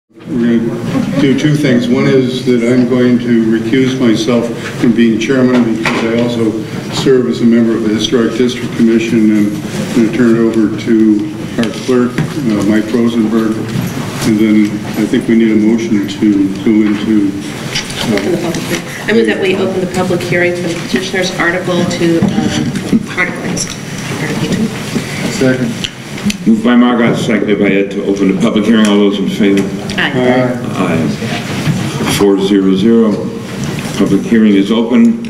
We're going to do two things. One is that I'm going to recuse myself from being chairman because I also serve as a member of the Historic District Commission, and I'm going to turn it over to our clerk, Mike Rosenberg, and then I think we need a motion to go into... Open the public hearing. I move that we open the public hearing for the petitioner's article to Article 2. Second. Moved by Margot, seconded by Ed to open the public hearing. All those in favor? Aye. Aye. 400. Public hearing is open.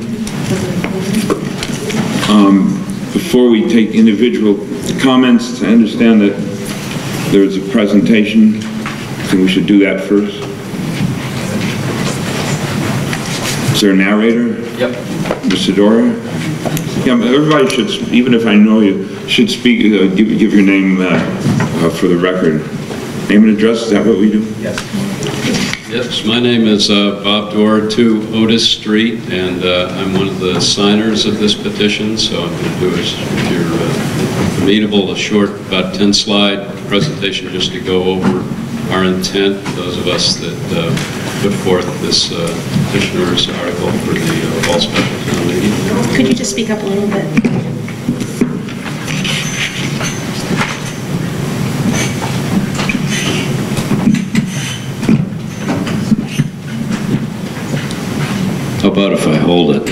Before we take individual comments, I understand that there's a presentation. I think we should do that first. Is there a narrator? Yep. Mr. Dora? Yeah, everybody should, even if I know you, should speak, give your name for the record. Name and address, is that what we do? Yes. Yes, my name is Bob Dora, 2 Otis Street, and I'm one of the signers of this petition, so I'm going to do, if you're amenable, a short, about 10-slide presentation just to go over our intent, those of us that put forth this petitioner's article for the fall special town meeting. Could you just speak up a little bit? How about if I hold it?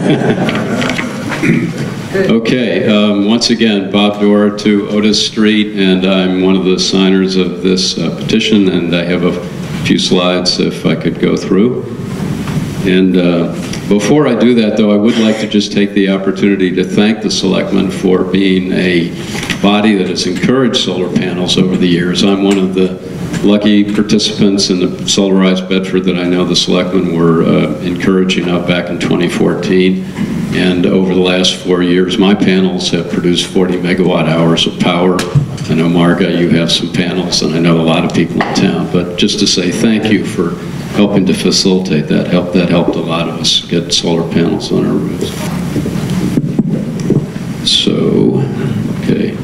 Okay, once again, Bob Dora, 2 Otis Street, and I'm one of the signers of this petition, and I have a few slides if I could go through. And before I do that, though, I would like to just take the opportunity to thank the Selectmen for being a body that has encouraged solar panels over the years. I'm one of the lucky participants in the Solarized Bedford that I know the Selectmen were encouraging of back in 2014. And over the last 4 years, my panels have produced 40 megawatt hours of power. I know, Marga, you have some panels, and I know a lot of people in town. But just to say thank you for helping to facilitate that. That helped a lot of us get solar panels on our roofs. So, okay.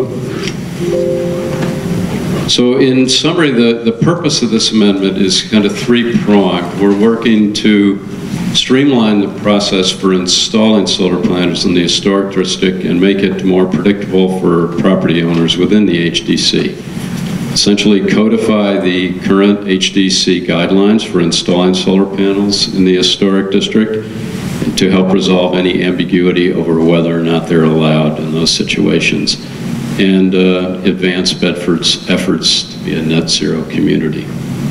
So in summary, the purpose of this amendment is kind of three-pronged. We're working to streamline the process for installing solar panels in the historic district and make it more predictable for property owners within the HDC. Essentially codify the current HDC guidelines for installing solar panels in the historic district to help resolve any ambiguity over whether or not they're allowed in those situations, and advance Bedford's efforts to be a net zero community.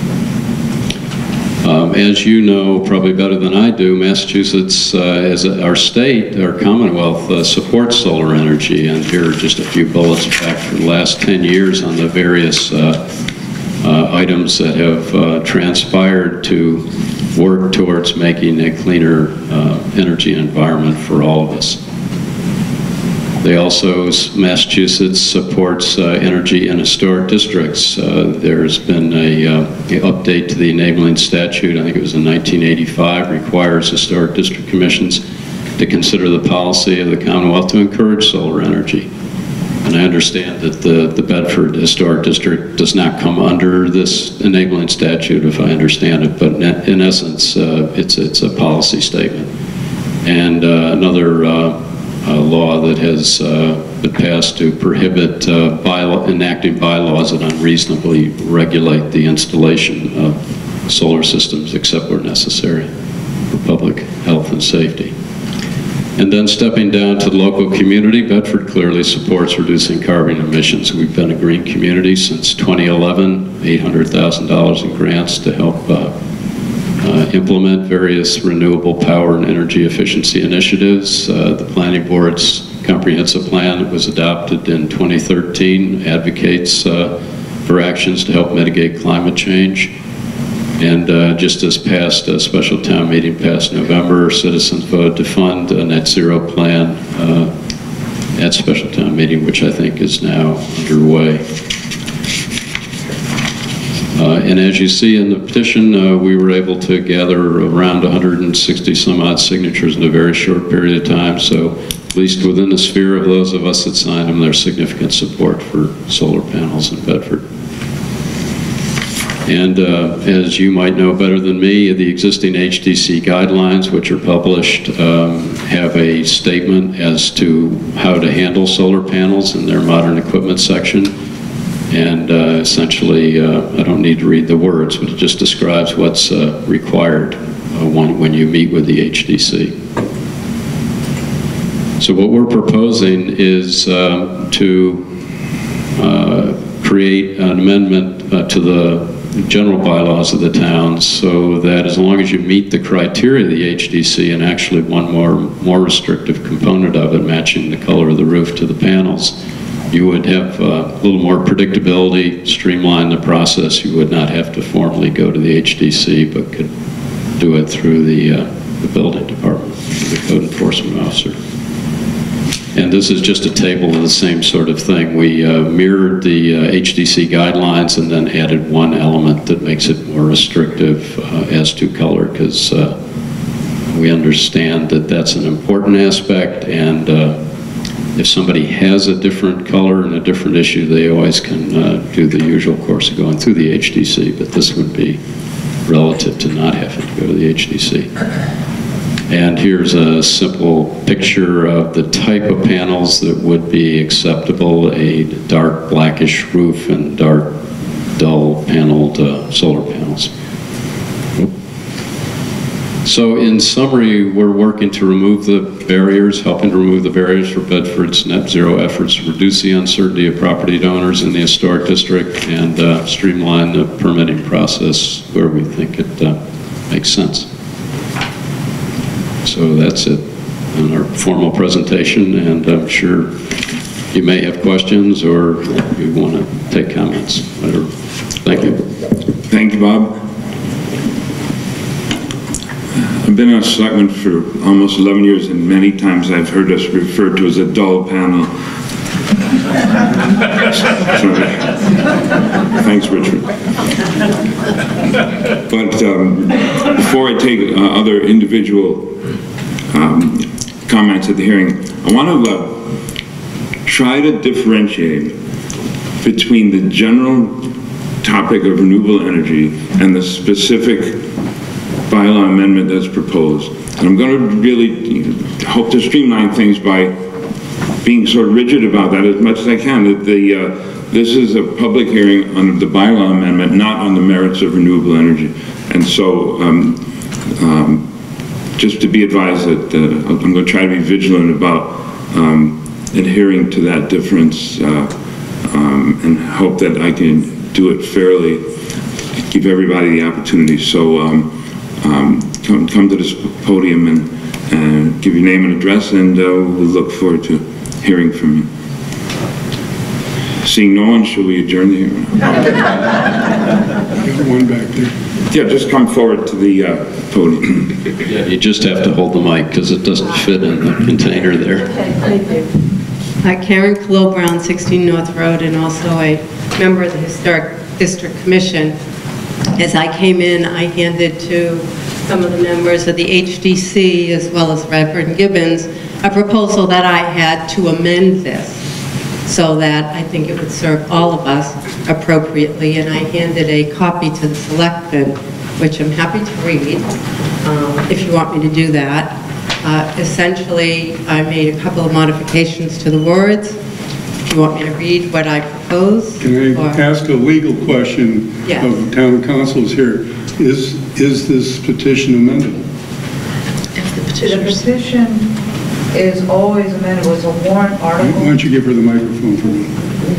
As you know, probably better than I do, Massachusetts, as our state, our Commonwealth, supports solar energy, and here are just a few bullets back for the last 10 years on the various items that have transpired to work towards making a cleaner energy environment for all of us. They also, Massachusetts supports energy in historic districts. There's been an update to the enabling statute, I think it was in 1985, requires historic district commissions to consider the policy of the Commonwealth to encourage solar energy. And I understand that the Bedford Historic District does not come under this enabling statute, if I understand it, but in essence, it's a policy statement. And another law that has been passed to prohibit enacting bylaws that unreasonably regulate the installation of solar systems except where necessary for public health and safety. And then stepping down to the local community, Bedford clearly supports reducing carbon emissions. We've been a green community since 2011, $800,000 in grants to help implement various renewable power and energy efficiency initiatives. The Planning Board's comprehensive plan that was adopted in 2013 advocates for actions to help mitigate climate change. And just this past special town meeting past November, citizens voted to fund a net zero plan at special town meeting, which I think is now underway. And as you see in the petition, we were able to gather around 160 some odd signatures in a very short period of time. So at least within the sphere of those of us that signed them, there's significant support for solar panels in Bedford. And as you might know better than me, the existing HDC guidelines, which are published, have a statement as to how to handle solar panels in their modern equipment section. And essentially, I don't need to read the words, but it just describes what's required when you meet with the HDC. So what we're proposing is to create an amendment to the general bylaws of the town, so that as long as you meet the criteria of the HDC, and actually one more restrictive component of it, matching the color of the roof to the panels, you would have a little more predictability, streamline the process. You would not have to formally go to the HDC, but could do it through the building department, the code enforcement officer. And this is just a table of the same sort of thing. We mirrored the HDC guidelines and then added one element that makes it more restrictive as to color, because we understand that that's an important aspect, and if somebody has a different color and a different issue, they always can do the usual course of going through the HDC, but this would be relative to not having to go to the HDC. And here's a simple picture of the type of panels that would be acceptable: a dark blackish roof and dark dull paneled solar panels. So in summary, we're working to remove the barriers, helping to remove the barriers for Bedford's net zero efforts to reduce the uncertainty of property owners in the historic district and streamline the permitting process where we think it makes sense. So that's it on our formal presentation, and I'm sure you may have questions or you want to take comments. Whatever. Thank you. Thank you, Bob. I've been a selectman for almost 11 years, and many times I've heard us referred to as a dull panel. Sorry. Thanks, Richard. But before I take other individual comments at the hearing, I want to try to differentiate between the general topic of renewable energy and the specific bylaw amendment that's proposed. And I'm going to really hope to streamline things by being sort of rigid about that as much as I can. That this is a public hearing on the bylaw amendment, not on the merits of renewable energy. And so just to be advised that I'm going to try to be vigilant about adhering to that difference and hope that I can do it fairly, give everybody the opportunity. So come to this podium and give your name and address, and we'll look forward to hearing from you. Seeing no one, shall we adjourn the hearing? There's one back there. Yeah, just come forward to the podium. Yeah, you just have to hold the mic because it doesn't fit in the container there. Okay, thank you. Karen Khalil Brown, 16 North Road, and also a member of the Historic District Commission. As I came in, I handed to some of the members of the HDC, as well as Reverend Gibbons, a proposal that I had to amend this so that I think it would serve all of us appropriately, and I handed a copy to the Selectmen, which I'm happy to read, if you want me to do that. Essentially, I made a couple of modifications to the words. If you want me to read what I proposed. Can I ask a legal question Yes. of town councils here? Is this petition amendable? The petition is always amendable. It's a warrant Why article. don't you give her the microphone for me?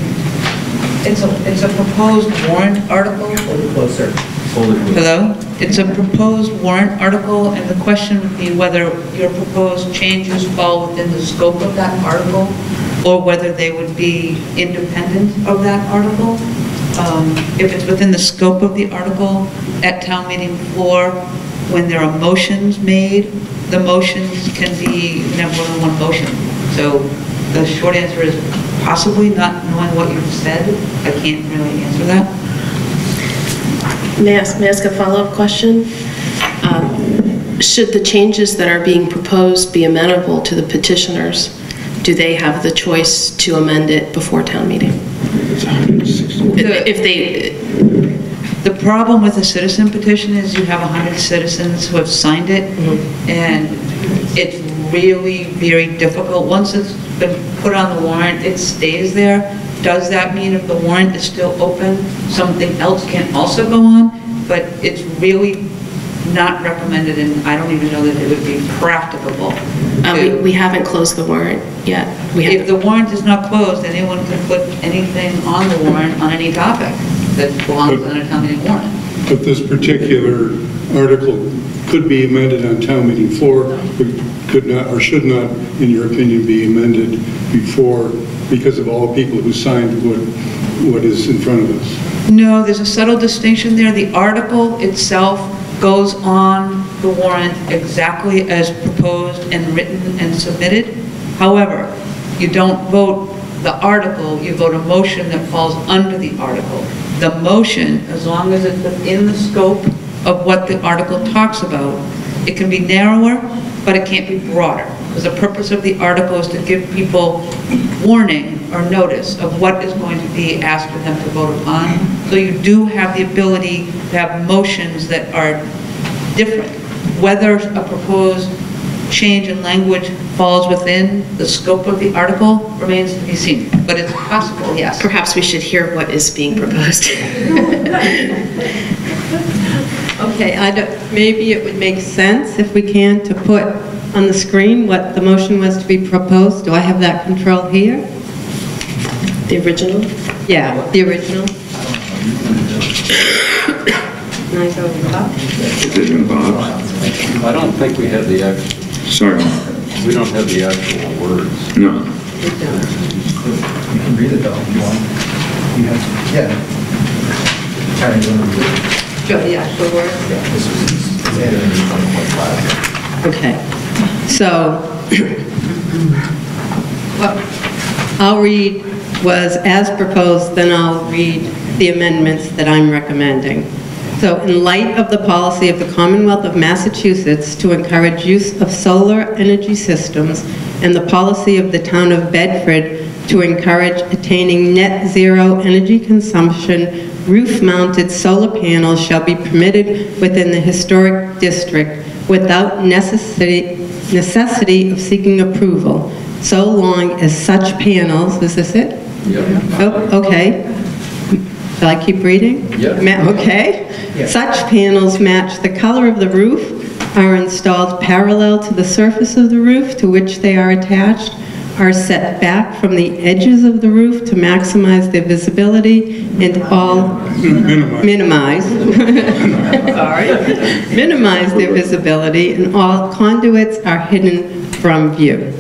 It's a proposed warrant article. Hold it closer. Hello? It's a proposed warrant article, and the question would be whether your proposed changes fall within the scope of that article, or whether they would be independent of that article. If it's within the scope of the article, at town meeting floor, when there are motions made, the motions can be never more than one motion. So the short answer is possibly, not knowing what you've said. I can't really answer that. May I ask a follow-up question? Should the changes that are being proposed be amenable to the petitioners, do they have the choice to amend it before town meeting? If they, The problem with a citizen petition is you have 100 citizens who have signed it, and it's really very difficult. Once it's been put on the warrant, it stays there. Does that mean if the warrant is still open, something else can also go on? But it's really not recommended, and I don't even know that it would be practicable. We haven't closed the warrant yet. If the warrant is not closed, anyone can put anything on the warrant on any topic that belongs on a town meeting warrant. But this particular article could be amended on town meeting floor, but could not, or should not, in your opinion, be amended before, because of all the people who signed what is in front of us. No, there's a subtle distinction there. The article itself goes on the warrant exactly as proposed and written and submitted. However, you don't vote the article, you vote a motion that falls under the article. The motion, as long as it's within the scope of what the article talks about, it can be narrower, but it can't be broader. Because the purpose of the article is to give people warning or notice of what is going to be asked of them to vote upon. So you do have the ability to have motions that are different. Whether a proposed change in language falls within the scope of the article remains to be seen. But it's possible, yes. Perhaps we should hear what is being proposed. Okay, maybe it would make sense if we can to put on the screen what the motion was to be proposed. Do I have that control here? The original? Yeah, the original. Can I go up? Is it in Bob's? I don't think we have the actual, Sorry. we don't have the actual words. No. You can read it though, if you want. You have, yeah. Kind of doing it. Show the actual words. Yeah, this is added in 20.5. Okay, so what I'll read was as proposed, then I'll read the amendments that I'm recommending. So in light of the policy of the Commonwealth of Massachusetts to encourage use of solar energy systems and the policy of the town of Bedford to encourage attaining net zero energy consumption, roof-mounted solar panels shall be permitted within the historic district without necessity of seeking approval, so long as such panels, is this it? Yep. Oh, okay. Shall I keep reading? Yep. Okay. Such panels match the color of the roof, are installed parallel to the surface of the roof to which they are attached, are set back from the edges of the roof to maximize their visibility, and all minimize their visibility, and all conduits are hidden from view.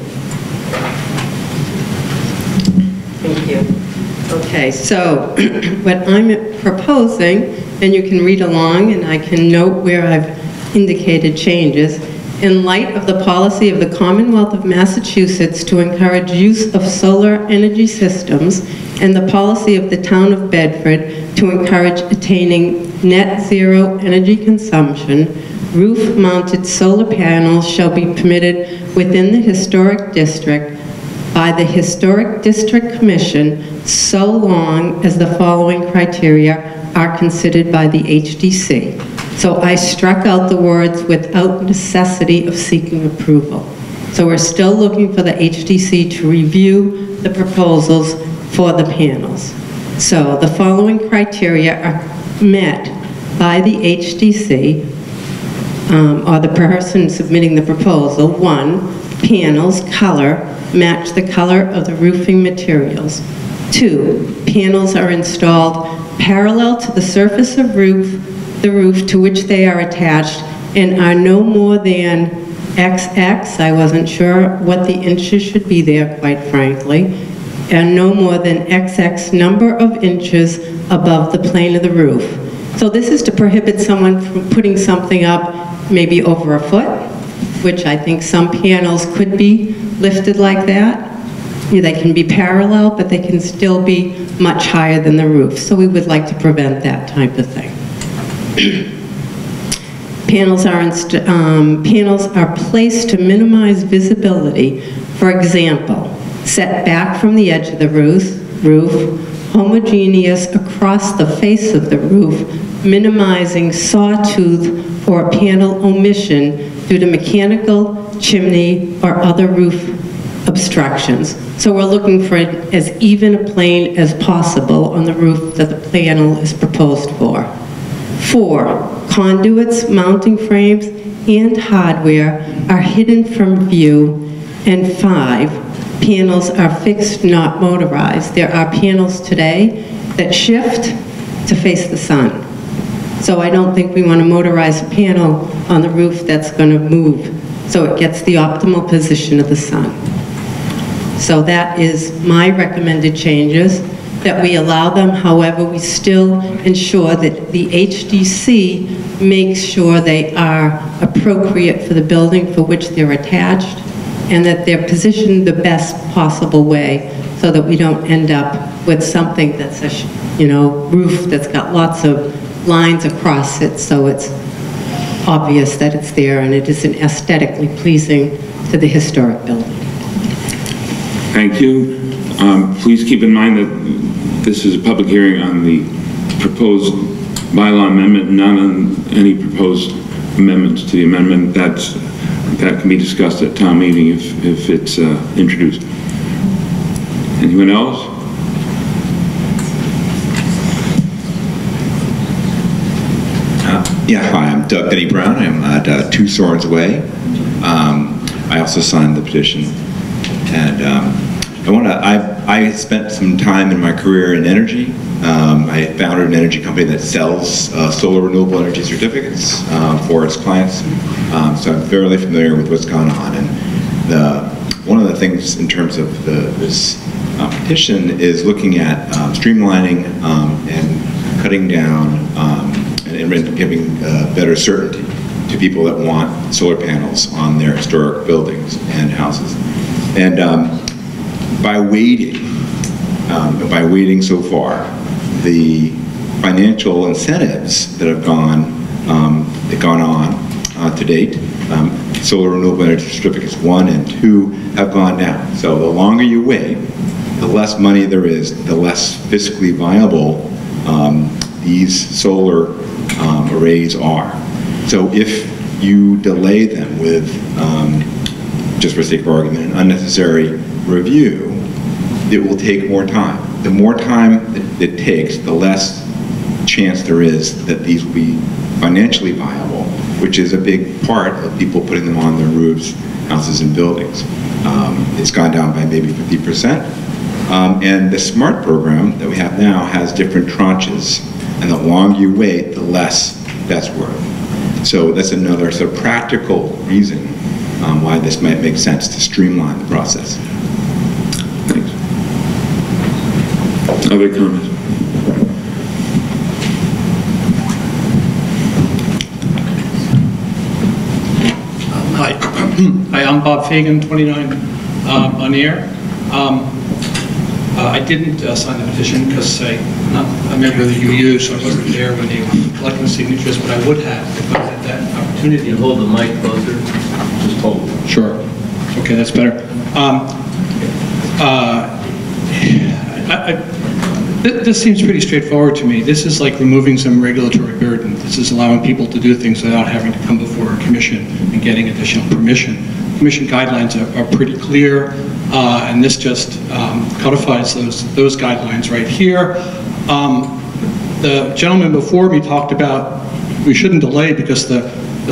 Thank you. Okay, so what I'm proposing, and you can read along and I can note where I've indicated changes, in light of the policy of the Commonwealth of Massachusetts to encourage use of solar energy systems and the policy of the town of Bedford to encourage attaining net zero energy consumption, roof-mounted solar panels shall be permitted within the historic district by the Historic District Commission so long as the following criteria are considered by the HDC. So I struck out the words without necessity of seeking approval. So we're still looking for the HDC to review the proposals for the panels. So the following criteria are met by the HDC or the person submitting the proposal. 1, panels color match the color of the roofing materials. 2, panels are installed parallel to the surface of the roof to which they are attached and are no more than XX, I wasn't sure what the inches should be there, quite frankly, and no more than XX number of inches above the plane of the roof. So this is to prohibit someone from putting something up maybe over a foot, which I think some panels could be lifted like that. They can be parallel, but they can still be much higher than the roof. So we would like to prevent that type of thing. Panels are placed to minimize visibility. For example, set back from the edge of the roof, homogeneous across the face of the roof, minimizing sawtooth or panel omission due to mechanical, chimney, or other roof obstructions. So we're looking for as even a plane as possible on the roof that the panel is proposed for. 4, conduits, mounting frames, and hardware are hidden from view. And 5, panels are fixed, not motorized. There are panels today that shift to face the sun. So I don't think we want to motorize a panel on the roof that's going to move, so it gets the optimal position of the sun. So that is my recommended changes, that we allow them. However, we still ensure that the HDC makes sure they are appropriate for the building for which they're attached, and that they're positioned the best possible way so that we don't end up with something that's a, roof that's got lots of lines across it, so it's obvious that it's there and it isn't aesthetically pleasing to the historic building. Thank you. Please keep in mind that this is a public hearing on the proposed bylaw amendment, not on any proposed amendments to the amendment. That can be discussed at town meeting if it's introduced. Anyone else? Yeah, hi, I'm Doug Denny Brown. I'm at 2 Swords Way. I also signed the petition, and I spent some time in my career in energy. I founded an energy company that sells solar renewable energy certificates for its clients, so I'm fairly familiar with what's going on. And one of the things in terms of this petition is looking at streamlining and cutting down and giving better certainty to people that want solar panels on their historic buildings and houses. And by waiting so far, the financial incentives that have gone on to date, solar renewable energy certificates 1 and 2 have gone down. So the longer you wait, the less money there is, the less fiscally viable these solar arrays are. So if you delay them with, just for sake of argument, an unnecessary review, it will take more time. The more time it takes, the less chance there is that these will be financially viable, which is a big part of people putting them on their roofs, houses, and buildings. It's gone down by maybe 50%. And the SMART program that we have now has different tranches, and the longer you wait, the less that's worth. So that's another sort of practical reason why this might make sense to streamline the process. Thanks. Other comments? Hi. Hi, I'm Bob Fagan, 29 on air. I didn't sign the petition because I'm not a member of the UU, so I wasn't there when they were collecting signatures, but I would have if I had that opportunity. You hold the mic closer, just hold it. Sure. Okay, that's better. This seems pretty straightforward to me. This is like removing some regulatory burden. This is allowing people to do things without having to come before a commission and getting additional permission. Commission guidelines are pretty clear, and this just codifies those guidelines right here. The gentleman before me talked about we shouldn't delay because the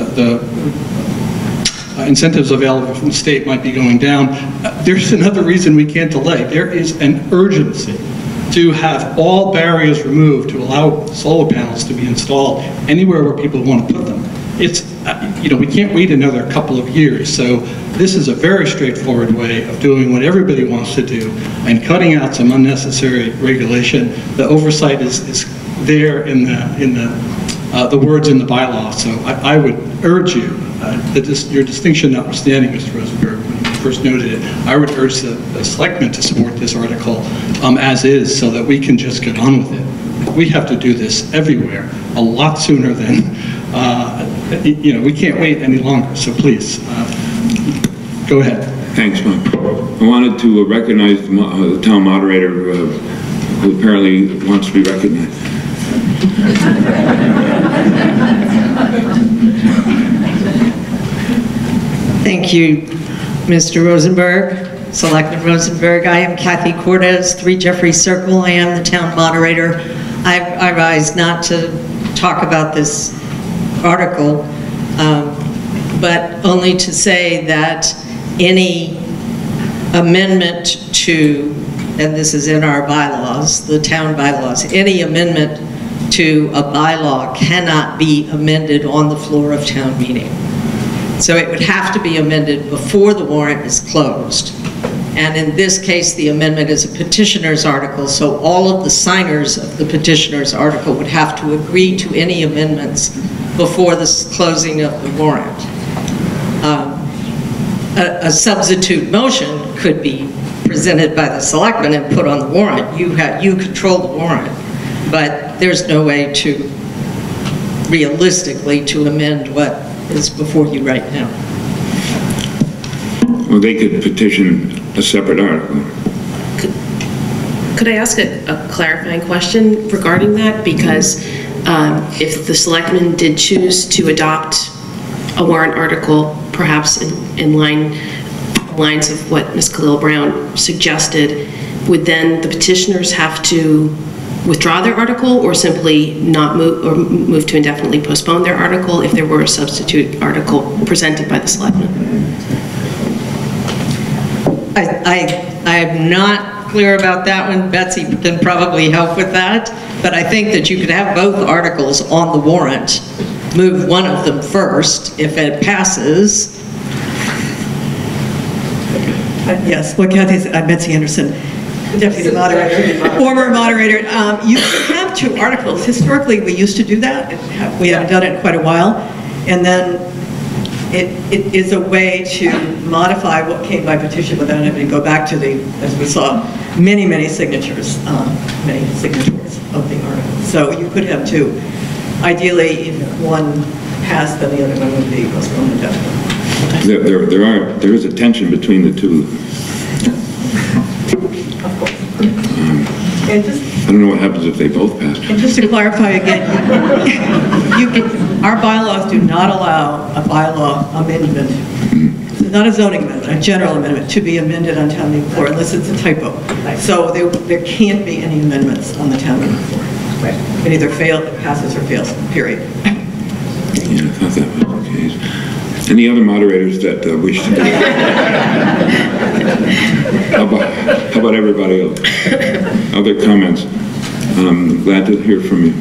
incentives available from the state might be going down. There's another reason we can't delay. There is an urgency to have all barriers removed to allow solar panels to be installed anywhere where people want to put them. It's, we can't wait another couple of years. So this is a very straightforward way of doing what everybody wants to do and cutting out some unnecessary regulation. The oversight is there in the words in the bylaw. So I would urge you, your distinction notwithstanding, Mr. Rosenberg, when you first noted it, I would urge the Selectmen to support this article as is so that we can just get on with it. We have to do this everywhere a lot sooner than, we can't wait any longer. So please, go ahead. Thanks, Mike. I wanted to recognize the town moderator who apparently wants to be recognized. Thank you, Mr. Rosenberg, Selectman Rosenberg. I am Kathy Cortez, 3 Jeffrey Circle. I am the town moderator. I rise not to talk about this article, but only to say that any amendment to, and this is in our bylaws, the town bylaws, any amendment to a bylaw cannot be amended on the floor of town meeting. So it would have to be amended before the warrant is closed. And in this case, the amendment is a petitioner's article, so all of the signers of the petitioner's article would have to agree to any amendments before the closing of the warrant. A substitute motion could be presented by the selectmen and put on the warrant. You control the warrant, but there's no way to, realistically, to amend what is before you right now. Well, they could petition a separate article. Could I ask a clarifying question regarding that? Because if the selectmen did choose to adopt a warrant article, perhaps in lines of what Ms. Khalil Brown suggested, would then the petitioners have to withdraw their article or simply not move, or move to indefinitely postpone their article if there were a substitute article presented by the selectmen? I'm not clear about that one. Betsy can probably help with that, but I think that you could have both articles on the warrant, move one of them first. If it passes, yes, what Kathy said, I'm Betsy Anderson, Deputy Moderator, former moderator. You can have 2 articles. Historically, we used to do that. We haven't done it in quite a while. And then it is a way to modify what came by petition without having to go back to the, as we saw, many signatures of the article. So you could have 2. Ideally, if one passed, then the other one would be postponed indefinitely. There is a tension between the 2. And just, I don't know what happens if they both pass. and just to clarify again, our bylaws do not allow a bylaw amendment, it's not a zoning amendment, a general amendment, to be amended on town meeting floor unless it's a typo. So there can't be any amendments on the town meeting floor. It either passes or fails, period. Yeah, I thought that was the case. Any other moderators that wish to do it? How about everybody else? Other comments? Glad to hear from you.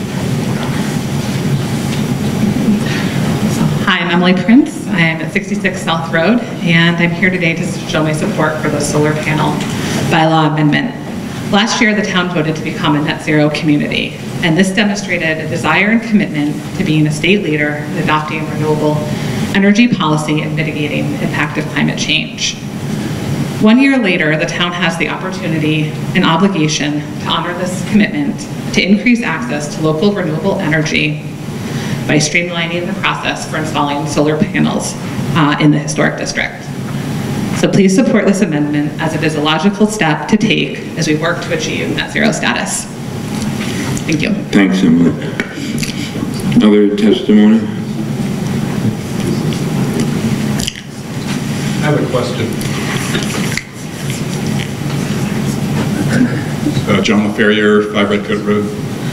Hi, I'm Emily Prince. I'm at 66 South Road, and I'm here today to show my support for the solar panel bylaw amendment. Last year, the town voted to become a net zero community, and this demonstrated a desire and commitment to being a state leader in adopting renewable energy policy and mitigating the impact of climate change. 1 year later, the town has the opportunity and obligation to honor this commitment to increase access to local renewable energy by streamlining the process for installing solar panels in the historic district. So please support this amendment as it is a logical step to take as we work to achieve net zero status. Thank you. Thanks, Emily. Other testimony? I have a question. John LaFerriere, 5 Redcoat Road.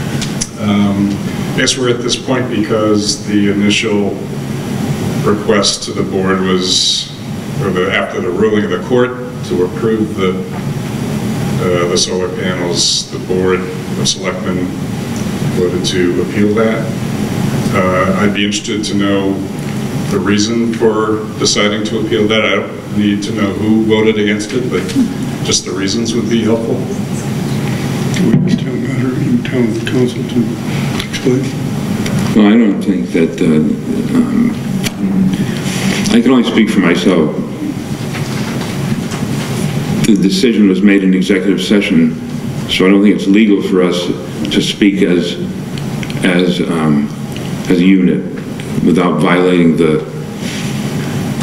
I guess we're at this point because the initial request to the board was, after the ruling of the court to approve the solar panels, the board of selectmen voted to appeal that. I'd be interested to know the reason for deciding to appeal that. I don't need to know who voted against it, but just the reasons would be helpful. Town council to explain. Well, I don't think that, I can only speak for myself. The decision was made in executive session, so I don't think it's legal for us to speak as a unit without violating the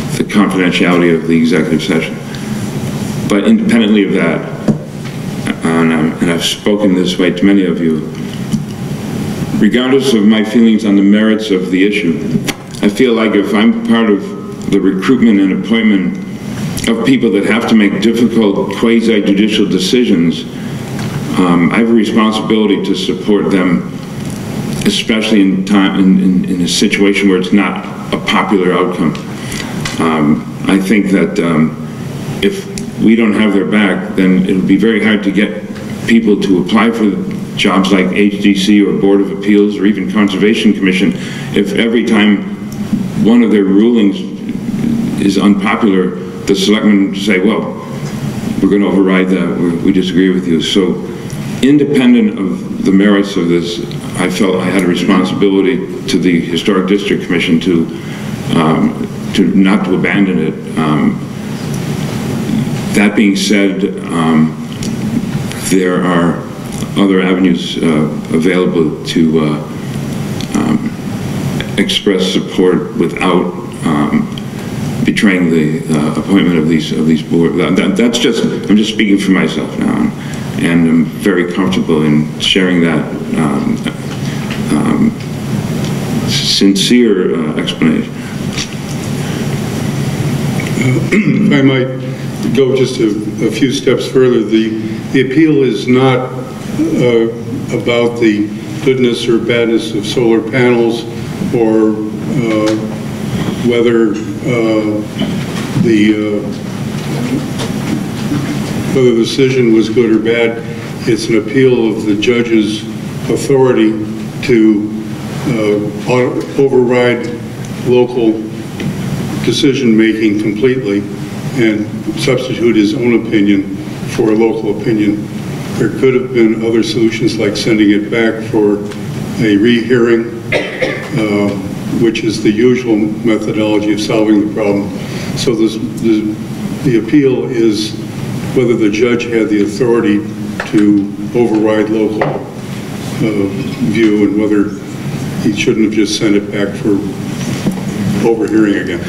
confidentiality of the executive session. But independently of that, and I've spoken this way to many of you, regardless of my feelings on the merits of the issue, I feel like if I'm part of the recruitment and appointment of people that have to make difficult quasi-judicial decisions, I have a responsibility to support them, especially in a situation where it's not a popular outcome. I think that if we don't have their back, then it'll be very hard to get people to apply for jobs like HDC or Board of Appeals or even Conservation Commission if every time one of their rulings is unpopular, the selectmen say, well, we're going to override that, we disagree with you. So independent of the merits of this, I felt I had a responsibility to the Historic District Commission to not to abandon it. That being said, there are other avenues available to express support without betraying the appointment of these boards. That's just, I'm just speaking for myself now, and I'm very comfortable in sharing that sincere explanation. If I might go just a few steps further, the appeal is not about the goodness or badness of solar panels or whether whether the decision was good or bad. It's an appeal of the judge's authority to override local decision-making completely and substitute his own opinion for a local opinion. There could have been other solutions like sending it back for a rehearing, which is the usual methodology of solving the problem. So the appeal is whether the judge had the authority to override local view and whether he shouldn't have just sent it back for overhearing again.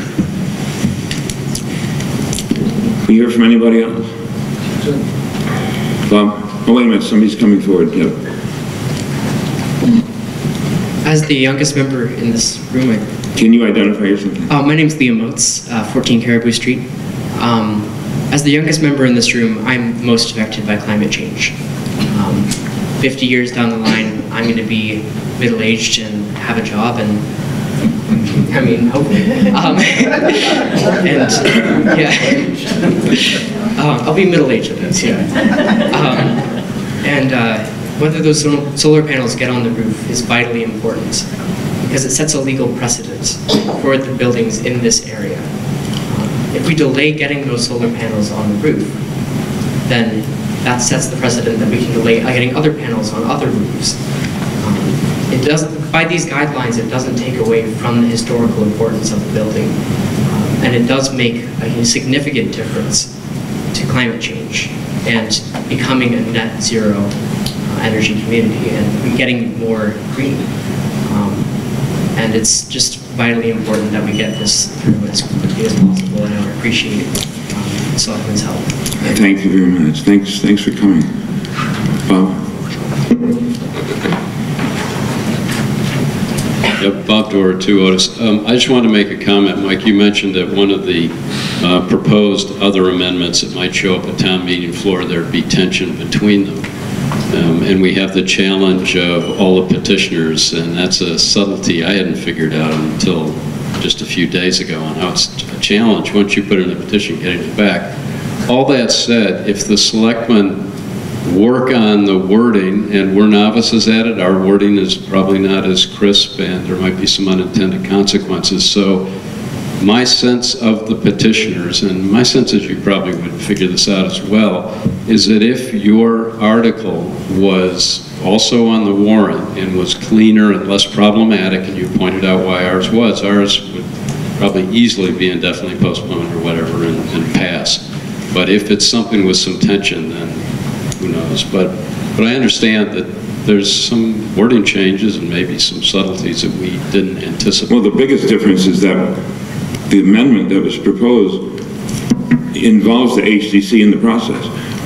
Can you hear from anybody else? Bob? Oh, wait a minute, somebody's coming forward. Yep. As the youngest member in this room, can you identify yourself? My name's Liam Oates, 14 Caribou Street. As the youngest member in this room, I'm most affected by climate change. 50 years down the line, I'm going to be middle-aged and have a job, and I mean, hopefully. And yeah, I'll be middle-aged at this, yeah. Whether those solar panels get on the roof is vitally important because it sets a legal precedent for the buildings in this area. If we delay getting those solar panels on the roof, then that sets the precedent that we can delay getting other panels on other roofs. It doesn't, by these guidelines, it doesn't take away from the historical importance of the building. And it does make a significant difference to climate change and becoming a net zero energy community and getting more green. And it's just vitally important that we get this through as quickly as possible, and I appreciate the Selectmen's help. Thank you very much. Thanks for coming. Bob? Yep, Bob Doerr, 2 Otis. I just want to make a comment. Mike, you mentioned that one of the proposed other amendments that might show up at town meeting floor, there'd be tension between them. And we have the challenge of all the petitioners, and that's a subtlety I hadn't figured out until just a few days ago on how it's a challenge once you put in a petition getting it back. All that said, if the selectmen work on the wording, and we're novices at it, our wording is probably not as crisp and there might be some unintended consequences. So my sense of the petitioners, and my sense is you probably would figure this out as well, is that if your article was also on the warrant and was cleaner and less problematic, and you pointed out why ours was, ours would probably easily be indefinitely postponed or whatever and pass. But if it's something with some tension, then who knows? But I understand that there's some wording changes and maybe some subtleties that we didn't anticipate. Well, the biggest difference is that the amendment that was proposed involves the HDC in the process.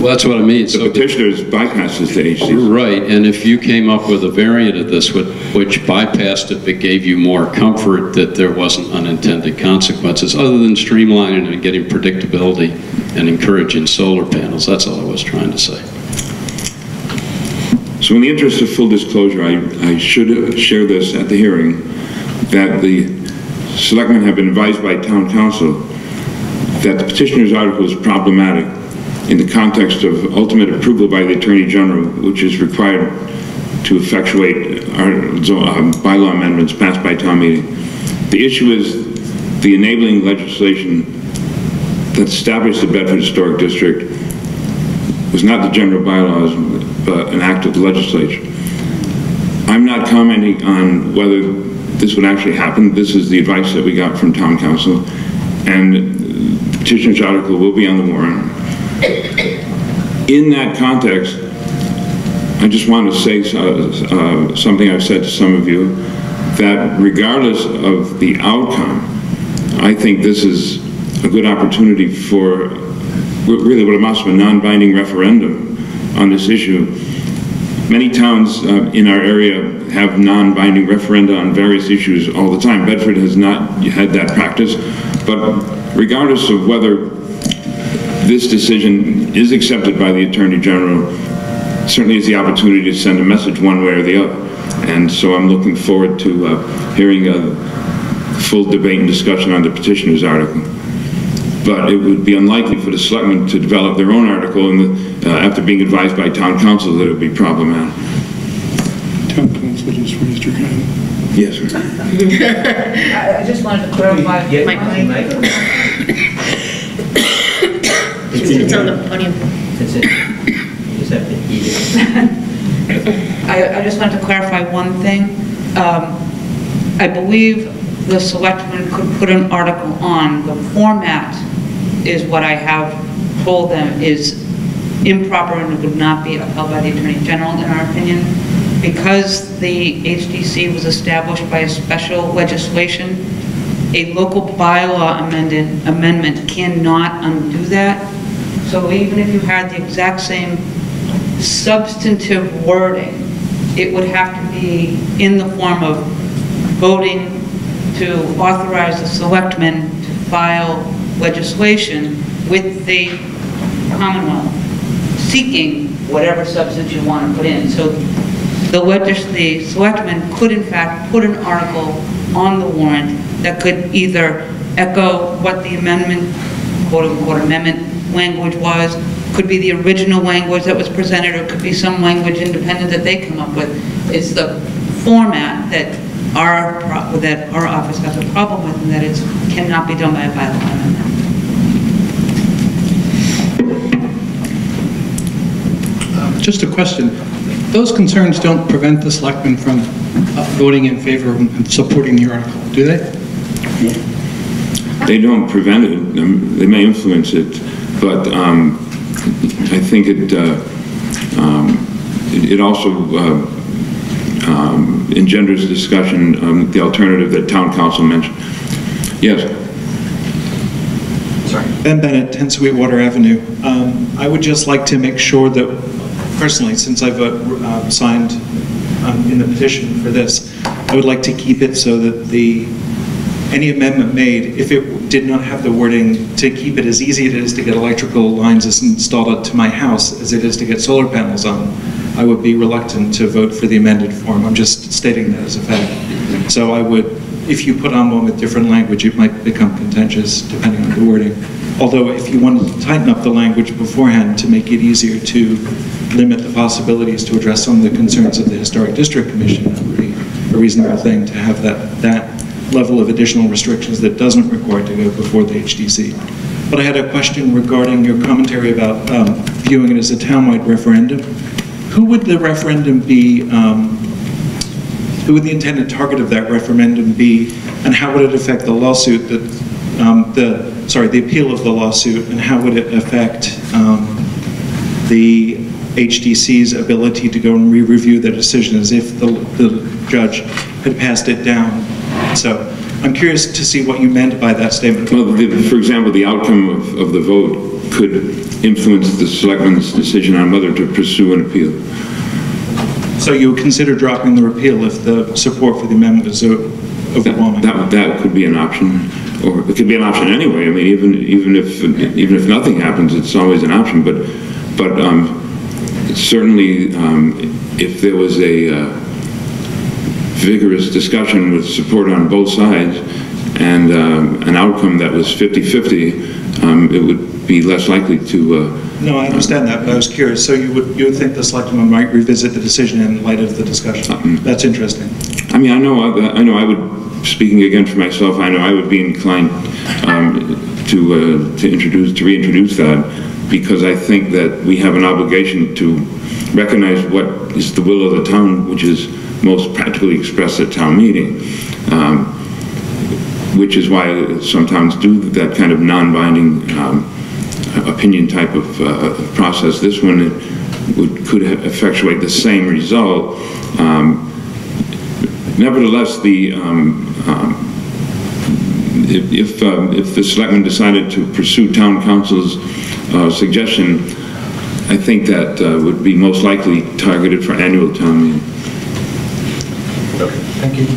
Well, that's what I mean. The petitioners bypasses the HDC. Right, and if you came up with a variant of this which bypassed it but gave you more comfort that there wasn't unintended consequences, other than streamlining and getting predictability and encouraging solar panels, that's all I was trying to say. So in the interest of full disclosure, I should share this at the hearing, that the Selectmen have been advised by Town Council that the petitioner's article is problematic in the context of ultimate approval by the Attorney General, which is required to effectuate our bylaw amendments passed by town meeting. The issue is the enabling legislation that established the Bedford Historic District was not the general bylaws, but an act of the legislature. I'm not commenting on whether this would actually happen. This is the advice that we got from Town Council, and the petitioner's article will be on the warrant. In that context, I just want to say something I've said to some of you, that regardless of the outcome, I think this is a good opportunity for really what amounts to a non-binding referendum on this issue. Many towns in our area have non-binding referenda on various issues all the time. Bedford has not had that practice, but regardless of whether this decision is accepted by the Attorney General, certainly is the opportunity to send a message one way or the other. And so I'm looking forward to hearing a full debate and discussion on the petitioner's article. But it would be unlikely for the Selectmen to develop their own article after being advised by Town Council that it would be problematic. Town Council just raised your hand. Yes, sir. I just wanted to clarify. It's on the podium. That's it. You just have to eat it. I just wanted to clarify one thing. I believe the Selectmen could put an article on. The format is what I have told them is improper and it would not be upheld by the Attorney General, in our opinion. Because the HDC was established by a special legislation, a local bylaw amendment cannot undo that. So even if you had the exact same substantive wording, it would have to be in the form of voting to authorize the Selectmen to file legislation with the Commonwealth, seeking whatever substance you want to put in. So the Selectmen could in fact put an article on the warrant that could either echo what the amendment, quote-unquote amendment language was, could be the original language that was presented, or could be some language independent that they come up with. It's the format that our office has a problem with, and that it cannot be done by a bylaw amendment. Just a question. Those concerns don't prevent the Selectmen from voting in favor and supporting the article, do they? They don't prevent it. They may influence it, but I think it also engenders discussion on the alternative that Town Council mentioned. Yes. Sorry. Ben Bennett, 10 Sweetwater Avenue. I would just like to make sure that, personally, since I've signed in the petition for this, I would like to keep it so that any amendment made, if it did not have the wording, to keep it as easy as it is to get electrical lines installed to my house as it is to get solar panels on, I would be reluctant to vote for the amended form. I'm just stating that as a fact. So I would, if you put on one with different language, it might become contentious depending on the wording. Although if you wanted to tighten up the language beforehand to make it easier to limit the possibilities to address some of the concerns of the Historic District Commission, that would be a reasonable thing to have that level of additional restrictions that doesn't require to go before the HDC. But I had a question regarding your commentary about viewing it as a townwide referendum. Who would the referendum be, who would the intended target of that referendum be, and how would it affect the lawsuit that, the appeal of the lawsuit, and how would it affect the HDC's ability to go and re-review their decision as if the judge had passed it down? So I'm curious to see what you meant by that statement. Well, for example, the outcome of the vote could influence the selectmen's decision on whether to pursue an appeal. So you would consider dropping the repeal if the support for the amendment is overwhelming? That could be an option, or it could be an option anyway. I mean, even if nothing happens, it's always an option. But certainly, if there was a vigorous discussion with support on both sides and an outcome that was 50-50, it would be less likely to. No, I understand that, but I was curious. So you would think the selectmen might revisit the decision in light of the discussion? That's interesting. I mean, I know I would, speaking again for myself, I know I would be inclined to reintroduce that, because I think that we have an obligation to recognize what is the will of the town, which is most practically expressed at town meeting, which is why I sometimes do that kind of non-binding opinion type of process. This one could effectuate the same result. Nevertheless, if the selectmen decided to pursue town council's suggestion, I think that would be most likely targeted for annual town meeting. Thank you.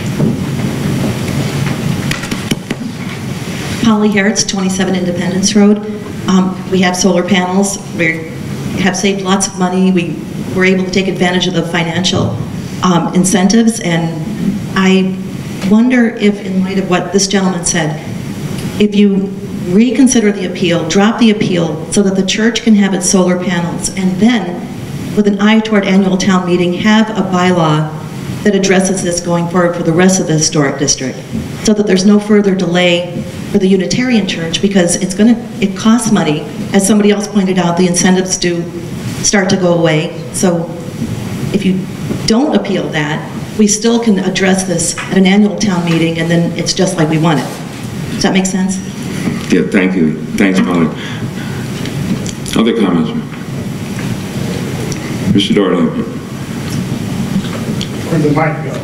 Polly Hertz, 27 Independence Road. We have solar panels. We have saved lots of money. We were able to take advantage of the financial incentives, and I wonder if, in light of what this gentleman said, if you reconsider the appeal, drop the appeal so that the church can have its solar panels, and then, with an eye toward annual town meeting, have a bylaw that addresses this going forward for the rest of the historic district, so that there's no further delay for the Unitarian Church, because it costs money. As somebody else pointed out, the incentives do start to go away. So if you don't appeal that, we still can address this at an annual town meeting, and then it's just like we want it. Does that make sense? Yeah, thank you. Thanks, Polly. Other comments? Mr. Doherty. Where'd the mic go?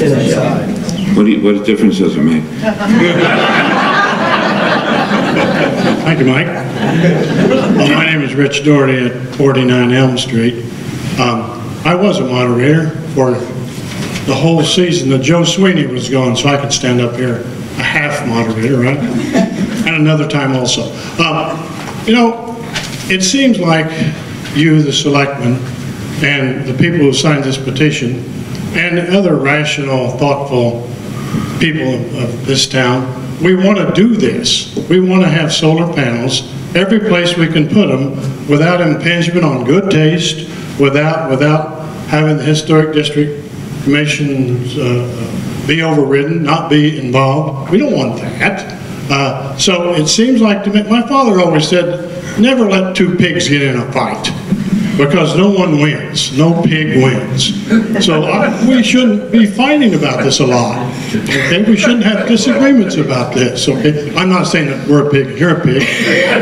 What difference does it make? Thank you, Mike. My name is Rich Doherty at 49 Elm Street. I was a moderator for the whole season that Joe Sweeney was gone, so I could stand up here, a half moderator, right? And another time also. You know, it seems like you, the selectmen, and the people who signed this petition, and other rational, thoughtful people of this town, we want to do this. We want to have solar panels every place we can put them without impingement on good taste, without having the Historic District Commissions be overridden, not be involved. We don't want that. So it seems like to me, my father always said, never let two pigs get in a fight, because no one wins, no pig wins. So we shouldn't be fighting about this a lot. Okay? We shouldn't have disagreements about this. Okay? I'm not saying that we're a pig and you're a pig.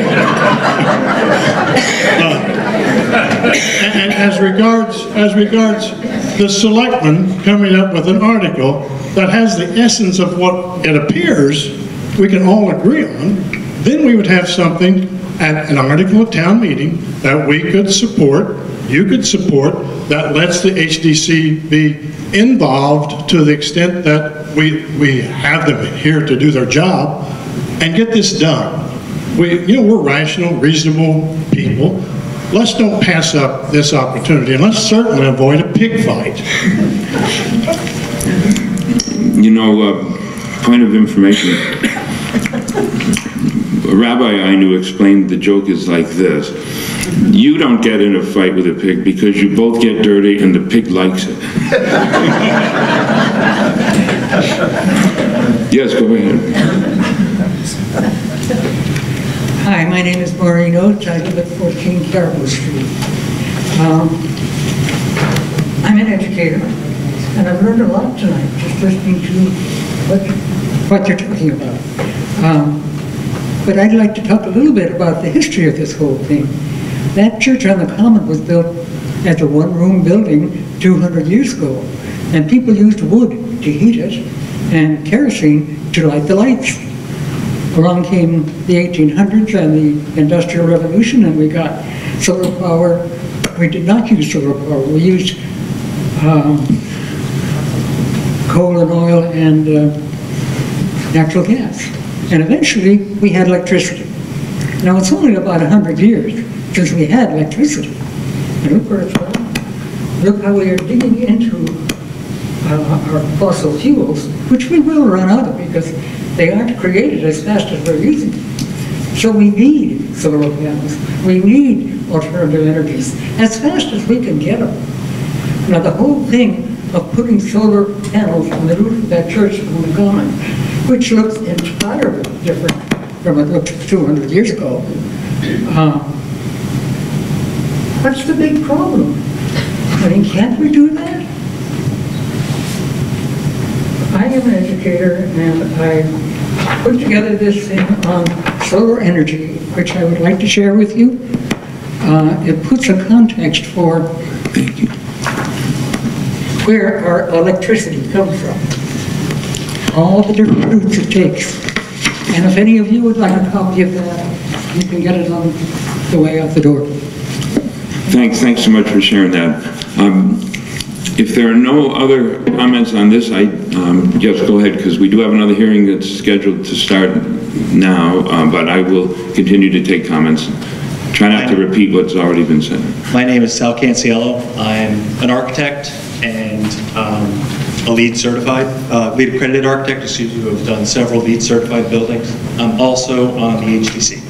And as regards the selectmen coming up with an article that has the essence of what it appears we can all agree on, then we would have something at an article at town meeting that we could support, you could support, that lets the HDC be involved to the extent that we have them here to do their job and get this done. We're rational, reasonable people. Let's don't pass up this opportunity, and let's certainly avoid a pig fight. You know, point of information. A rabbi I knew explained the joke is like this. You don't get in a fight with a pig because you both get dirty and the pig likes it. Yes, go ahead. Hi, my name is Maureen Oates. I live at 14 Caribou Street. I'm an educator, and I've learned a lot tonight just listening to what you're talking about. But I'd like to talk a little bit about the history of this whole thing. That church on the Common was built as a one-room building 200 years ago, and people used wood to heat it and kerosene to light the lights. Along came the 1800s and the Industrial Revolution, and we got solar power. We did not use solar power. We used coal and oil and natural gas. And eventually, we had electricity. Now, it's only about 100 years since we had electricity. And look where it's gone. Look how we are digging into our fossil fuels, which we will run out of because they aren't created as fast as we're using them. So we need solar panels. We need alternative energies as fast as we can get them. Now, the whole thing of putting solar panels on the roof of that church on the common, which looks entirely different from what it looked 200 years ago. What's the big problem? I mean, can't we do that? I am an educator, and I put together this thing on solar energy, which I would like to share with you. It puts a context for where our electricity comes from, all the different routes it takes. And if any of you would like a copy of that, you can get it on the way out the door. Thanks so much for sharing that. If there are no other comments on this, I just go ahead, because we do have another hearing that's scheduled to start now, but I will continue to take comments. Try not to repeat what's already been said. My name is Sal Canciello. I'm an architect and a LEED certified, LEED accredited architect, who have done several LEED certified buildings. I'm also on the HDC.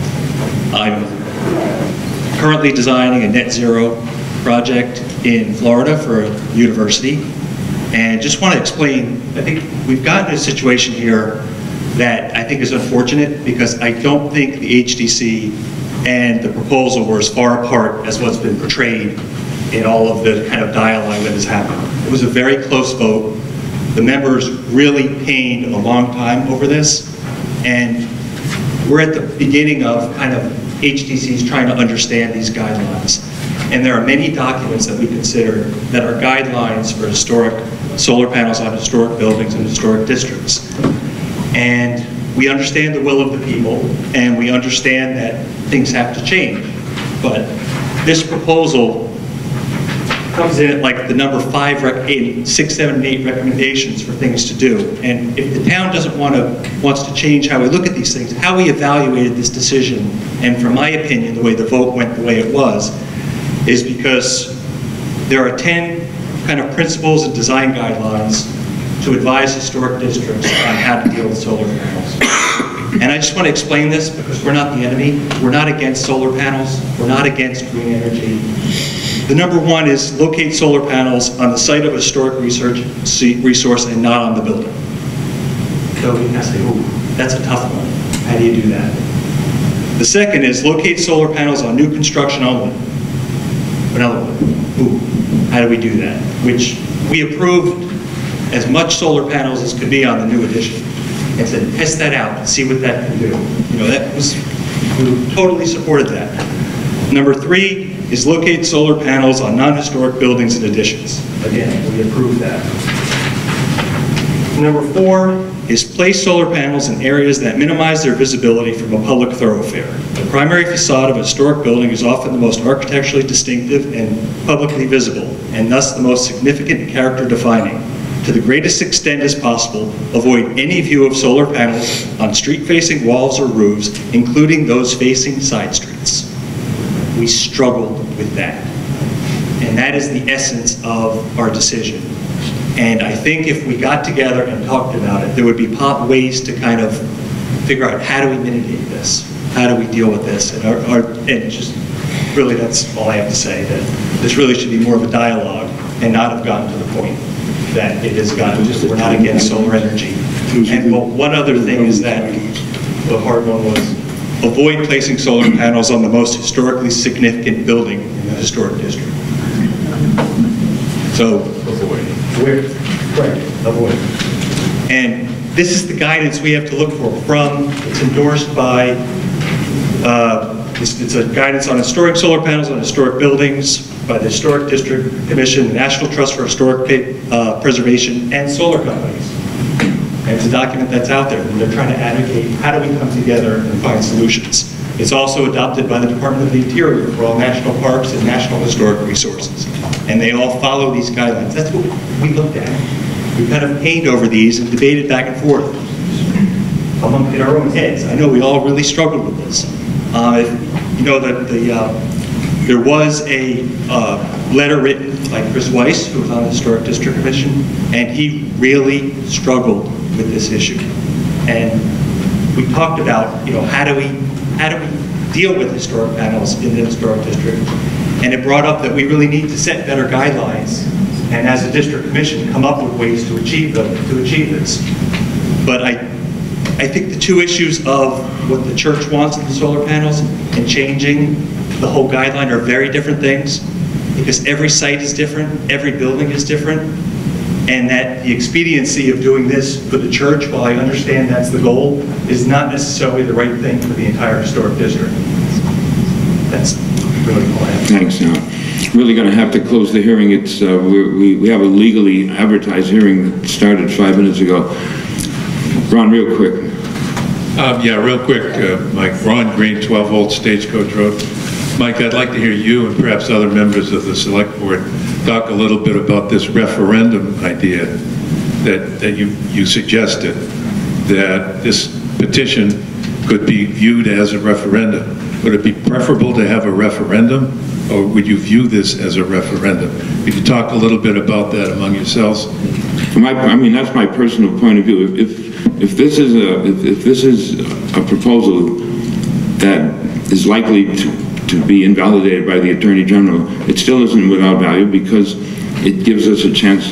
I'm currently designing a net zero project in Florida for a university. And just want to explain, I think we've gotten a situation here that I think is unfortunate, because I don't think the HDC and the proposal were as far apart as what's been portrayed in all of the kind of dialogue that has happened. It was a very close vote. The members really pained a long time over this, and we're at the beginning of kind of HDCs trying to understand these guidelines. And there are many documents that we consider that are guidelines for historic solar panels on historic buildings and historic districts. And we understand the will of the people, and we understand that things have to change. But this proposal comes in at like the number 5, 6, 7, and 8 recommendations for things to do. And if the town wants to change how we look at these things, how we evaluated this decision, and from my opinion, the way the vote went the way it was, is because there are 10 kind of principles and design guidelines to advise historic districts on how to deal with solar panels. And I just want to explain this because we're not the enemy. We're not against solar panels. We're not against green energy. The number 1 is locate solar panels on the site of a historic resource and not on the building. So you can say, ooh, that's a tough one. How do you do that? The second is locate solar panels on new construction only. Another one, ooh, how do we do that? Which we approved as much solar panels as could be on the new addition, and said, test that out and see what that can do. You know, we totally supported that. Number 3 is locate solar panels on non-historic buildings and additions. Again, we approved that. Number 4 is place solar panels in areas that minimize their visibility from a public thoroughfare. The primary facade of a historic building is often the most architecturally distinctive and publicly visible, and thus the most significant and character defining. To the greatest extent as possible, avoid any view of solar panels on street-facing walls or roofs, including those facing side streets. We struggled with that. And that is the essence of our decision. And I think if we got together and talked about it, there would be ways to kind of figure out, how do we mitigate this? How do we deal with this? And just really, that's all I have to say, that this really should be more of a dialogue and not have gotten to the point that it has gotten. We're not against solar energy. And well, one other thing is that the hard one was avoid placing solar panels on the most historically significant building in the historic district. So avoid. Avoid. And this is the guidance we have to look for from, it's endorsed by, it's a guidance on storing solar panels on historic buildings by the Historic District Commission, the National Trust for Historic Preservation, and solar companies. And it's a document that's out there, and they're trying to advocate how do we come together and find solutions. It's also adopted by the Department of the Interior for all national parks and national historic resources. And they all follow these guidelines. That's what we looked at. We kind of paid over these and debated back and forth in our own heads. I know we all really struggled with this. You know that there was a letter written by Chris Weiss, who was on the Historic District Commission, and he really struggled with this issue. And we talked about, you know, how do we deal with historic panels in the historic district? And it brought up that we really need to set better guidelines, and as a district commission, come up with ways to achieve this. But I think the two issues of what the church wants in the solar panels and changing the whole guideline are very different things, because every site is different, every building is different, and that the expediency of doing this for the church, while I understand that's the goal, is not necessarily the right thing for the entire historic district. That's really all I have. Thanks. Really going to have to close the hearing. It's we have a legally advertised hearing that started 5 minutes ago. Ron, real quick. Yeah, real quick, Mike. Ron Green, 12 Old Stagecoach Road. Mike, I'd like to hear you and perhaps other members of the Select Board talk a little bit about this referendum idea that you suggested, that this petition could be viewed as a referendum. Would it be preferable to have a referendum, or would you view this as a referendum? Could you talk a little bit about that among yourselves? I mean, that's my personal point of view. If this is a proposal that is likely to be invalidated by the Attorney General, it still isn't without value, because it gives us a chance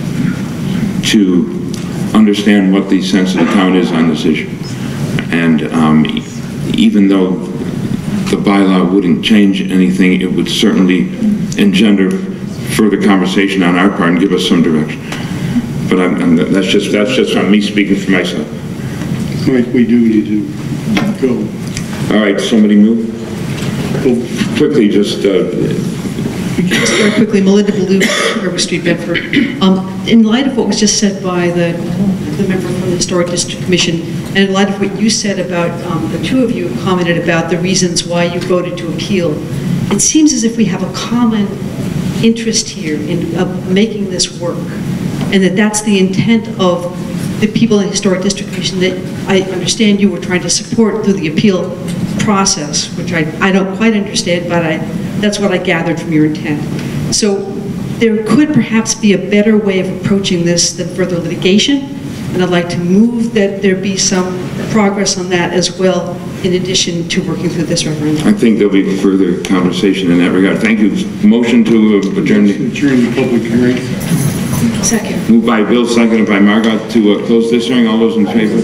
to understand what the sense of the town is on this issue. And even though the bylaw wouldn't change anything, it would certainly engender further conversation on our part and give us some direction. But that's just me speaking for myself. Mike, we do need to go. All right, somebody move. Well, quickly, just. Very quickly, Melinda Ballou, River Street, Bedford. In light of what was just said by the member from the Historic District Commission, and in light of what you said about, the two of you commented about the reasons why you voted to appeal, it seems as if we have a common interest here in making this work, and that's the intent of the people in the Historic District Commission that I understand you were trying to support through the appeal process, which I don't quite understand, but that's what I gathered from your intent. So there could perhaps be a better way of approaching this than further litigation, and I'd like to move that there be some progress on that as well, in addition to working through this referendum. I think there'll be further conversation in that regard. Thank you. Motion to adjourn the public hearing. Second. Moved by Bill, seconded by Margot to close this hearing. All those in favor?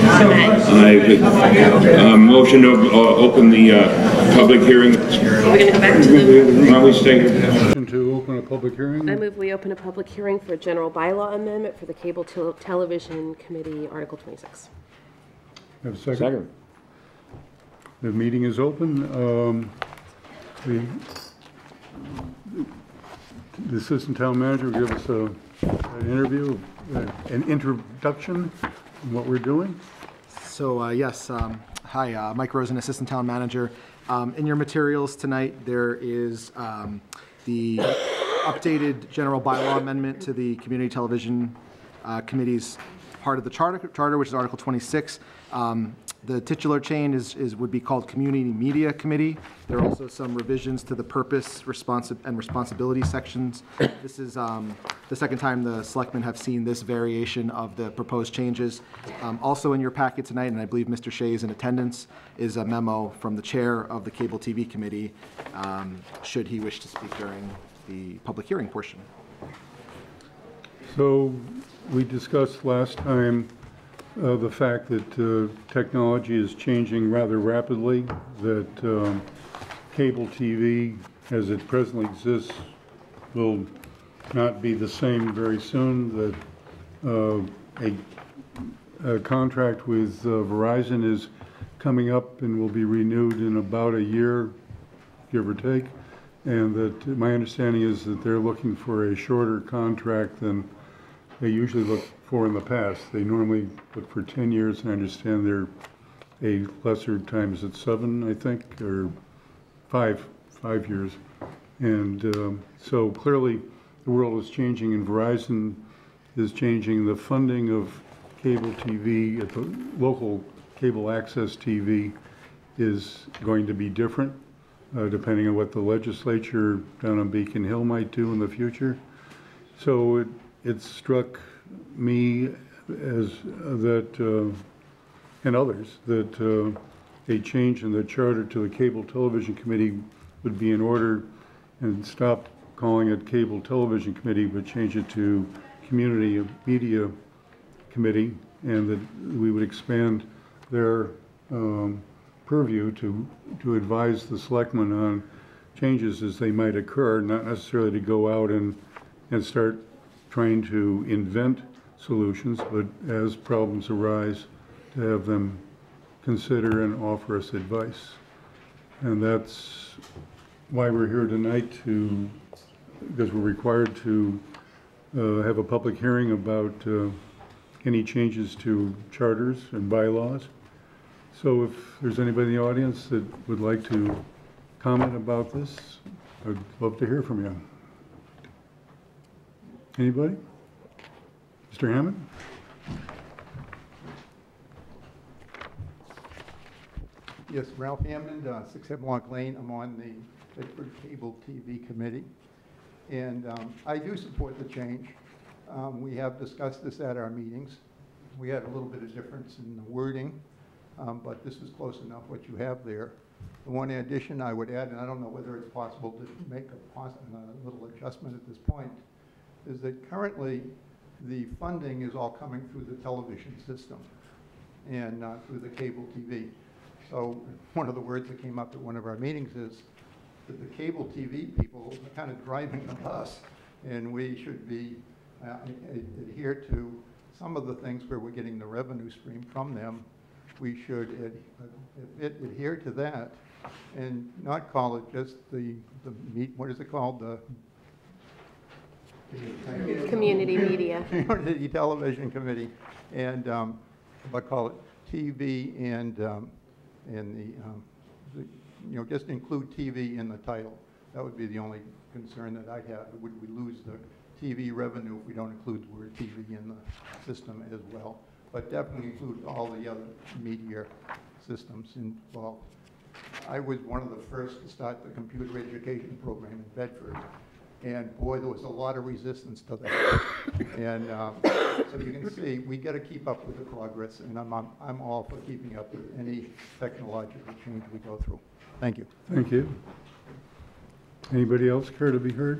Aye. Motion to open the public hearing. Are we going to go back to the... Why don't we stay here? Motion to open a public hearing. I move we open a public hearing for a general bylaw amendment for the Cable Television Committee, Article 26. Have a second? Second. The meeting is open. The Assistant Town Manager will give us an interview, an introduction on what we're doing. So yes, hi, Mike Rosen, Assistant Town Manager. In your materials tonight, there is the updated general bylaw amendment to the Community Television Committee's part of the charter, which is Article 26. The titular change would be called Community Media Committee. There are also some revisions to the purpose, and responsibility sections. This is the second time the Selectmen have seen this variation of the proposed changes. Also in your packet tonight, and I believe Mr. Shea is in attendance, is a memo from the chair of the Cable TV Committee, should he wish to speak during the public hearing portion. So we discussed last time the fact that technology is changing rather rapidly, that cable TV as it presently exists will not be the same very soon, that a contract with Verizon is coming up and will be renewed in about a year, give or take, and that my understanding is that they're looking for a shorter contract than they usually look for in the past. They normally look for 10 years, and I understand they're a lesser time. Is it 7, I think, or 5 years? And so clearly the world is changing, and Verizon is changing. The funding of cable TV at the local cable access TV is going to be different depending on what the legislature down on Beacon Hill might do in the future. So it struck me as that, and others, that a change in the charter to the Cable Television Committee would be in order, and stop calling it Cable Television Committee, but change it to Community Media Committee, and that we would expand their purview to advise the selectmen on changes as they might occur, not necessarily to go out and start trying to invent solutions, but as problems arise, to have them consider and offer us advice. And that's why we're here tonight, because we're required to have a public hearing about any changes to charters and bylaws. So if there's anybody in the audience that would like to comment about this, I'd love to hear from you. Anybody? Mr. Hammond? Yes, Ralph Hammond, 6 Hemlock Lane. I'm on the Bedford Cable TV Committee. And I do support the change. We have discussed this at our meetings. We had a little bit of difference in the wording, but this is close enough what you have there. The one addition I would add, and I don't know whether it's possible to make a little adjustment at this point, is that currently the funding is all coming through the television system and not through the cable TV. So one of the words that came up at one of our meetings is that the cable TV people are kind of driving the bus, and we should be adhere to some of the things where we're getting the revenue stream from them. We should adhere to that and not call it just what is it called? The Community Media. Community Television Committee, and but call it TV and just include TV in the title. That would be the only concern that I have. Would we lose the TV revenue if we don't include the word TV in the system as well? But definitely include all the other media systems involved. I was one of the first to start the computer education program in Bedford. And boy, there was a lot of resistance to that. And so you can see, we got to keep up with the progress, and I'm all for keeping up with any technological change we go through. Thank you. Thank you. Anybody else care to be heard?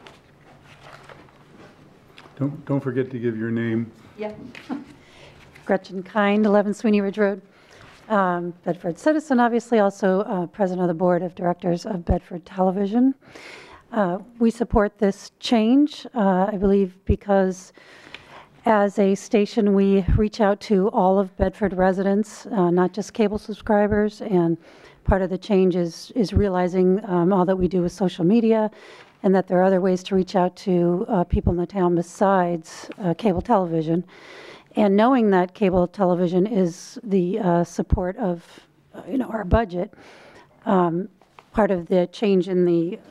Don't forget to give your name. Yeah. Gretchen Kind, 11 Sweeney Ridge Road, Bedford citizen, obviously also president of the board of directors of Bedford Television. We support this change, I believe, because as a station we reach out to all of Bedford residents, not just cable subscribers, and part of the change is realizing all that we do with social media, and that there are other ways to reach out to people in the town besides cable television. And knowing that cable television is the support of our budget, part of the change in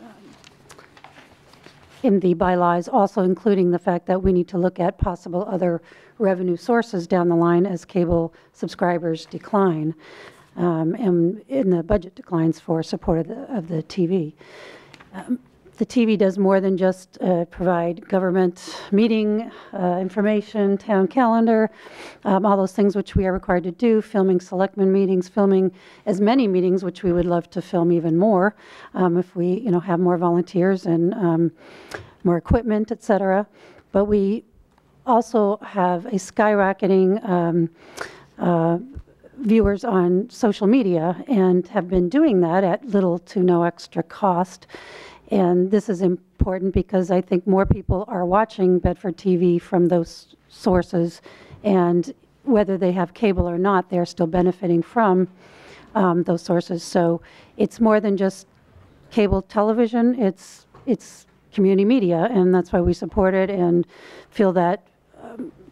the bylaws, also including the fact that we need to look at possible other revenue sources down the line as cable subscribers decline, and in the budget declines for support of the TV. The TV does more than just provide government meeting information, town calendar, all those things which we are required to do, filming selectmen meetings, filming as many meetings, which we would love to film even more if we have more volunteers and more equipment, et cetera. But we also have a skyrocketing viewers on social media and have been doing that at little to no extra cost. And this is important because I think more people are watching Bedford TV from those sources, and whether they have cable or not, they're still benefiting from those sources. So it's more than just cable television, it's community media, and that's why we support it and feel that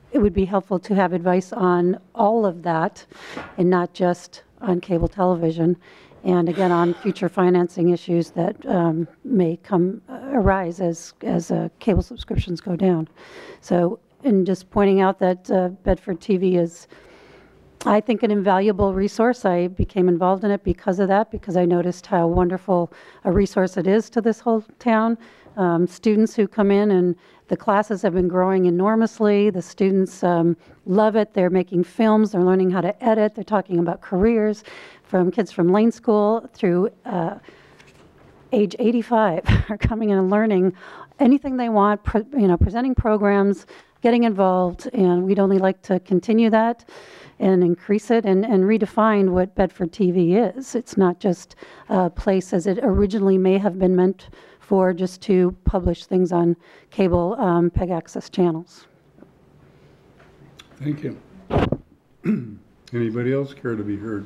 it would be helpful to have advice on all of that and not just on cable television. And again, on future financing issues that may arise as cable subscriptions go down. So, and just pointing out that Bedford TV is, I think, an invaluable resource. I became involved in it because of that, because I noticed how wonderful a resource it is to this whole town. Students who come in, and the classes have been growing enormously. The students love it. They're making films. They're learning how to edit. They're talking about careers, from kids from Lane School through age 85 are coming in and learning anything they want, presenting programs, getting involved, and we'd only like to continue that and increase it and redefine what Bedford TV is. It's not just a place as it originally may have been meant for, just to publish things on cable PEG access channels. Thank you. Anybody else care to be heard?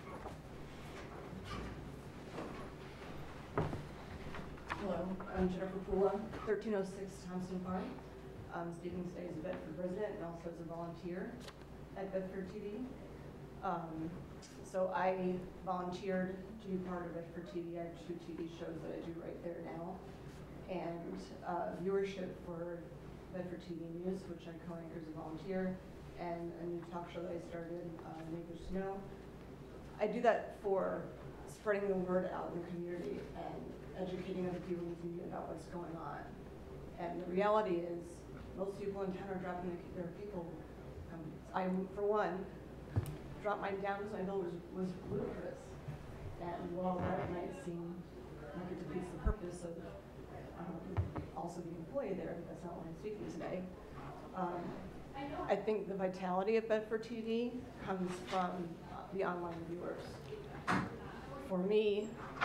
Hello, I'm Jennifer Pula, 1306 Thompson Farm. I'm speaking today as a Bedford resident and also as a volunteer at Bedford TV. So I volunteered to be part of Bedford TV. I have 2 TV shows that I do right there now. And viewership for Bedford TV News, which I co-anchor as a volunteer, and a new talk show that I started, Neighbors Know. I do that for spreading the word out in the community and educating other people in the community about what's going on. And the reality is, most people in town are dropping their people. I, for one, dropped mine down because my bill was ludicrous. And while that might seem like it defeats the purpose of also being employed there, that's not why I'm speaking today. I think the vitality of Bedford TV comes from the online viewers. For me,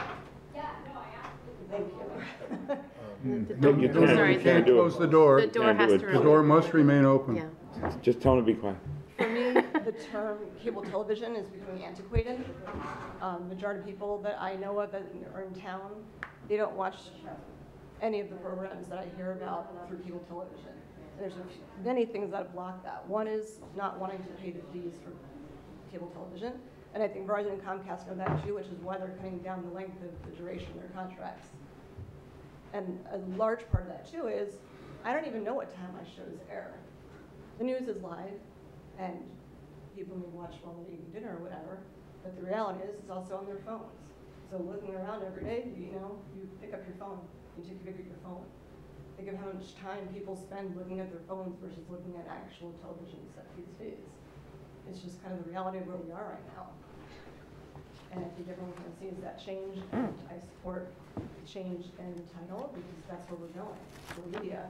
thank you. You can't close the door. The door has to The door must remain open. Yeah. Just tell them to be quiet. For me, the term cable television is becoming antiquated. Majority of people that I know of that are in town, they don't watch any of the programs that I hear about through cable television. There's many things that block that. One is not wanting to pay the fees for cable television. And I think Verizon and Comcast know that too, which is why they're cutting down the length of the duration of their contracts. And a large part of that too is, I don't even know what time my shows air. The news is live, and people may watch while they're eating dinner or whatever, but the reality is it's also on their phones. So looking around every day, you pick up your phone, you take a picture of your phone. Think of how much time people spend looking at their phones versus looking at actual television set these days. It's just kind of the reality of where we are right now. And I think everyone kind of sees that change, and I support the change in the title because that's where we're going, for media.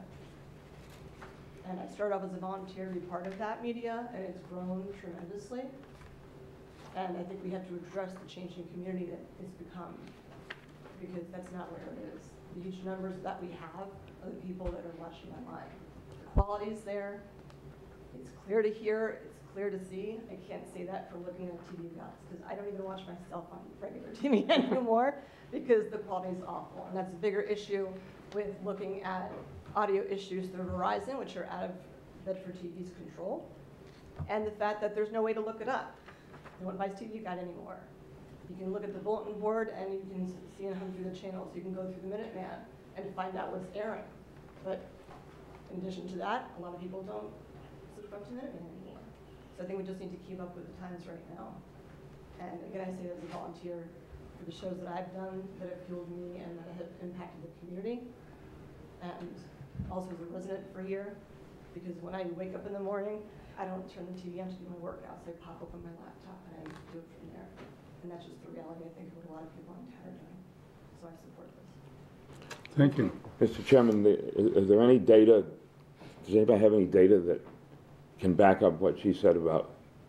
And I started off as a volunteer to be part of that media, and it's grown tremendously. And I think we have to address the changing community that it's become, because that's not where it is. The huge numbers that we have are the people that are watching online. The quality's there, it's clear to hear, it's clear to see. I can't say that for looking at TV guides, because I don't even watch myself on regular TV anymore, because the quality is awful. And that's a bigger issue with looking at audio issues through Verizon, which are out of Bedford TV's control, and the fact that there's no way to look it up. No one buys TV Guide anymore. You can look at the bulletin board and you can see and hum through the channels. You can go through the Minuteman and find out what's airing. But in addition to that, a lot of people don't subscribe to Minuteman anymore. So I think we just need to keep up with the times right now. And again, I say as a volunteer for the shows that I've done that have fueled me and that have impacted the community. And also as a resident for a year, because when I wake up in the morning, I don't turn the TV on to do my workouts. I pop open my laptop and I do it from there. And that's just the reality, I think, of what a lot of people in town are doing. So I support this. Thank you. Mr. Chairman, is there any data, does anybody have any data that can back up what she said about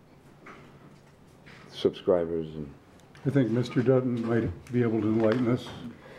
subscribers? And I think Mr. Dutton might be able to enlighten us.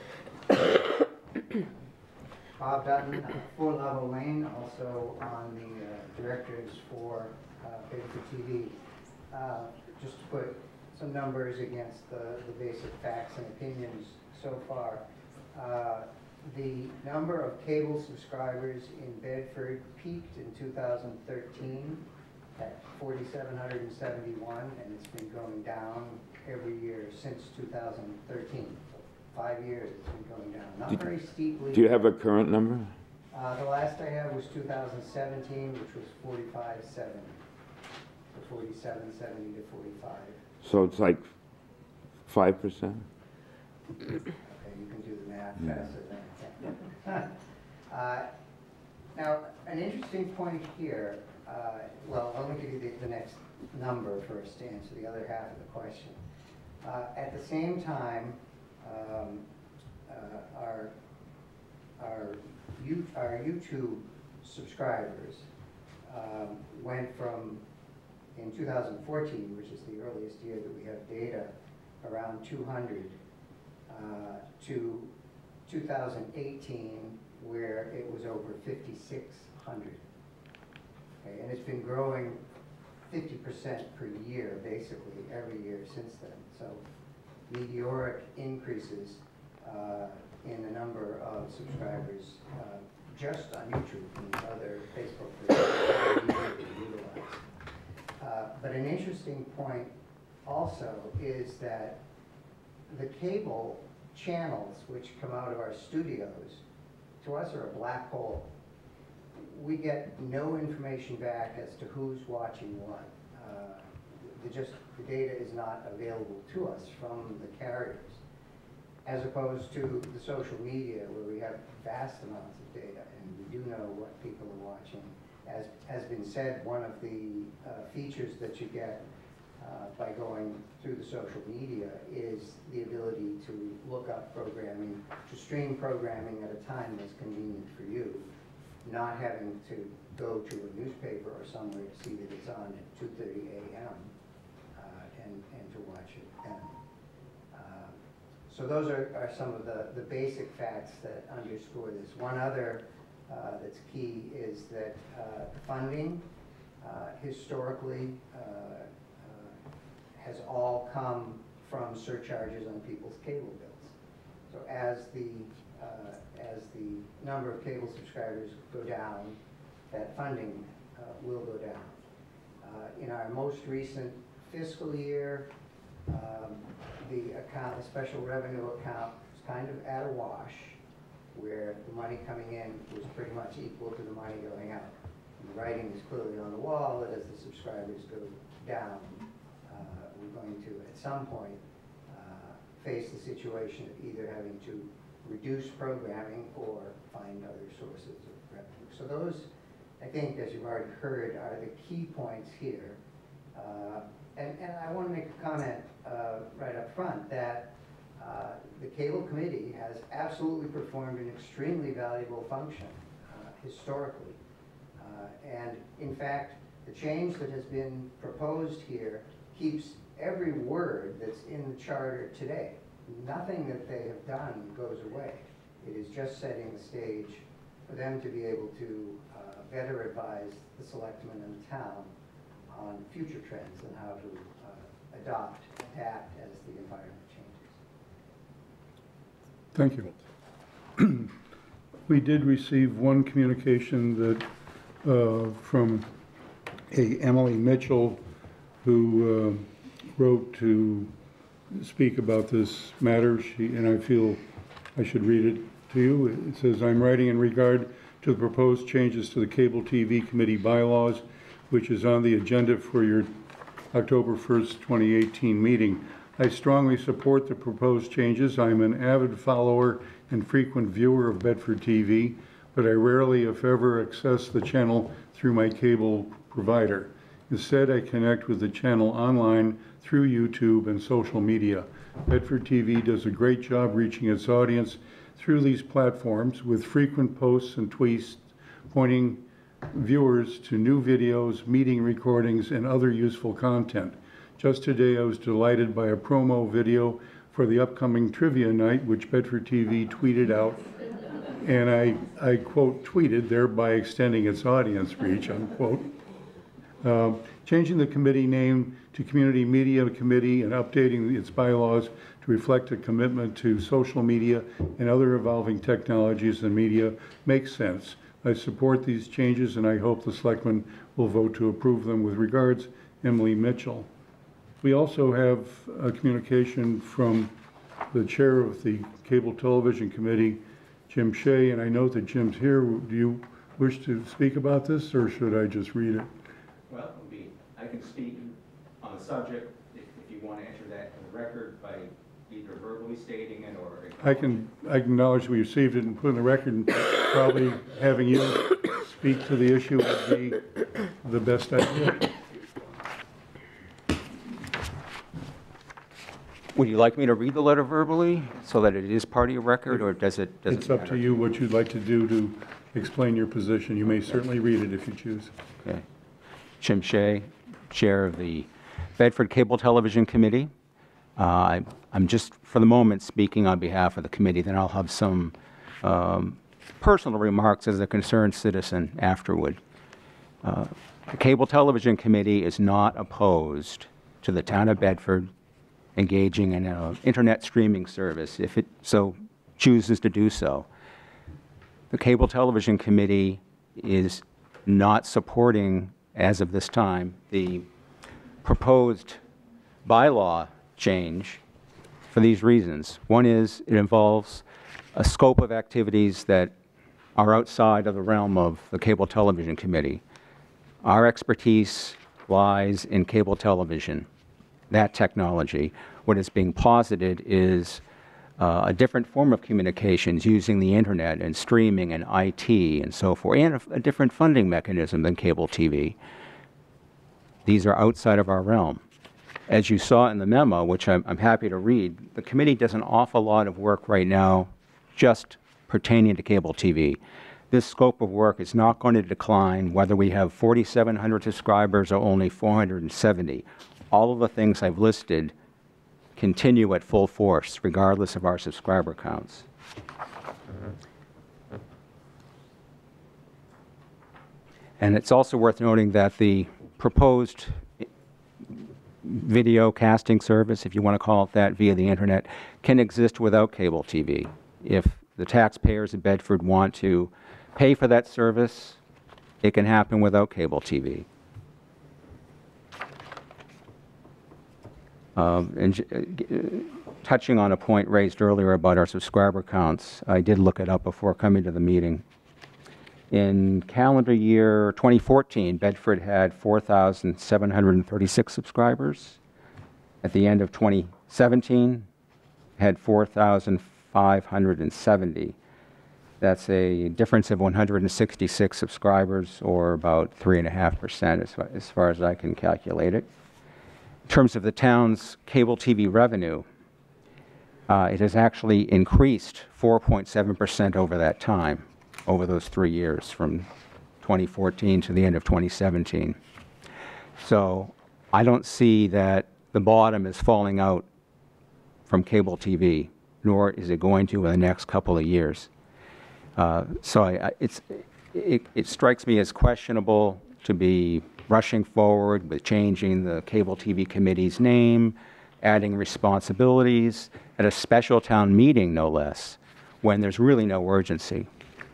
Bob Dutton, 4 Level Lane, also on the directors for Bedford TV. Just to put some numbers against the basic facts and opinions so far. The number of cable subscribers in Bedford peaked in 2013 at 4,771, and it's been going down every year since 2013. So 5 years it's been going down. Not very steeply. Do you have a current number? The last I had was 2017, which was 4570. So 4770 to 45. So it's like 5%? Okay, you can do the math faster than I can. Now, an interesting point here, well, let me give you the next number first to answer the other half of the question. At the same time, our YouTube subscribers went from, in 2014, which is the earliest year that we have data, around 200 to 2018, where it was over 5,600. Okay, and it's been growing 50% per year, basically, every year since then. So meteoric increases in the number of subscribers just on YouTube and other Facebook pages utilized. But an interesting point also is that the cable channels which come out of our studios, to us, are a black hole. We get no information back as to who's watching what. The data is not available to us from the carriers, as opposed to the social media, where we have vast amounts of data and we do know what people are watching. As has been said, one of the features that you get by going through the social media is the ability to look up programming, to stream programming at a time that's convenient for you, not having to go to a newspaper or somewhere to see that it's on at 2:30 a.m. And to watch it then. So those are some of the basic facts that underscore this. One other that's key is that funding historically has all come from surcharges on people's cable bills. So as the number of cable subscribers go down, that funding will go down. In our most recent fiscal year, the special revenue account was kind of at a wash, where the money coming in was pretty much equal to the money going out. And the writing is clearly on the wall that as the subscribers go down, we're going to, at some point, face the situation of either having to reduce programming or find other sources of revenue. So those, I think, as you've already heard, are the key points here. And I want to make a comment right up front that the Cable Committee has absolutely performed an extremely valuable function historically. And in fact, the change that has been proposed here keeps every word that's in the charter today. Nothing that they have done goes away. It is just setting the stage for them to be able to better advise the selectmen and the town on future trends and how to adapt as the environment changes. Thank you. We did receive one communication that from Emily Mitchell, who wrote to speak about this matter, and I feel I should read it to you. It says, I'm writing in regard to the proposed changes to the Cable TV Committee bylaws, which is on the agenda for your October 1st, 2018 meeting. I strongly support the proposed changes. I'm an avid follower and frequent viewer of Bedford TV, but I rarely, if ever, access the channel through my cable provider. Instead, I connect with the channel online through YouTube and social media. Bedford TV does a great job reaching its audience through these platforms with frequent posts and tweets pointing viewers to new videos, meeting recordings, and other useful content. Just today, I was delighted by a promo video for the upcoming trivia night, which Bedford TV tweeted out, and I quote, tweeted, thereby extending its audience reach, unquote. Changing the committee name to Community Media Committee and updating its bylaws to reflect a commitment to social media and other evolving technologies and media makes sense. I support these changes, and I hope the Selectmen will vote to approve them. With regards, Emily Mitchell. We also have a communication from the chair of the Cable Television Committee, Jim Shea, and I note that Jim's here. Do you wish to speak about this, or should I just read it? Well, I can speak on the subject if you want to enter that in the record by either verbally stating it or... I can acknowledge we received it and put it in the record, and probably having you speak to the issue would be the best idea. Would you like me to read the letter verbally so that it is part of your record, or does it It's up to you what you'd like to do to explain your position. You may certainly read it if you choose. Okay. Jim Shea, Chair of the Bedford Cable Television Committee. I'm just, for the moment, speaking on behalf of the committee. Then I'll have some personal remarks as a concerned citizen afterward. The Cable Television Committee is not opposed to the town of Bedford engaging in an internet streaming service if it so chooses to do so. The Cable Television Committee is not supporting, as of this time, the proposed bylaw change for these reasons. One is it involves a scope of activities that are outside of the realm of the Cable Television Committee. Our expertise lies in cable television, that technology. What is being posited is a different form of communications using the internet and streaming and IT and so forth, and a different funding mechanism than cable TV. These are outside of our realm. As you saw in the memo, which I'm happy to read, the committee does an awful lot of work right now just pertaining to cable TV. This scope of work is not going to decline whether we have 4,700 subscribers or only 470. All of the things I've listed continue at full force, regardless of our subscriber counts. And it's also worth noting that the proposed video casting service, if you want to call it that, via the internet, can exist without cable TV. If the taxpayers of Bedford want to pay for that service, it can happen without cable TV. Touching on a point raised earlier about our subscriber counts, I did look it up before coming to the meeting. In calendar year 2014, Bedford had 4,736 subscribers. At the end of 2017, had 4,570. That's a difference of 166 subscribers, or about 3.5% as far as I can calculate it. In terms of the town's cable TV revenue, it has actually increased 4.7% over that time, over those 3 years, from 2014 to the end of 2017. So I don't see that the bottom is falling out from cable TV, nor is it going to in the next couple of years. So it strikes me as questionable to be rushing forward with changing the Cable TV Committee's name, adding responsibilities at a special town meeting, no less, when there's really no urgency.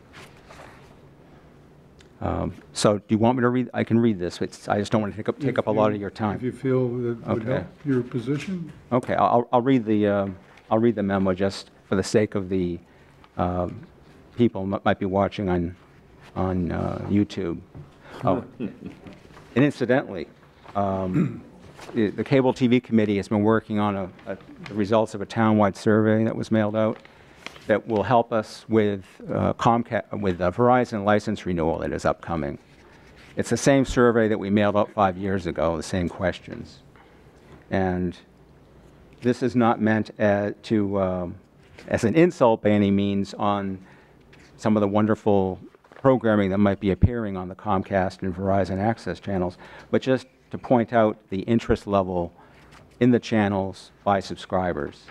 So do you want me to read? I can read this. I just don't want to take up a lot of your time. If you feel that would help your position. Okay, I'll read the memo just for the sake of the people might be watching on YouTube. Oh, and incidentally, the Cable TV Committee has been working on the results of a townwide survey that was mailed out that will help us with Verizon license renewal that is upcoming. It's the same survey that we mailed out 5 years ago, the same questions. And this is not meant as an insult by any means on some of the wonderful programming that might be appearing on the Comcast and Verizon access channels, but just to point out the interest level in the channels by subscribers.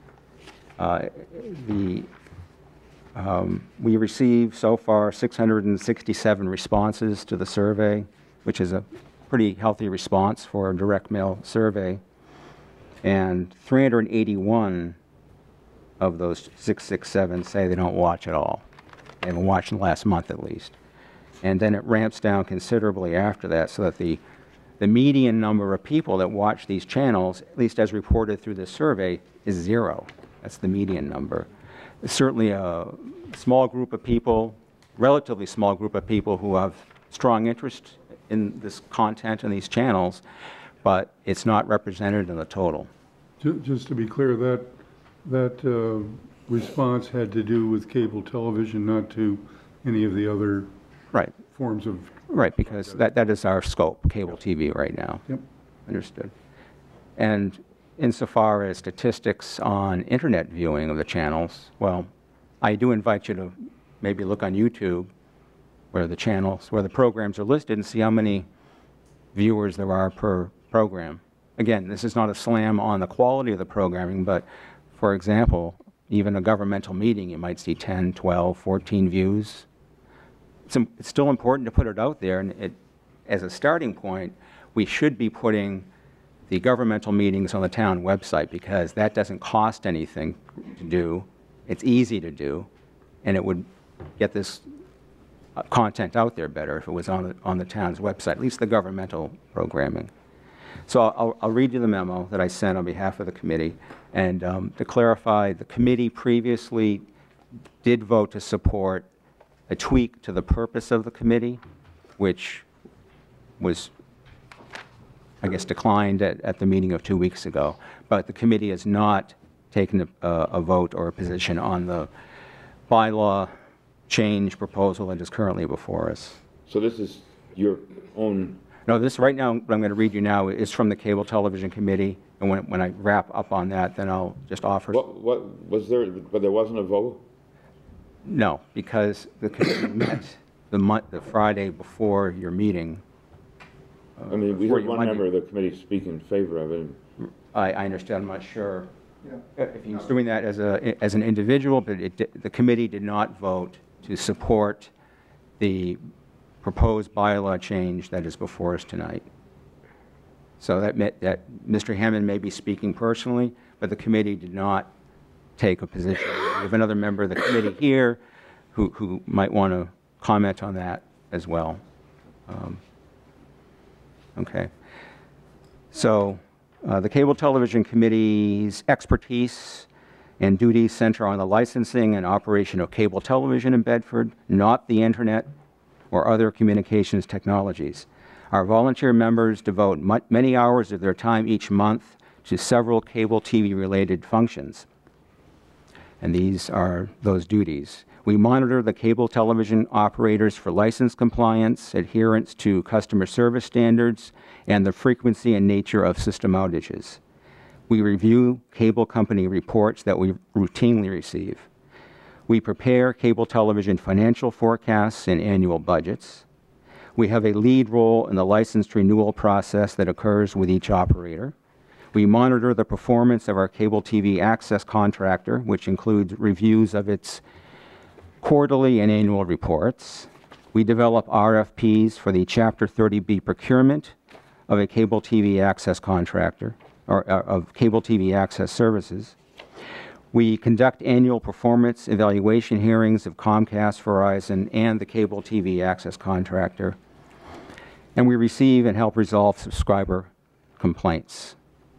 We received so far 667 responses to the survey, which is a pretty healthy response for a direct mail survey. And 381 of those 667 say they don't watch at all. They haven't watched in the last month at least. And then it ramps down considerably after that, so that the median number of people that watch these channels, at least as reported through this survey, is 0. That's the median number. It's certainly a small group of people, relatively small group of people who have strong interest in this content and these channels, but it's not represented in the total. Just to be clear, that response had to do with cable television, not to any of the other forms of... Right, because that is our scope, cable TV right now. Yep. Understood. And insofar as statistics on internet viewing of the channels, well, I do invite you to maybe look on YouTube where the channels, where the programs are listed, and see how many viewers there are per program. Again, this is not a slam on the quality of the programming, but for example, even a governmental meeting, you might see 10, 12, 14 views. It's still important to put it out there, and as a starting point, we should be putting the governmental meetings on the town website, because that doesn't cost anything to do. It's easy to do, and it would get this content out there better if it was on the town's website, at least the governmental programming. So I'll read you the memo that I sent on behalf of the committee, and to clarify, the committee previously did vote to support a tweak to the purpose of the committee, which was, I guess, declined at the meeting of 2 weeks ago. But the committee has not taken a vote or a position on the bylaw change proposal that is currently before us. So this is your own... No, this right now, what I'm going to read you now is from the Cable Television Committee, and when I wrap up on that, then I'll just offer... What was there, but there wasn't a vote? No, because the committee met the Friday before your meeting. I mean, we heard one member of the committee speak in favor of it. I understand. I'm not sure if he's doing that as an individual, but the committee did not vote to support the proposed bylaw change that is before us tonight. So that Mr. Hammond may be speaking personally, but the committee did not take a position. We have another member of the committee here who might want to comment on that as well. Okay. So the Cable Television Committee's expertise and duties center on the licensing and operation of cable television in Bedford, not the internet or other communications technologies. Our volunteer members devote many hours of their time each month to several cable TV related functions. And these are those duties. We monitor the cable television operators for license compliance, adherence to customer service standards, and the frequency and nature of system outages. We review cable company reports that we routinely receive. We prepare cable television financial forecasts and annual budgets. We have a lead role in the license renewal process that occurs with each operator. We monitor the performance of our cable TV access contractor, which includes reviews of its quarterly and annual reports. We develop RFPs for the Chapter 30B procurement of a cable TV access contractor, or of cable TV access services. We conduct annual performance evaluation hearings of Comcast, Verizon, and the cable TV access contractor. And we receive and help resolve subscriber complaints.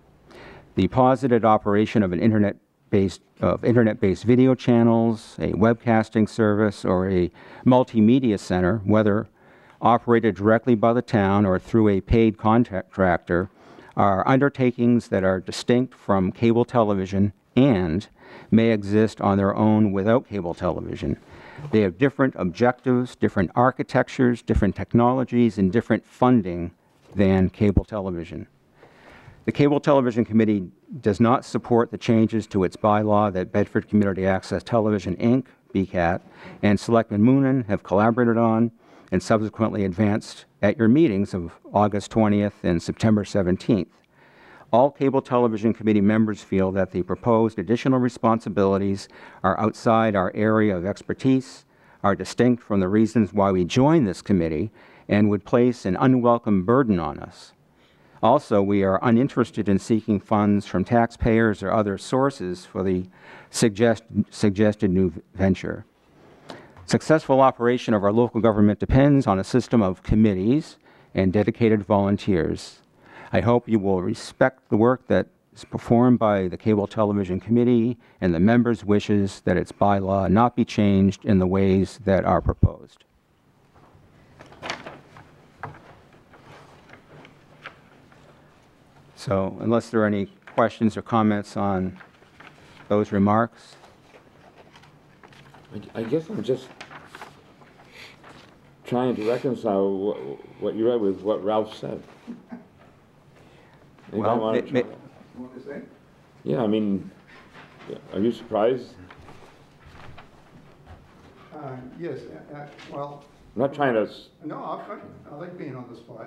The positive operation of an internet-based video channels, a webcasting service, or a multimedia center, whether operated directly by the town or through a paid contractor, are undertakings that are distinct from cable television and may exist on their own without cable television. They have different objectives, different architectures, different technologies, and different funding than cable television. The Cable Television Committee does not support the changes to its bylaw that Bedford Community Access Television, Inc., BCAT, and Selectmen Moonen have collaborated on and subsequently advanced at your meetings of August 20th and September 17th. All Cable Television Committee members feel that the proposed additional responsibilities are outside our area of expertise, are distinct from the reasons why we joined this committee, and would place an unwelcome burden on us. Also, we are uninterested in seeking funds from taxpayers or other sources for the suggested new venture. Successful operation of our local government depends on a system of committees and dedicated volunteers. I hope you will respect the work that is performed by the Cable Television Committee and the members' wishes that its bylaw not be changed in the ways that are proposed. So, unless there are any questions or comments on those remarks? I guess I'm just trying to reconcile what you read with what Ralph said. Well, Want to say? Yeah, I mean, are you surprised? Yes, well... I'm not trying to... No, I like being on the spot.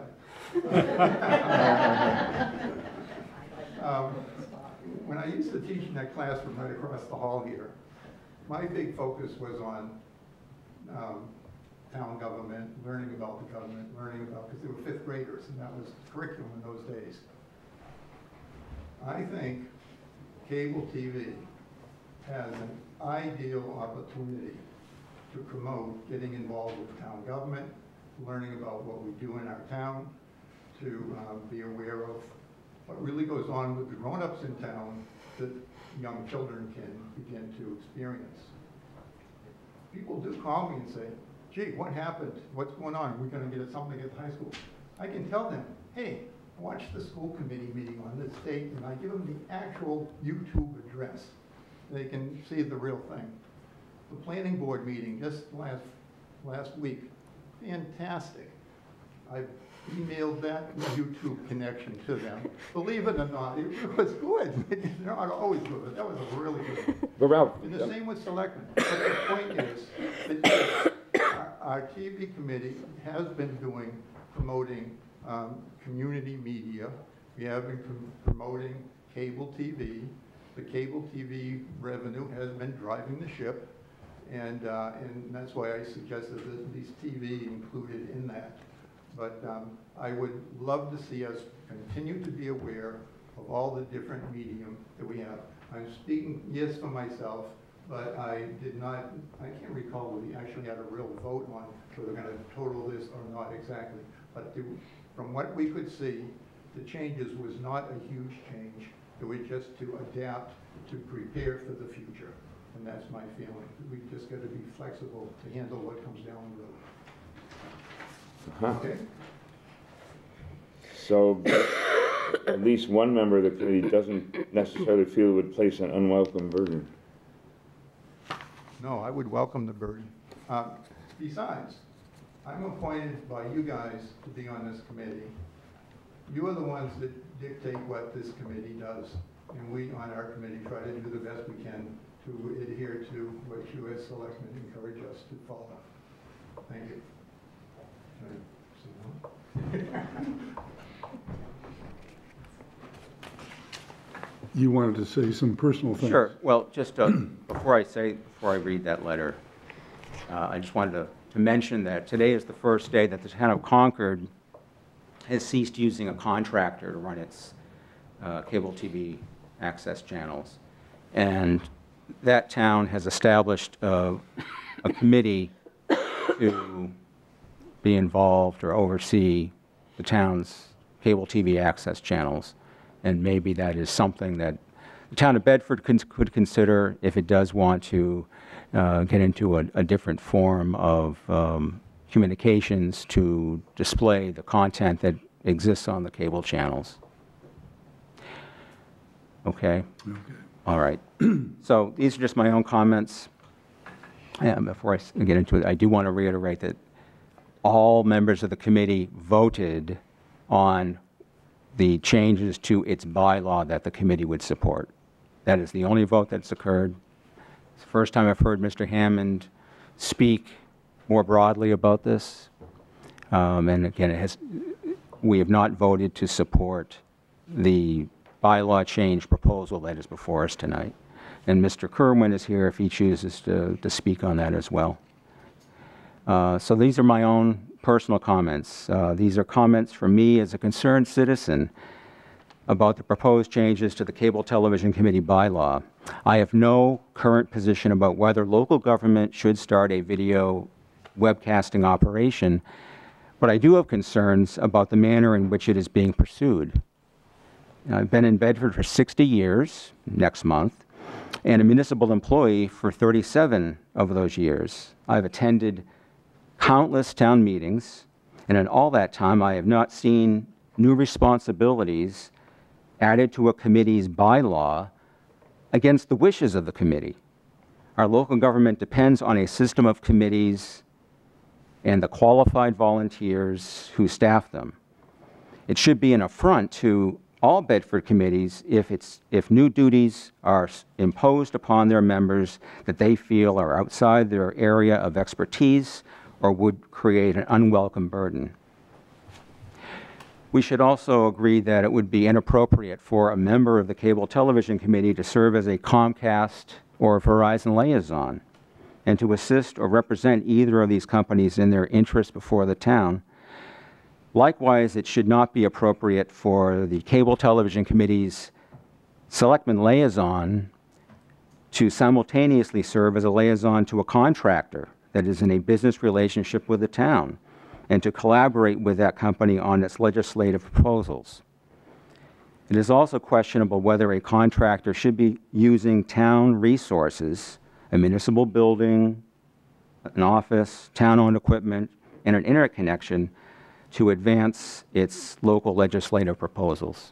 When I used to teach in that classroom right across the hall here, my big focus was on town government, learning about the government, because they were fifth graders, and that was curriculum in those days. I think cable TV has an ideal opportunity to promote getting involved with town government, learning about what we do in our town, to be aware of what really goes on with the grown-ups in town that young children can begin to experience. People do call me and say, gee, what happened? What's going on? We're going to get something at the high school. I can tell them, hey, watch the school committee meeting on this date, and I give them the actual YouTube address. They can see the real thing. The planning board meeting just last week, fantastic. I've emailed that YouTube connection to them. Believe it or not, it was good. They're not always good, but that was a really good one. But Ralph, and the same with Selectmen. But the point is that our TV committee has been promoting community media. We have been promoting cable TV. The cable TV revenue has been driving the ship, and that's why I suggested that at least TV included in that. But I would love to see us continue to be aware of all the different medium that we have. I'm speaking, yes, for myself, but I can't recall whether we actually had a real vote on whether we're going to total this or not exactly. But from what we could see, the changes was not a huge change. It was just to adapt, to prepare for the future. And that's my feeling. We just got to be flexible to handle what comes down the road. Okay. So at least one member of the committee doesn't necessarily feel it would place an unwelcome burden. No, I would welcome the burden. Besides, I'm appointed by you guys to be on this committee. You are the ones that dictate what this committee does. And we on our committee try to do the best we can to adhere to what you as selectmen encourage us to follow. Thank you. You wanted to say some personal things. Sure. Well, just before I read that letter, I just wanted to mention that today is the first day that the town of Concord has ceased using a contractor to run its cable TV access channels. And that town has established a committee to be involved or oversee the town's cable TV access channels. And maybe that is something that the town of Bedford could consider if it does want to get into a different form of communications to display the content that exists on the cable channels. Okay? Okay. All right. So these are just my own comments. Before I get into it, I do want to reiterate that all members of the committee voted on the changes to its bylaw that the committee would support. That is the only vote that's occurred. It's the first time I've heard Mr. Hammond speak more broadly about this. And again, we have not voted to support the bylaw change proposal that is before us tonight. And Mr. Kerwin is here if he chooses to speak on that as well. So these are my own personal comments. These are comments from me as a concerned citizen about the proposed changes to the Cable Television Committee bylaw. I have no current position about whether local government should start a video webcasting operation, but I do have concerns about the manner in which it is being pursued. I've been in Bedford for 60 years next month, and a municipal employee for 37 of those years. I've attended countless town meetings, and in all that time I have not seen new responsibilities added to a committee's bylaw against the wishes of the committee. Our local government depends on a system of committees and the qualified volunteers who staff them. It should be an affront to all Bedford committees if new duties are imposed upon their members that they feel are outside their area of expertise or would create an unwelcome burden. We should also agree that it would be inappropriate for a member of the Cable Television Committee to serve as a Comcast or Verizon liaison and to assist or represent either of these companies in their interests before the town. Likewise, it should not be appropriate for the Cable Television Committee's Selectmen liaison to simultaneously serve as a liaison to a contractor that is in a business relationship with the town and to collaborate with that company on its legislative proposals. It is also questionable whether a contractor should be using town resources, a municipal building, an office, town-owned equipment, and an internet connection to advance its local legislative proposals.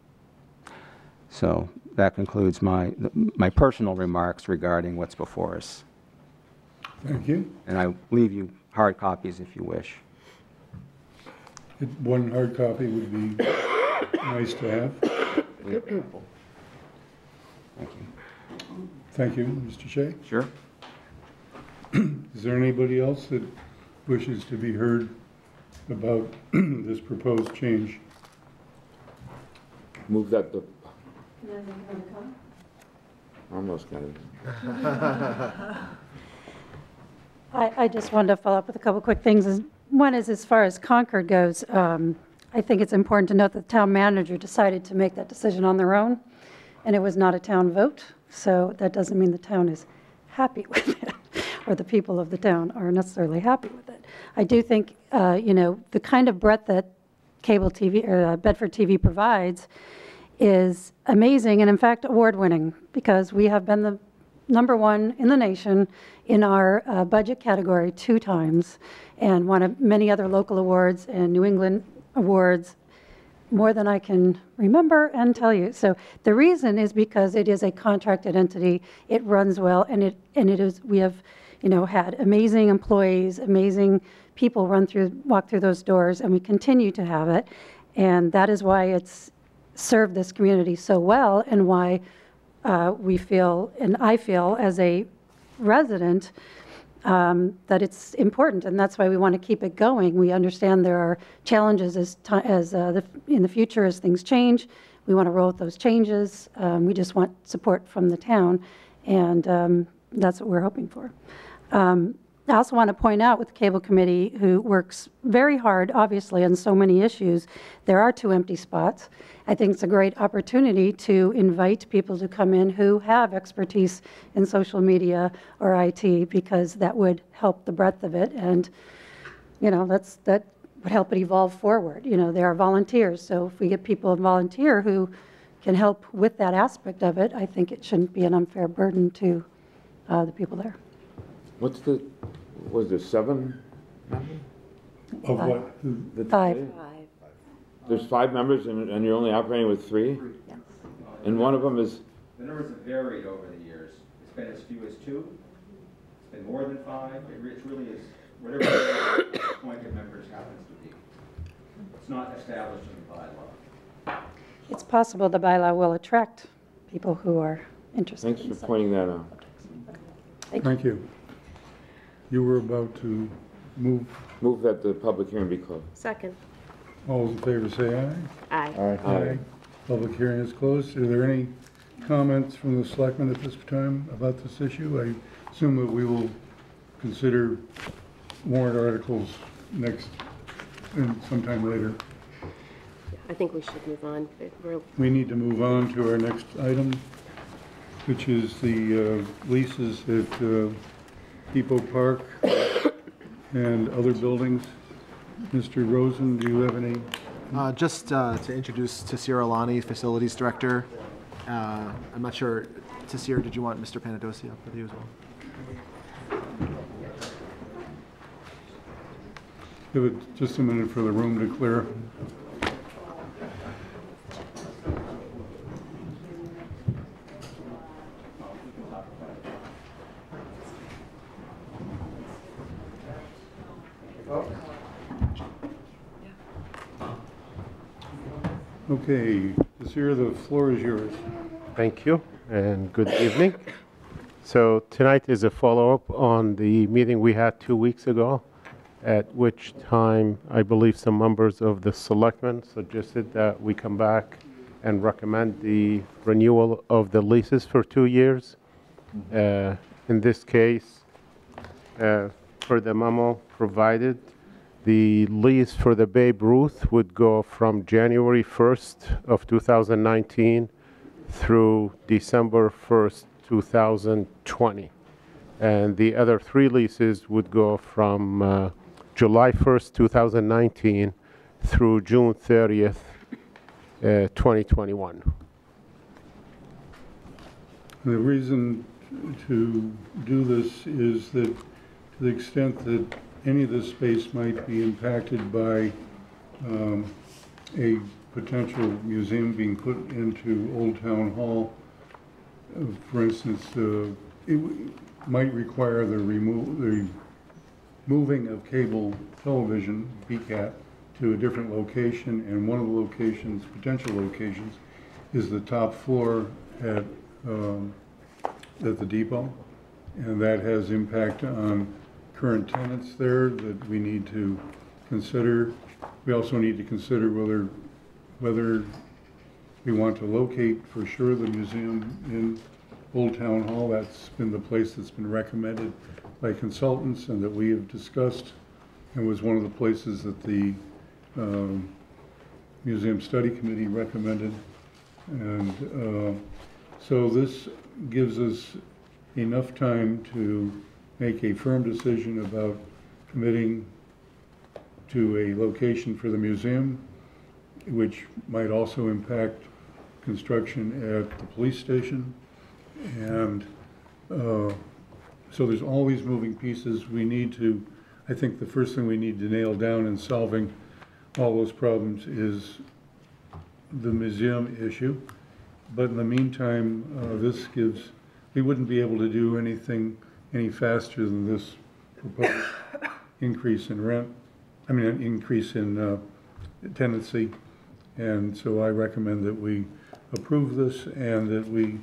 So that concludes my personal remarks regarding what's before us. Thank you. And I leave you hard copies if you wish. One hard copy would be nice to have. Thank you. Thank you, Mr. Shea. Sure. Is there anybody else that wishes to be heard about this proposed change? Move that the... Almost got it. I just wanted to follow up with a couple quick things. One is, as far as Concord goes, I think it's important to note that the town manager decided to make that decision on their own, and it was not a town vote, so that doesn't mean the town is happy with it, or the people of the town are necessarily happy with it. I do think, the kind of breadth that cable TV, or Bedford TV provides is amazing, and in fact, award-winning, because we have been the #1 in the nation in our budget category 2 times, and won many other local awards and New England awards, more than I can remember and tell you. So the reason is because it is a contracted entity, it runs well, and it is, we have, had amazing employees, amazing people walk through those doors, and we continue to have it, and that is why it's served this community so well, and why we feel, and I feel as a resident, that it's important, and that's why we want to keep it going. We understand there are challenges in the future as things change. We want to roll with those changes. We just want support from the town, and that's what we're hoping for. I also want to point out with the Cable Committee, who works very hard, obviously, on so many issues, there are 2 empty spots. I think it's a great opportunity to invite people to come in who have expertise in social media or IT, because that would help the breadth of it, and that would help it evolve forward. There are volunteers, so if we get people to volunteer who can help with that aspect of it, I think it shouldn't be an unfair burden to the people there. Was there 7 members? Of what? 5. There's 5 members and you're only operating with 3? Yes. And one of them is... The numbers have varied over the years. It's been as few as 2. It's been more than 5. It really is whatever the appointed members happens to be. It's not established in the bylaw. It's possible the bylaw will attract people who are interested. Thanks for pointing that out. Thank you. You were about to move. Move that the public hearing be closed. Second. All those in favor say aye. Aye. Aye. Public hearing is closed. Are there any comments from the selectmen at this time about this issue? I assume that we will consider warrant articles next, and sometime later. I think we should move on. We need to move on to our next item, which is the leases at Depot Park and other buildings. Mr. Rosen, do you have any? Just to introduce Tasir Alani, Facilities Director. I'm not sure, Tasir, did you want Mr. Panadosi up with you as well? Give it just a minute for the room to clear. Okay, Tasir, the floor is yours. Thank you, and good evening. So tonight is a follow-up on the meeting we had 2 weeks ago, at which time I believe some members of the Selectmen suggested that we come back and recommend the renewal of the leases for 2 years. In this case, for the memo provided, the lease for the Babe Ruth would go from January 1st of 2019 through December 1st, 2020. And the other 3 leases would go from July 1st, 2019 through June 30th, 2021. The reason to do this is that to the extent that any of this space might be impacted by a potential museum being put into Old Town Hall, for instance, it might require the moving of cable television, BCAT, to a different location, and one of the locations, potential locations, is the top floor at the depot, and that has impact on current tenants there that we need to consider. We also need to consider whether we want to locate for sure the museum in Old Town Hall. That's been the place that's been recommended by consultants and that we have discussed, and was one of the places that the Museum Study Committee recommended. And so this gives us enough time to make a firm decision about committing to a location for the museum, which might also impact construction at the police station. And so there's always moving pieces. We need to, I think the first thing we need to nail down in solving all those problems is the museum issue. But in the meantime, this gives, we wouldn't be able to do anything any faster than this proposed increase in rent, increase in tenancy. And so I recommend that we approve this and that we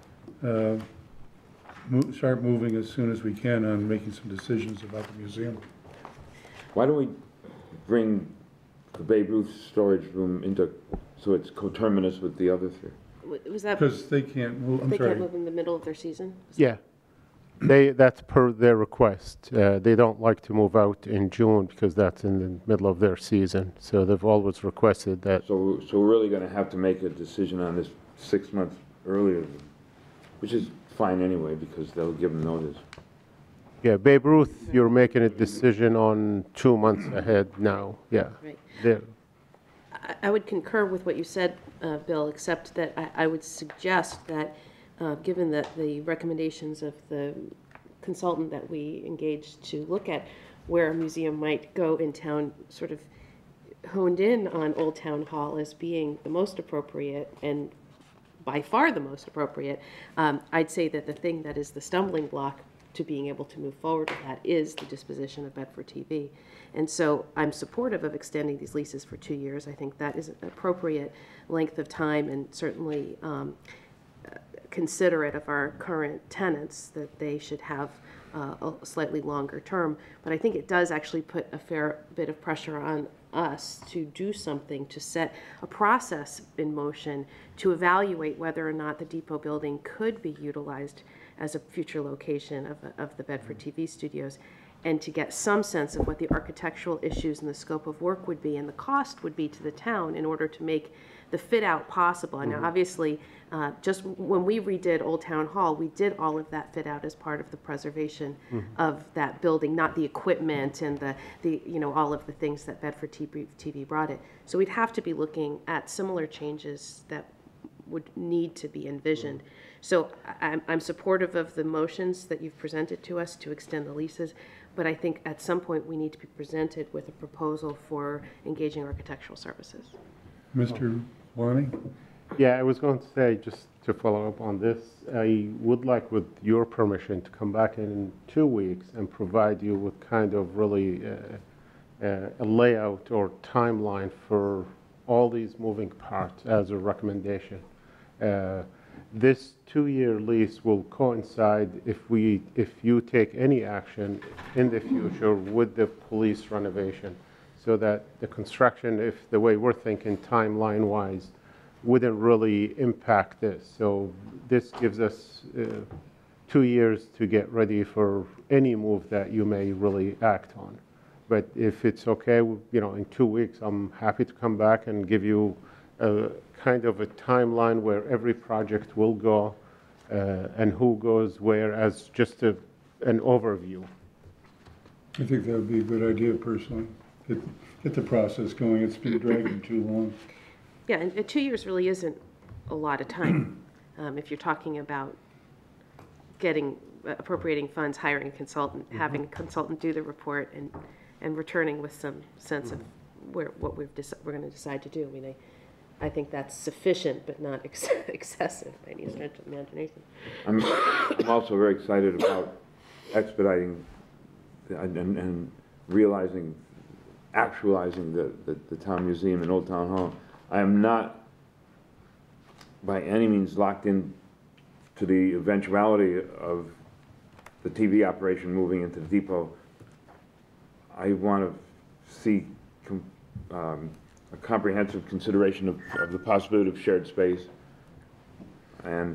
start moving as soon as we can on making some decisions about the museum. Why don't we bring the Babe Ruth storage room into, so it's coterminous with the other 3? Was that because they can't move? they can't move in the middle of their season? Yeah, that's per their request. They don't like to move out in June because that's in the middle of their season. So they've always requested that. So we're really going to have to make a decision on this 6 months earlier, which is fine anyway because they'll give them notice. Yeah, Babe Ruth, you're making a decision on 2 months ahead now. Yeah. Right. There. I would concur with what you said, Bill, except that I would suggest that given that the recommendations of the consultant that we engaged to look at where a museum might go in town sort of honed in on Old Town Hall as being the most appropriate and by far the most appropriate, I'd say that the thing that is the stumbling block to being able to move forward with that is the disposition of Bedford TV. And so I'm supportive of extending these leases for 2 years. I think that is an appropriate length of time and certainly considerate of our current tenants that they should have a slightly longer term. But I think it does actually put a fair bit of pressure on us to do something, to set a process in motion to evaluate whether or not the depot building could be utilized as a future location of the Bedford TV studios. and to get some sense of what the architectural issues and the scope of work would be and the cost would be to the town in order to make the fit out possible. And now, obviously, just when we redid Old Town Hall, we did all of that fit out as part of the preservation of that building, not the equipment and the all of the things that Bedford TV brought it. So we'd have to be looking at similar changes that would need to be envisioned. So I'm supportive of the motions that you've presented to us to extend the leases, but I think at some point we need to be presented with a proposal for engaging architectural services. Mr. Lonnie? Yeah, I was going to say, just to follow up on this, I would like, with your permission, to come back in 2 weeks and provide you with kind of really a layout or timeline for all these moving parts as a recommendation. This 2-year lease will coincide if you take any action in the future with the police renovation, so that the construction, if the way we're thinking timeline-wise, wouldn't really impact this. So this gives us 2 years to get ready for any move that you may really act on. But if it's okay, in 2 weeks, I'm happy to come back and give you a kind of a timeline where every project will go and who goes where, as just an overview. I think that would be a good idea personally. Get the process going. It's been dragging too long. Yeah, and 2 years really isn't a lot of time. If you're talking about appropriating funds, hiring a consultant, having a consultant do the report, and returning with some sense of what we're going to decide to do. I mean, I think that's sufficient, but not excessive by any stretch of imagination. I'm also very excited about expediting and actualizing the town museum and Old Town Hall. I am not by any means locked in to the eventuality of the TV operation moving into the depot. I want to see a comprehensive consideration of the possibility of shared space, and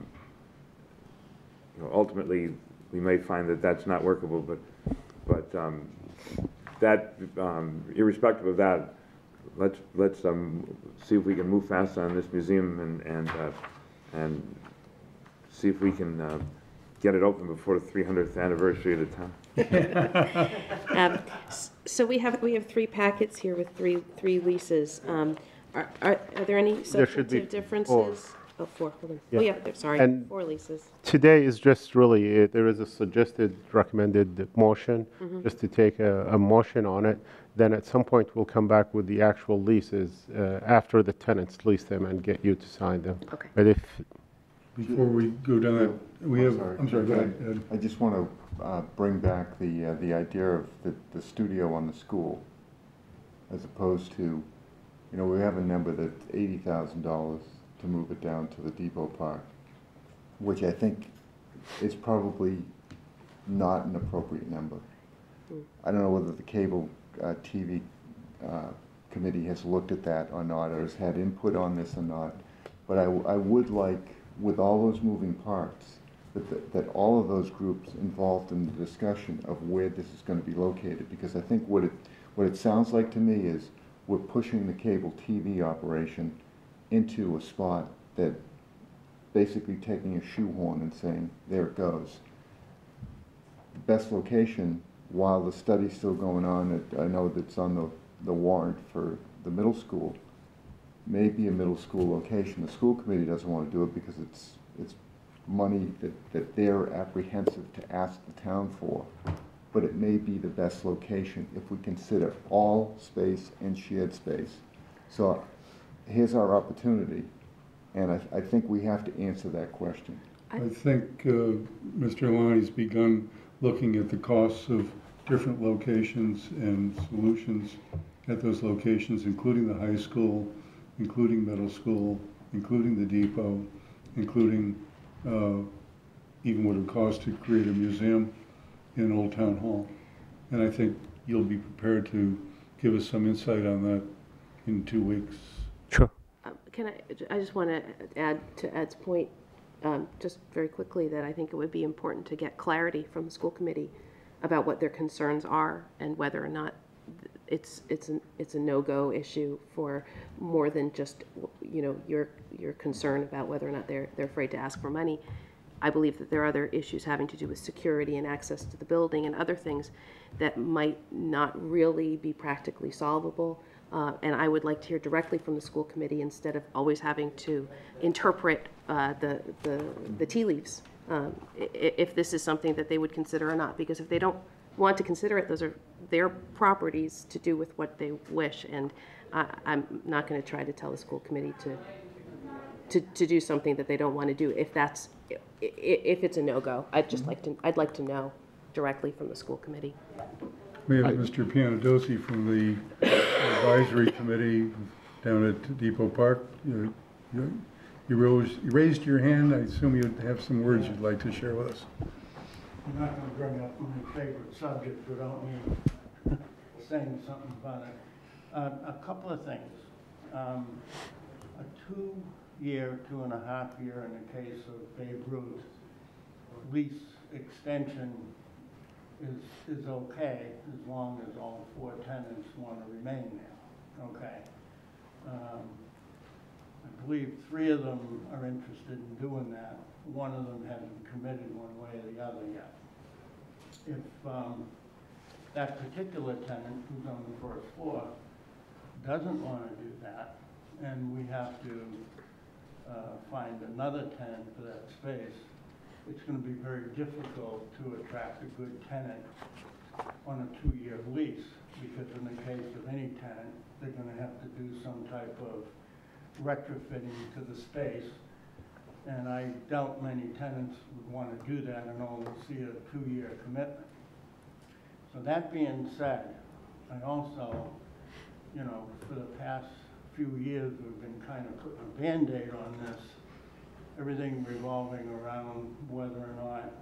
ultimately we may find that that's not workable, but that irrespective of that, let's see if we can move fast on this museum and see if we can get it open before the 300th anniversary of the town. So we have 3 packets here with three leases. Are there any substantive differences? 4. Oh, 4. Hold on. Yeah. Oh, yeah. Sorry. And 4 leases. Today is just really there is a suggested recommended motion, just to take a motion on it. Then at some point we'll come back with the actual leases after the tenants lease them and get you to sign them. Okay. But before we go down that, I'm sorry, go ahead, Ed. I just want to bring back the idea of the studio on the school, as opposed to, we have a number that's $80,000 to move it down to the depot park, which I think is probably not an appropriate number. I don't know whether the cable TV committee has looked at that or not, or has had input on this or not, but I would like, with all those moving parts, that all of those groups involved in the discussion of where this is going to be located, because I think what it sounds like to me is we're pushing the cable TV operation into a spot that basically taking a shoehorn and saying, there it goes. The best location, while the study's still going on, I know that's on the warrant for the middle school, may be a middle school location. The school committee doesn't want to do it because it's money that they're apprehensive to ask the town for, but it may be the best location if we consider all space and shared space. So here's our opportunity, and I think we have to answer that question. I think Mr. Lonnie's begun looking at the costs of different locations and solutions at those locations, including the high school, including middle school, including the depot, including even what it would cost to create a museum in Old Town Hall. And I think you'll be prepared to give us some insight on that in 2 weeks. Sure. I just want to add to Ed's point, just very quickly, that I think it would be important to get clarity from the school committee about what their concerns are and whether or not it's a no-go issue for more than just, you know, your concern about whether or not they're afraid to ask for money. I believe that there are other issues having to do with security and access to the building and other things that might not really be practically solvable. And I would like to hear directly from the school committee instead of always having to interpret the tea leaves, if this is something that they would consider or not. Because if they don't want to consider it, those are their properties to do with what they wish. And I'm not going to try to tell the school committee to do something that they don't want to do. If it's a no-go, I'd like to know directly from the school committee. We have Mr. Pianadosi from the advisory committee down at Depot Park. You raised your hand. I assume you have some words you'd like to share with us. I'm not going to bring up my favorite subject without me saying something about it. A couple of things. A 2-year, 2.5 year in the case of Babe Ruth, lease extension is okay as long as all 4 tenants want to remain there. Okay. I believe 3 of them are interested in doing that. 1 of them hasn't committed one way or the other yet. If that particular tenant who's on the first floor doesn't want to do that, and we have to find another tenant for that space, it's going to be very difficult to attract a good tenant on a 2-year lease, because in the case of any tenant, they're going to have to do some type of retrofitting to the space, and I doubt many tenants would want to do that and only see a 2-year commitment. So that being said, I also, you know, for the past few years, we've been kind of putting a Band-Aid on this, everything revolving around whether or not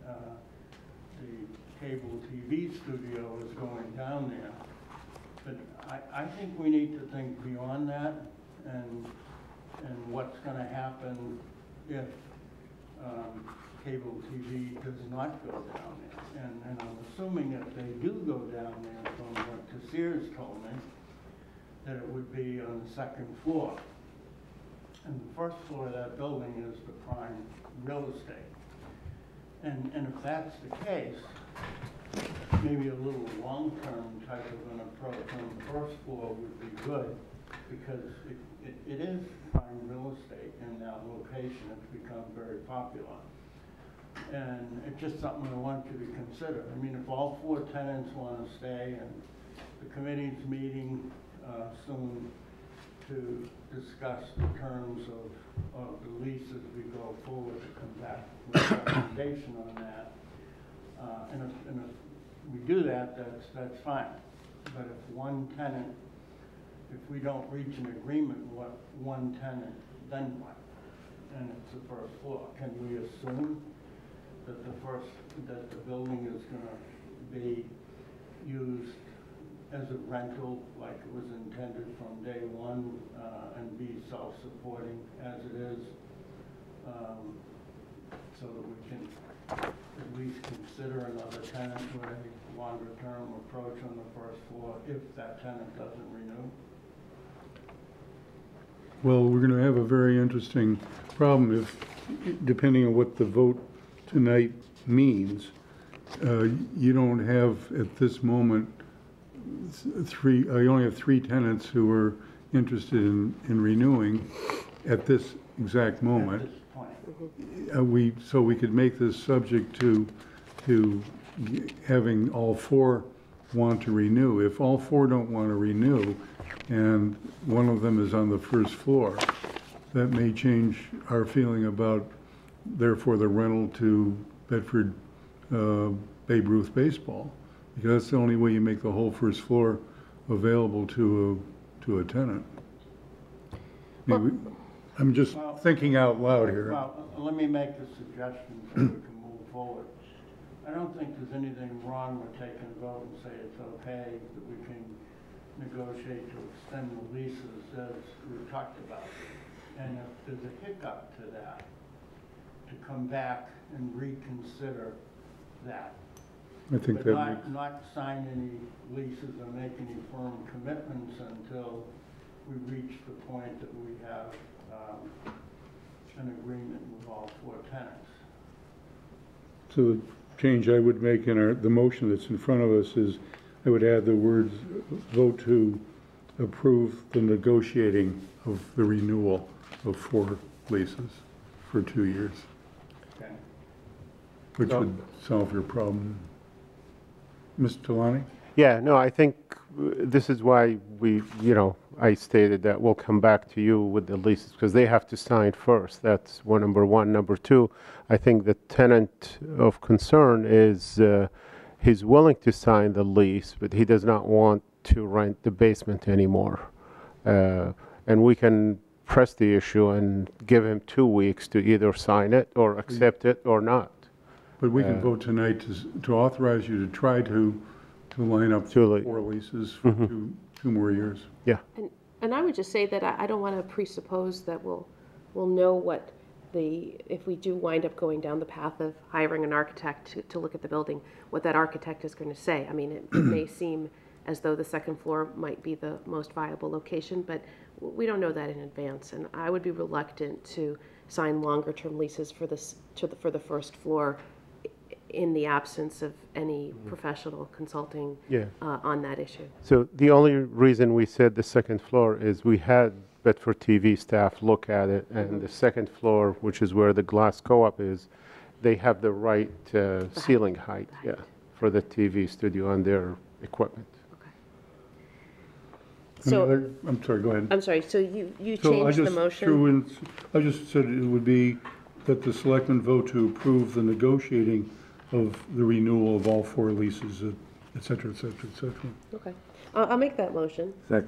the cable TV studio is going down there. But I think we need to think beyond that and what's going to happen if cable TV does not go down there. And I'm assuming if they do go down there, from what Cassiers told me, that it would be on the 2nd floor. And the first floor of that building is the prime real estate. And if that's the case, maybe a little long-term type of an approach on the first floor would be good, because it is prime real estate in that location. It's become very popular. And it's just something I want you to consider. I mean, if all 4 tenants want to stay, and the committee's meeting soon to discuss the terms of the lease as we go forward, to come back with a recommendation on that. And if we do that, that's fine. But if one tenant, if we don't reach an agreement with one tenant, then what? And it's the first floor. Can we assume that the building is going to be used as a rental like it was intended from day one, and be self-supporting as it is, so that we can at least consider another tenant with a longer-term approach on the first floor if that tenant doesn't renew? Well, we're going to have a very interesting problem if, depending on what the vote tonight means, you don't have at this moment you only have 3 tenants who are interested in renewing at this exact moment. So we could make this subject to having all 4 want to renew. If all 4 don't want to renew, and one of them is on the first floor, that may change our feeling about, therefore, the rental to Bedford Babe Ruth baseball, because that's the only way you make the whole first floor available to a tenant. I'm just thinking out loud here. Well, let me make a suggestion so we can move forward. I don't think there's anything wrong with taking a vote and say it's okay that we can negotiate to extend the leases as we've talked about. And if there's a hiccup to that, to come back and reconsider that. I think but that not, makes, not sign any leases or make any firm commitments until we reach the point that we have an agreement with all 4 tenants. so the change I would make in the motion that's in front of us is I would add the words, vote to approve the negotiating of the renewal of 4 leases for 2 years. Okay. Which would solve your problem. Mr. Talani? Yeah, no, I think this is why I stated that we'll come back to you with the leases, because they have to sign first. That's number one. Number two, I think the tenant of concern is he's willing to sign the lease, but he does not want to rent the basement anymore. And we can press the issue and give him 2 weeks to either sign it or accept it or not. But we can vote tonight to authorize you to try to line up 4 leases for 2 more years. Yeah. And I would just say that I don't want to presuppose that we'll know what if we do wind up going down the path of hiring an architect to look at the building, what that architect is going to say. I mean, it may seem as though the second floor might be the most viable location, but we don't know that in advance. And I would be reluctant to sign longer-term leases for for the first floor in the absence of any professional consulting on that issue. So the only reason we said the second floor is we had Bedford TV staff look at it, and the second floor, which is where the glass co-op is, they have the right ceiling height, for the TV studio and their equipment. So, I'm sorry, go ahead. I'm sorry, so you changed the motion? I just said it would be that the selectmen vote to approve the negotiating of the renewal of all 4 leases, et cetera, et cetera, et cetera. Okay. I'll make that motion. Second.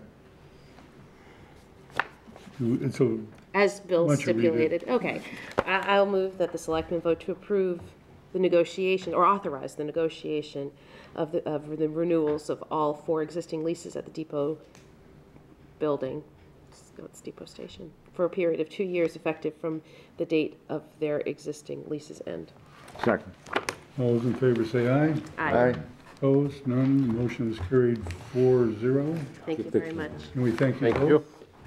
And so, as Bill why don't you read stipulated. Okay. I'll move that the selectmen vote to approve the negotiation, or authorize the negotiation of the renewals of all 4 existing leases at the depot building, it's Depot Station, for a period of 2 years effective from the date of their existing leases end. Second. All those in favor say aye. Aye. Opposed? None. The motion is carried 4-0. Thank you very much. And we thank you both.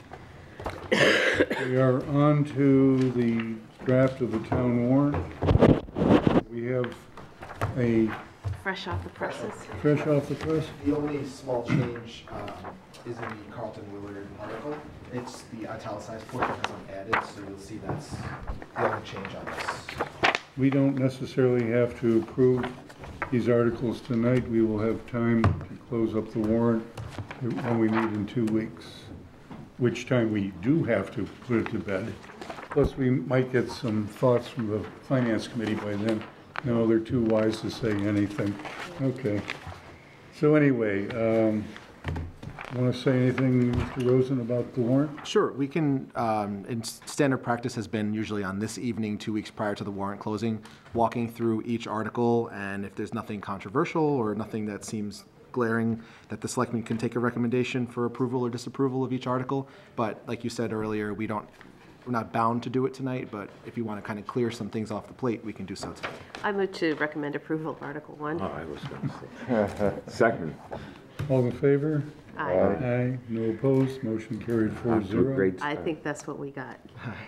We are on to the draft of the town warrant. We have a... Fresh off the presses. Fresh off the press. The only small change is in the Carlton Willard article. It's the italicized portion that's unadded, so you'll see that's the only change on this. We don't necessarily have to approve these articles tonight. We will have time to close up the warrant when we meet in 2 weeks, which time we do have to put it to bed. Plus, we might get some thoughts from the Finance Committee by then. No, they're too wise to say anything. Okay. So anyway, want to say anything, Mr. Rosen, about the warrant? Sure. We can, in standard practice has been usually on this evening, 2 weeks prior to the warrant closing, walking through each article, and if there's nothing controversial or nothing that seems glaring, that the selectmen can take a recommendation for approval or disapproval of each article. But like you said earlier, we're not bound to do it tonight, but if you want to kind of clear some things off the plate, we can do so tonight. I move to recommend approval of Article 1. Oh, I was going to say. Second. All in favor? Aye. Aye. No opposed. Motion carried 4-0. I think that's what we got.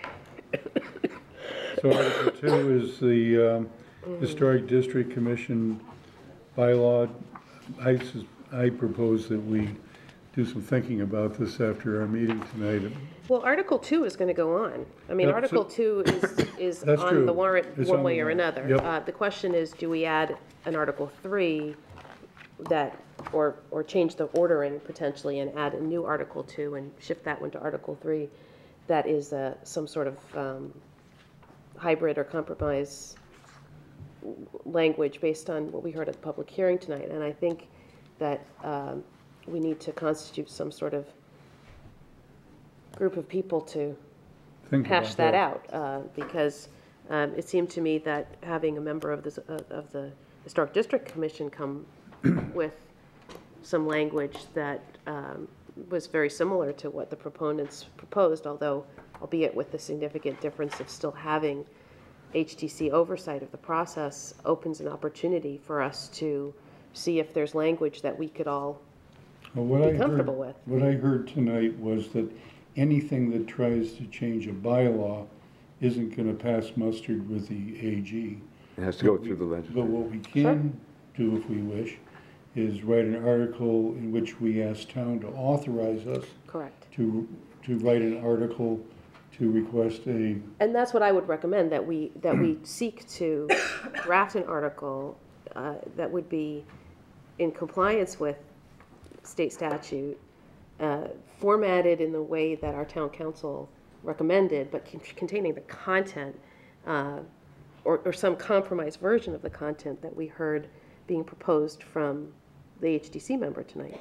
So Article 2 is the Historic District Commission bylaw. I propose that we do some thinking about this after our meeting tonight. Well, Article 2 is going to go on. I mean, Yep, Article 2 is That's on true. the warrant It's one on way the or warrant. another. Yep. The question is, do we add an Article 3 that, or change the ordering potentially and add a new Article 2 and shift that one to Article 3 that is some sort of hybrid or compromise language based on what we heard at the public hearing tonight. And I think that we need to constitute some sort of group of people to hash that out, because it seemed to me that having a member of the Historic District Commission come with some language that was very similar to what the proponents proposed, albeit with the significant difference of still having HTC oversight of the process opens an opportunity for us to see if there's language that we could all be comfortable with. What I heard tonight was that anything that tries to change a bylaw isn't going to pass muster with the AG. It has to go through the legislature. But what we can do, if we wish, is write an article in which we ask town to authorize us to write an article to request a... And that's what I would recommend, that we seek to draft an article that would be in compliance with state statute, formatted in the way that our town council recommended, but containing the content or some compromised version of the content that we heard being proposed from the HDC member tonight.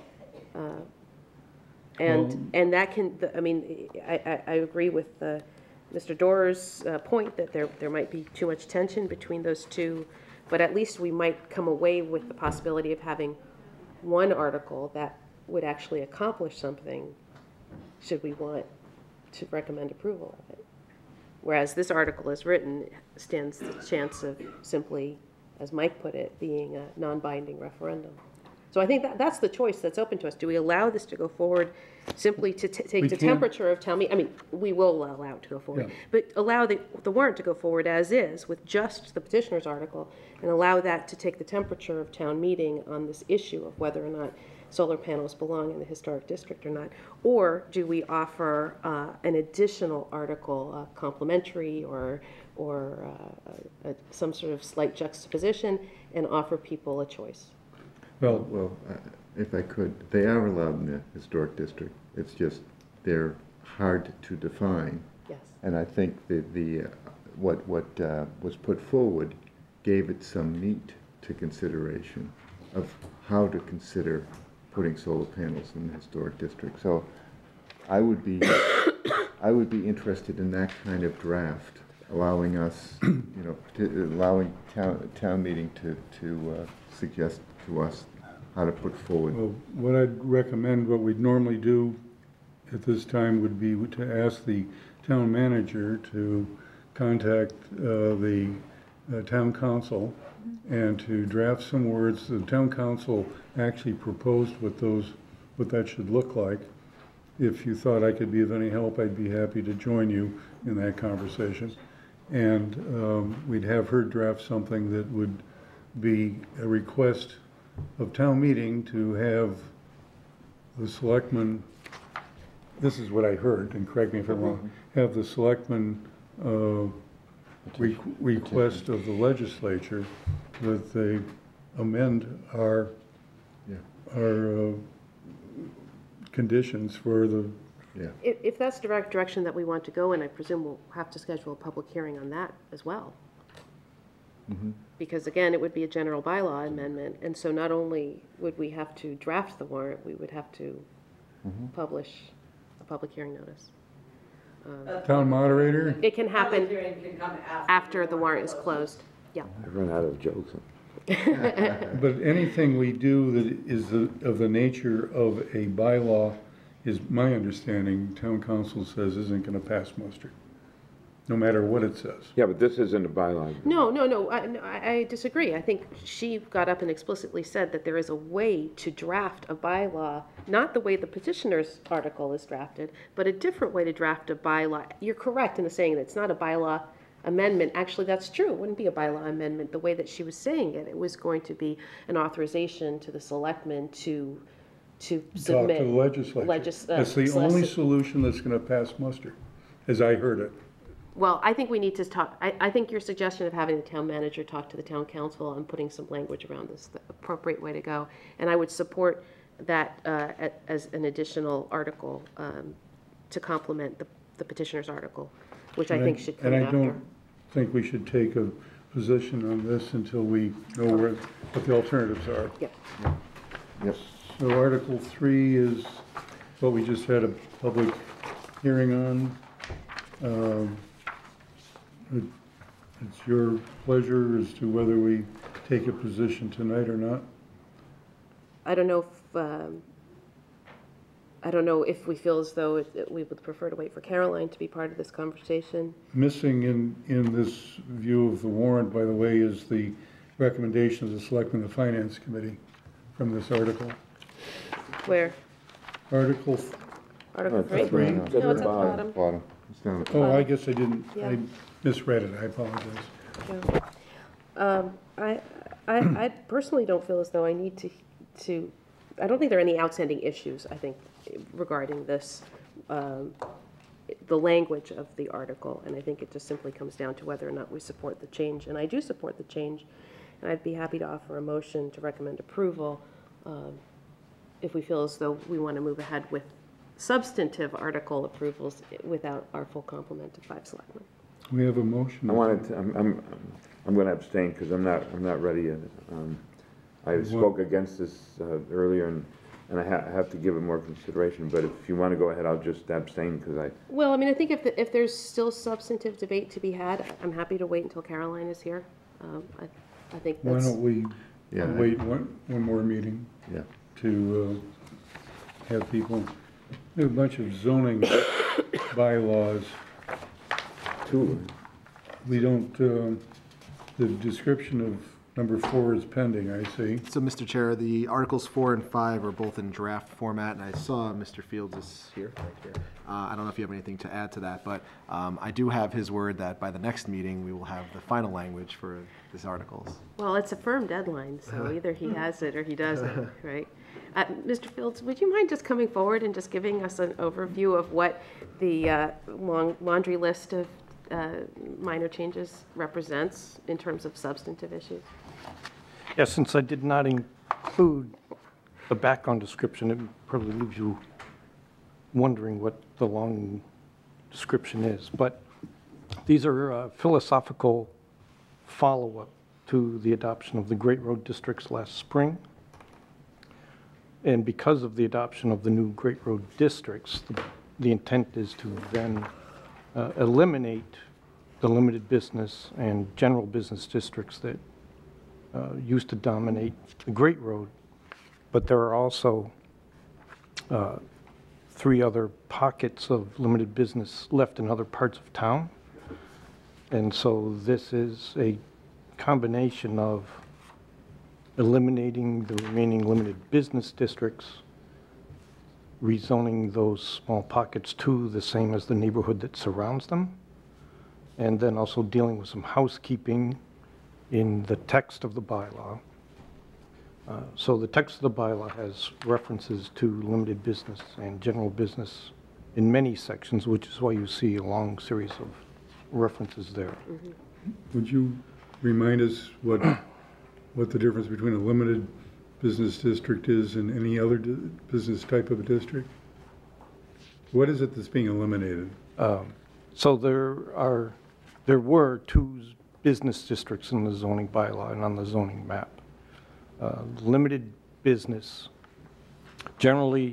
And that can, I mean, I agree with Mr. Dorr's point that there might be too much tension between those two, but at least we might come away with the possibility of having one article that would actually accomplish something, should we want to recommend approval of it. Whereas this article as written stands the chance of simply, as Mike put it, being a non-binding referendum. So I think that's the choice that's open to us. Do we allow this to go forward simply to take the temperature of town meeting? I mean, we will allow it to go forward, but allow the warrant to go forward as is with just the petitioner's article, and allow that to take the temperature of town meeting on this issue of whether or not solar panels belong in the historic district or not. Or do we offer an additional article, complementary or some sort of slight juxtaposition, and offer people a choice? Well, if I could, they are allowed in the historic district. It's just they're hard to define. Yes. And I think what was put forward gave it some meat to consideration of how to consider putting solar panels in the historic district. So I would be interested in that kind of draft, allowing us, allowing town meeting to suggest to us how to put forward. Well, what I'd recommend, what we'd normally do at this time would be to ask the town manager to contact the town council and to draft some words. The town council actually proposed what that should look like. If you thought I could be of any help, I'd be happy to join you in that conversation. And we'd have her draft something that would be a request of town meeting to have the selectmen, this is what I heard, and correct me if I'm wrong, have the selectmen request of the legislature that they amend our conditions for the... If that's the direct direction that we want to go in, I presume we'll have to schedule a public hearing on that as well. Mm-hmm. Because again, it would be a general bylaw amendment, and so not only would we have to draft the warrant, we would have to publish a public hearing notice. Town moderator? It can happen after the warrant is closed. Yeah. I've run out of jokes. But anything we do that is of the nature of a bylaw is, my understanding, town council says isn't going to pass muster, no matter what it says. Yeah, but this isn't a bylaw. No, I disagree. I think she got up and explicitly said that there is a way to draft a bylaw, not the way the petitioner's article is drafted, but a different way to draft a bylaw. You're correct in saying that it's not a bylaw amendment. Actually, that's true. It wouldn't be a bylaw amendment the way that she was saying it. It was going to be an authorization to the selectmen to submit. Talk to the legislature. That's the only solution that's going to pass muster, as I heard it. Well, I think we need to talk, I think your suggestion of having the town manager talk to the town council and putting some language around this is the appropriate way to go. And I would support that as an additional article to complement the petitioner's article, which I think should come after. And I don't think we should take a position on this until we know what the alternatives are. Yep. Yes. So Article 3 is what we just had a public hearing on. It's your pleasure as to whether we take a position tonight or not. I don't know if, I don't know if we feel as though we would prefer to wait for Caroline to be part of this conversation. Missing in this view of the warrant, by the way, is the recommendation of the Selectmen and Finance Committee from this article. Where? Article 3? No, it's at the bottom. Oh, I guess I didn't, Yeah. I misread it, I apologize. I personally don't feel as though I need to, I don't think there are any outstanding issues, I think, regarding this, the language of the article, and I think it just simply comes down to whether or not we support the change, and I do support the change, and I'd be happy to offer a motion to recommend approval if we feel as though we want to move ahead with substantive article approvals without our full complement of 5 selectmen. We have a motion. I'm going to abstain because I'm not ready yet. I spoke against this earlier, and I have to give it more consideration. But if you want to go ahead, I'll just abstain because I. Well, I mean, I think if there's still substantive debate to be had, I'm happy to wait until Caroline is here. I think that's. Why don't we wait one more meeting? Yeah. To have people. We have a bunch of zoning bylaws. We don't. The description of number 4 is pending, I see. So, Mr. Chair, the Articles 4 and 5 are both in draft format, and I saw Mr. Fields is here, right here. I don't know if you have anything to add to that, but I do have his word that by the next meeting, we will have the final language for these articles. Well, it's a firm deadline, so either he has it or he doesn't, right? Mr. Fields, would you mind just coming forward and just giving us an overview of what the long laundry list of minor changes represents in terms of substantive issues? Yeah, since I did not include the background description, it probably leaves you wondering what the long description is. But these are philosophical follow-up to the adoption of the Great Road Districts last spring. And because of the adoption of the new Great Road Districts, the intent is to then eliminate the limited business and general business districts that used to dominate the Great Road. But there are also 3 other pockets of limited business left in other parts of town. And so this is a combination of eliminating the remaining limited business districts, rezoning those small pockets to the same as the neighborhood that surrounds them, and then also dealing with some housekeeping in the text of the bylaw. So the text of the bylaw has references to limited business and general business in many sections, which is why you see a long series of references there. Would you remind us what the difference between a limited business district is and any other business type of a district? What is it that's being eliminated? So there were 2 business districts in the zoning bylaw and on the zoning map. Limited business, generally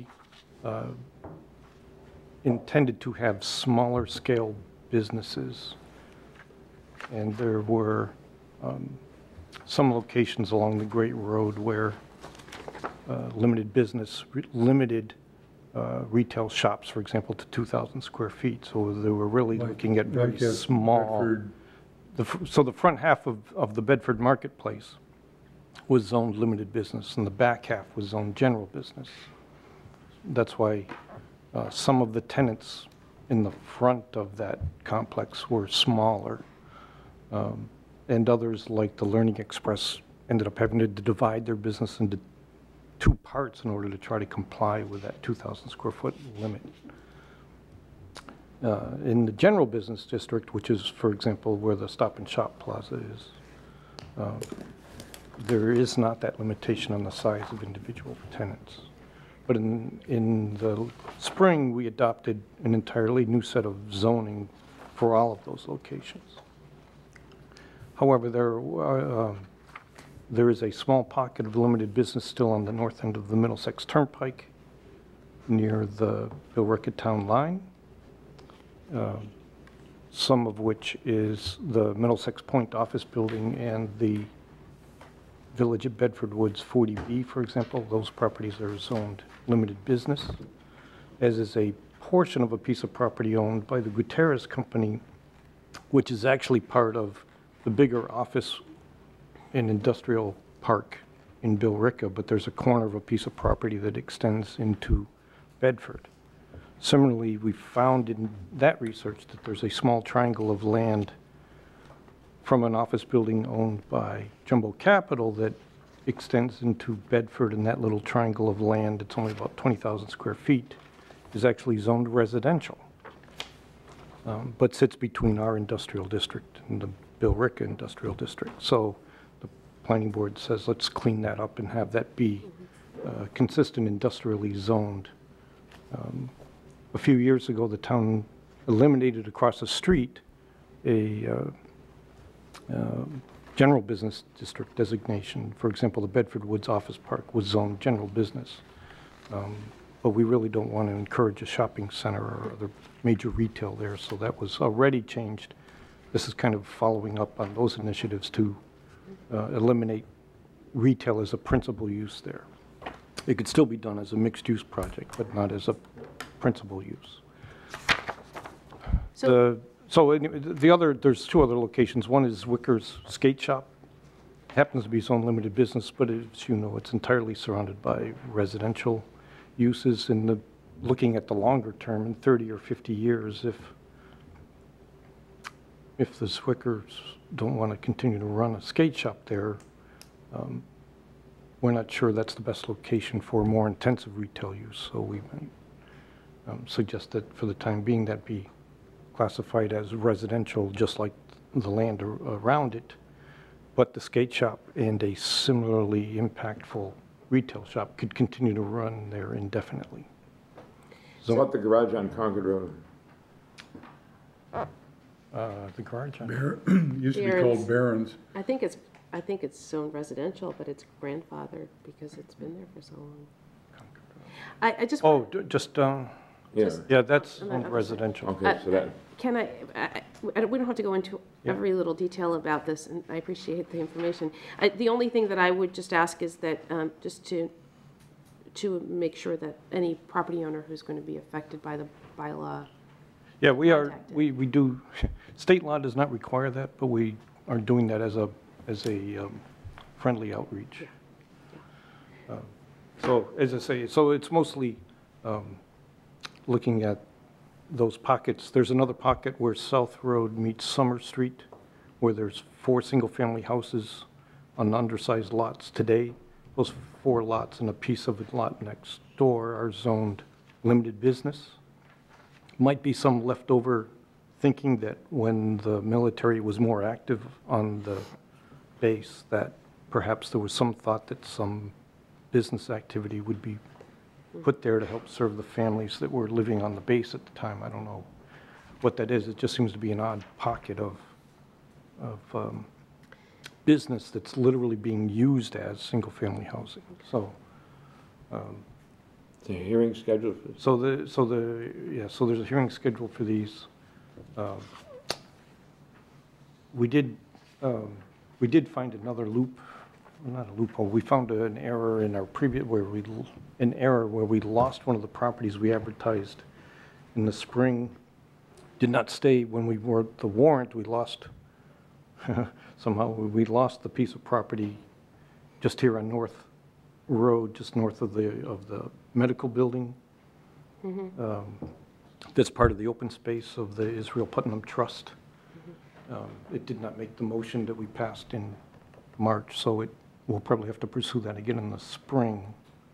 intended to have smaller scale businesses. And there were some locations along the Great Road where limited business, limited retail shops, for example, to 2,000 square feet. So they were really looking at very small. So the front half of the Bedford marketplace was zoned limited business, and the back half was zoned general business. That's why some of the tenants in the front of that complex were smaller, and others, like the Learning Express, ended up having to divide their business into 2 parts in order to try to comply with that 2,000 square foot limit. In the general business district, which is, for example, where the Stop and Shop Plaza is, there is not that limitation on the size of individual tenants. But in the spring, we adopted an entirely new set of zoning for all of those locations. However, there is a small pocket of limited business still on the north end of the Middlesex Turnpike near the Billerica Town line, some of which is the Middlesex Point office building and the Village at Bedford Woods 40B, for example. Those properties are zoned limited business. as is a portion of a piece of property owned by the Gutierrez Company, which is actually part of the bigger office and industrial park in Billerica, but there's a corner of a piece of property that extends into Bedford. Similarly, we found in that research that there's a small triangle of land from an office building owned by Jumbo Capital that extends into Bedford, and that little triangle of land, it's only about 20,000 square feet, is actually zoned residential, but sits between our industrial district and the Billerica Industrial District. So the planning board says, let's clean that up and have that be consistent industrially zoned. A few years ago, the town eliminated across the street a general business district designation. For example, the Bedford Woods Office Park was zoned general business. But we really don't want to encourage a shopping center or other major retail there, so that was already changed. This is kind of following up on those initiatives to eliminate retail as a principal use there. It could still be done as a mixed-use project, but not as a principal use. There's two other locations. One is Wicker's Skate Shop. Happens to be its own limited business, but as you know, it's entirely surrounded by residential uses. And looking at the longer term, in 30 or 50 years, if the Zwickers don't want to continue to run a skate shop there, we're not sure that's the best location for more intensive retail use. So we might suggest that for the time being that be classified as residential, just like the land around it, but the skate shop and a similarly impactful retail shop could continue to run there indefinitely. So what about the garage on Concord Road? The garage on used to be called Barron's. I think it's zoned residential, but it's grandfathered because it's been there for so long. I just yeah, that's residential. Okay, so that. Can we don't have to go into every little detail about this, and I appreciate the information. The only thing that I would just ask is that just to make sure that any property owner who's going to be affected by the bylaw. Yeah, we do. State law does not require that, but we are doing that as a friendly outreach. So as I say, so it's mostly looking at those pockets. There's another pocket where South Road meets Summer Street, where there's 4 single-family houses on undersized lots today. Those 4 lots and a piece of a lot next door are zoned limited business. Might be some leftover thinking that when the military was more active on the base, that perhaps there was some thought that some business activity would be put there to help serve the families that were living on the base at the time. I don't know what that is. It just seems to be an odd pocket of business that's literally being used as single-family housing. So, the hearing scheduled for this? So there's a hearing scheduled for these. We did find another loop. Not a loophole. We found an error in our previous where we lost one of the properties we advertised in the spring. Did not stay when we wrote the warrant. We lost somehow. We lost the piece of property just here on North Road, just north of the medical building. That's part of the open space of the Israel Putnam Trust. It did not make the motion that we passed in March, so we'll probably have to pursue that again in the spring.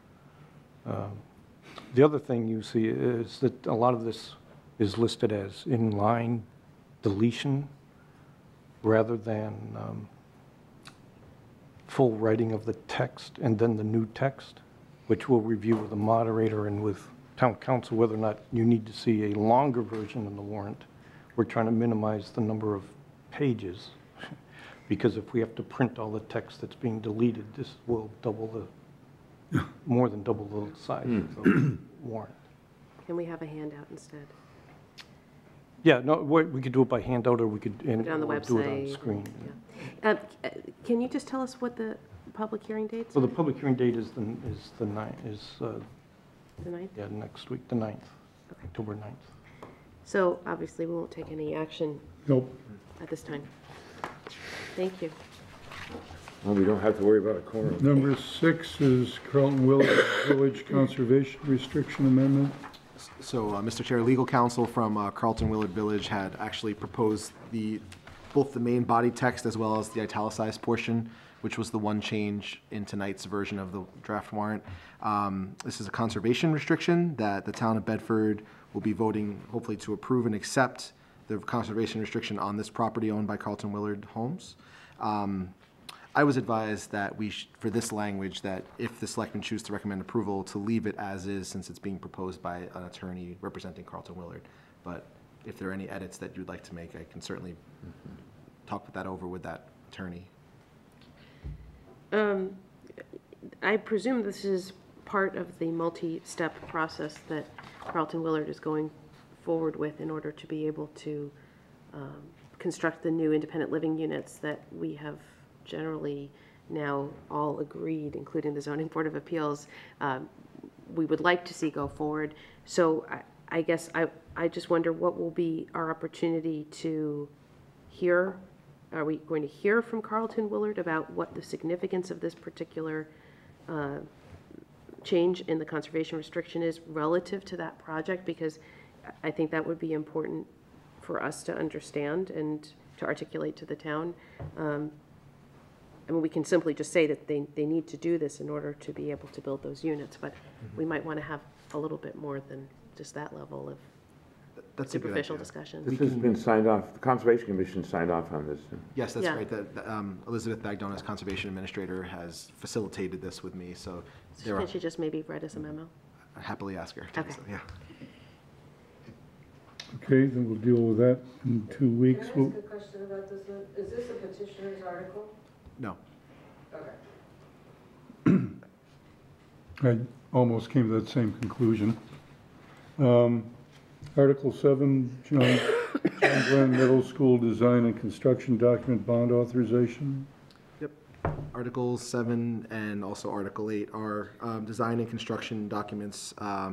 The other thing you see is that a lot of this is listed as inline deletion rather than full writing of the text and then the new text, which we'll review with the moderator and with town council whether or not you need to see a longer version in the warrant. We're trying to minimize the number of pages because if we have to print all the text that's being deleted, this will more than double the size of the warrant. Can we have a handout instead? Yeah, no, we could do it by handout, or we could Put it on the website. Do it on the screen. Yeah. Can you just tell us what the public hearing dates? So the public hearing date is The 9th? Yeah, next week, the 9th, October 9th. So obviously, we won't take any action Nope. at this time. Thank you. Well, we don't have to worry about a quorum. Number 6 is Carlton Village Conservation Restriction Amendment. So, Mr. Chair, legal counsel from Carlton Willard Village had actually proposed both the main body text as well as the italicized portion, which was the one change in tonight's version of the draft warrant. This is a conservation restriction that the town of Bedford will be voting, hopefully, to approve and accept the conservation restriction on this property owned by Carlton Willard Homes. I was advised that for this language, that if the selectmen choose to recommend approval, to leave it as is, since it's being proposed by an attorney representing Carlton Willard. But if there are any edits that you'd like to make, I can certainly talk that over with that attorney. I presume this is part of the multi-step process that Carlton Willard is going forward with in order to be able to construct the new independent living units that we have generally now all agreed, including the Zoning Board of Appeals, we would like to see go forward. So I guess I just wonder what will be our opportunity to hear. Are we going to hear from Carlton Willard about what the significance of this particular change in the conservation restriction is relative to that project? Because I think that would be important for us to understand and to articulate to the town. I mean, we can simply just say that they need to do this in order to be able to build those units, but we might want to have a little bit more than just that level of superficial discussion. This has been signed off, the Conservation Commission signed off on this. Yes, that's right. Elizabeth Bagdona's Conservation Administrator has facilitated this with me, so Can she just maybe write us a memo? I happily ask her. Okay. So, yeah. Okay, then we'll deal with that in 2 weeks. Can I ask a question about this? Is this a petitioner's article? No. Okay. I almost came to that same conclusion. Article 7, John Glenn Middle School Design and Construction Document Bond Authorization. Yep. Article 7 and also Article 8 are design and construction documents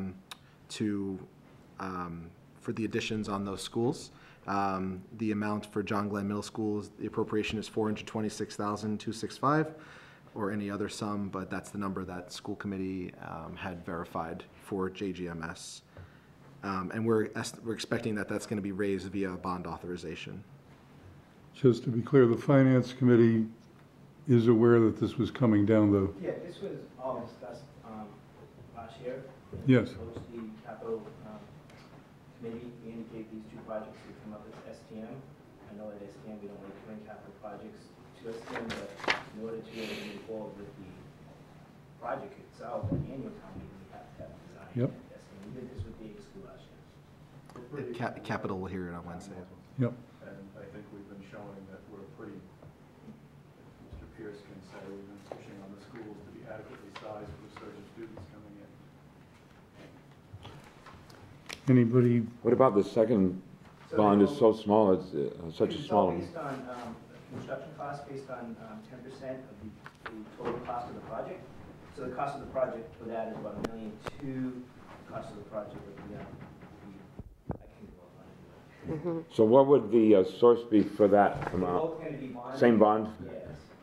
for the additions on those schools. The amount for John Glenn Middle School, the appropriation is $426,265, or any other sum, but that's the number that school committee had verified for JGMS. And we're expecting that that's going to be raised via bond authorization. Just to be clear, the Finance Committee is aware that this was coming down the... Yeah, this was all discussed last year. Yes. The capital committee, we indicate these two projects would come up as STM. I know at STM we don't like to bring capital projects to STM, but in order to be able to move forward with the project itself, the annual town meeting, we have to have design. Yep. STM. We did this with the school last year. Capital will hear it on Wednesday. Yep. And I think we've been showing that we're pretty, Mr. Pierce can say, we've been pushing on the schools to be adequately sized for the surge of students coming in. Anybody? What about the second bond is so small, it's such a small... It's all based on construction costs, based on 10% of the total cost of the project. So the cost of the project for that is about $1.2 million. The cost of the project would be, I can go on. So what would the source be for that amount? Both going to be bonded. Same bond? Yes.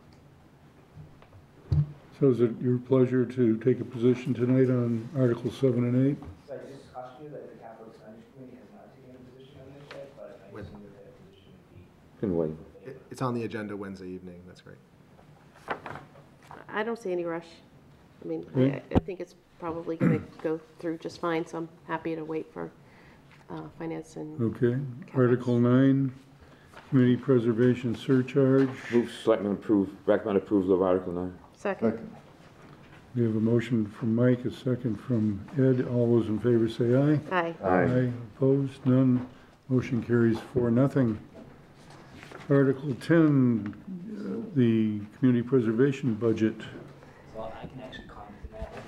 So is it your pleasure to take a position tonight on Article 7 and 8? So I just caution you that the capital expenditure committee has not taken a position on this yet, but I assume that their position would be. Can wait. It's on the agenda Wednesday evening. That's great. I don't see any rush. I mean, Okay. I think it's probably going to go through just fine, so I'm happy to wait for finance and... Okay. Article 9, Community Preservation Surcharge. Move Selectmen approve, recommend approval of Article 9. Second. We have a motion from Mike, a second from Ed. All those in favor say aye. Aye. Aye. Opposed? None. Motion carries 4-0. Article 10, the Community Preservation Budget. So I can actually comment to that.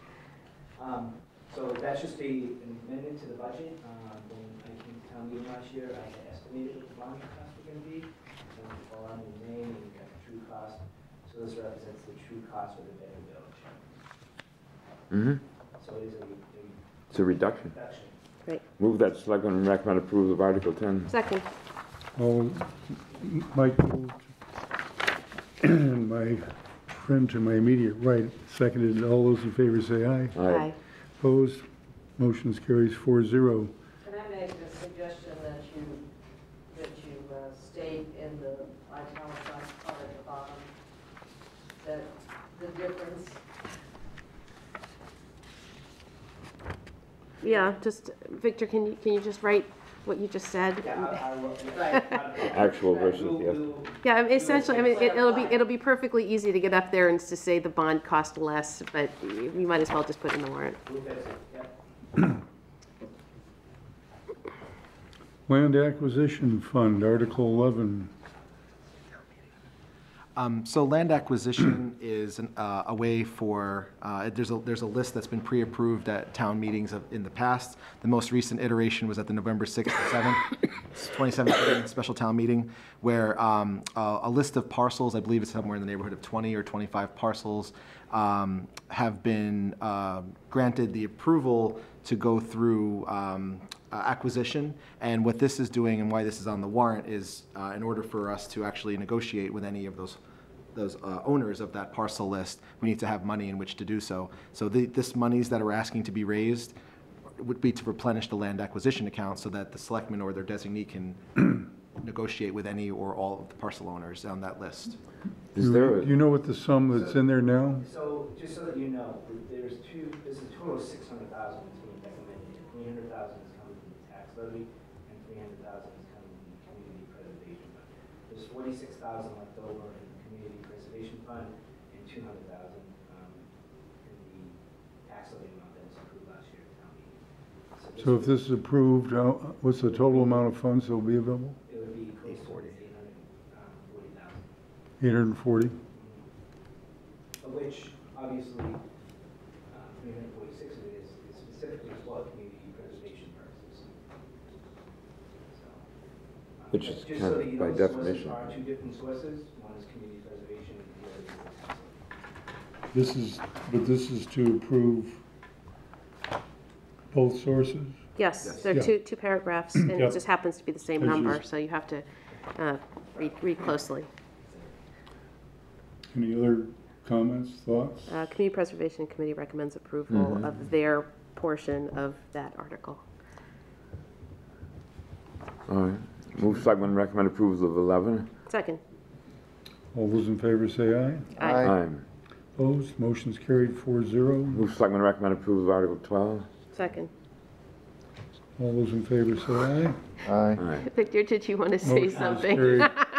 So that's just an amendment to the budget. When I came to town meeting last year, I had estimated what the bond costs were going to be. And we fall under the name and we got the true cost. So this represents the true cost of the Bedford Village. So it is a It's a reduction. Right. Move that Selectmen recommend approval of Article 10. Second. All, Mike moved, and my friend to my immediate right seconded. All those in favor say aye. Aye. Opposed? Motion carries 4-0. Can I make a suggestion that you state in the italicized part at the bottom that the difference? Yeah, just, Victor, can you just write what you just said? Actual versus the Yeah, essentially, I mean, it'll be perfectly easy to get up there and to say the bond cost less, but you might as well just put it in the warrant. Land Acquisition Fund, Article 11. So land acquisition is a way for, there's a list that's been pre-approved at town meetings in the past. The most recent iteration was at the November 6th and 7th, 2017 special town meeting, where a list of parcels, I believe it's somewhere in the neighborhood of 20 or 25 parcels, have been granted the approval to go through acquisition. And what this is doing and why this is on the warrant is in order for us to actually negotiate with any of those owners of that parcel list, we need to have money in which to do so. So this monies that are asking to be raised would be to replenish the land acquisition account so that the selectmen or their designee can negotiate with any or all of the parcel owners on that list. Do you know what the sum that's in there now? So, just so that you know, there's a total of 600,000 that's being recommended. 300,000 is coming from the tax levy, and 300,000 is coming from the community preservation fund. There's 46,000 left over in the community preservation fund, and 200,000 in the tax levy amount that was approved last year at town meeting. So if this is approved, what's the total amount of funds that will be available? It would be close to 840,000. 840? Of which, obviously, 346 of it is specifically for community preservation purposes. So, Which is just kind so of that you by know, definition. sources are two different sources. One is community preservation, and the other is the tax levy. But this is to approve both sources? Yes, there are two paragraphs, and it just happens to be the same It's number, just- so you have to read closely. Any other comments, thoughts? Community Preservation Committee recommends approval of their portion of that article. All right. Move Selectmen recommend approval of 11. Second. All those in favor say aye. Aye. Opposed? Motion's carried 4-0. Move Selectmen recommend approval of Article 12. Second. All those in favor say aye. Aye. Victor, did you want to say Motion is something? carried.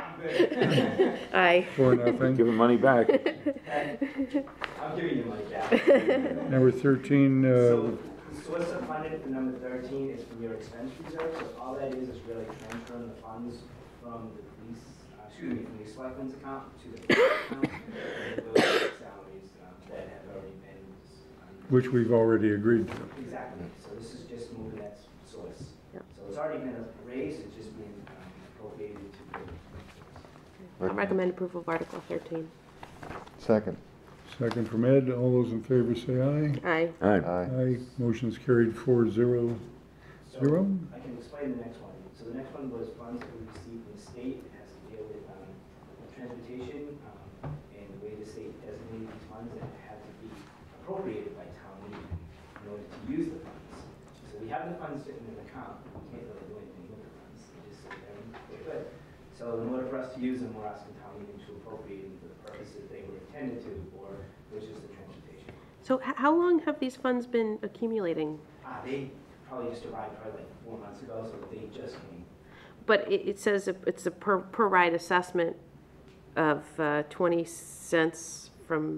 Aye. 4-0. Give him money back. I'm giving you money back. Number 13. So, the source of funding for number 13 is from your expense reserve. So all that is really transferring the funds from the police, from the selectmen's account to the police account. And those salaries that have already been. Which we've already agreed to. Exactly. So this is just moving that source. So it's already been raised, it's just being appropriated to the I recommend approval of Article 13. Second. Second from Ed. All those in favor say aye. Aye. Aye. Motion's carried 4-0. So I can explain the next one. So the next one was funds that we received from the state. It has to deal with transportation and the way the state designated these funds, and it had to be appropriated by town meeting in order to use the funds. So we have the funds sitting in an account. We can't really do anything with the funds. They just sit there and they're good. So in order for us to use them, we're asking town meeting to appropriate them for the purposes they were intended to, or which is the transportation. So how long have these funds been accumulating? They probably just arrived probably like 4 months ago, so they just came. But it says it's a per ride assessment of 20 cents from,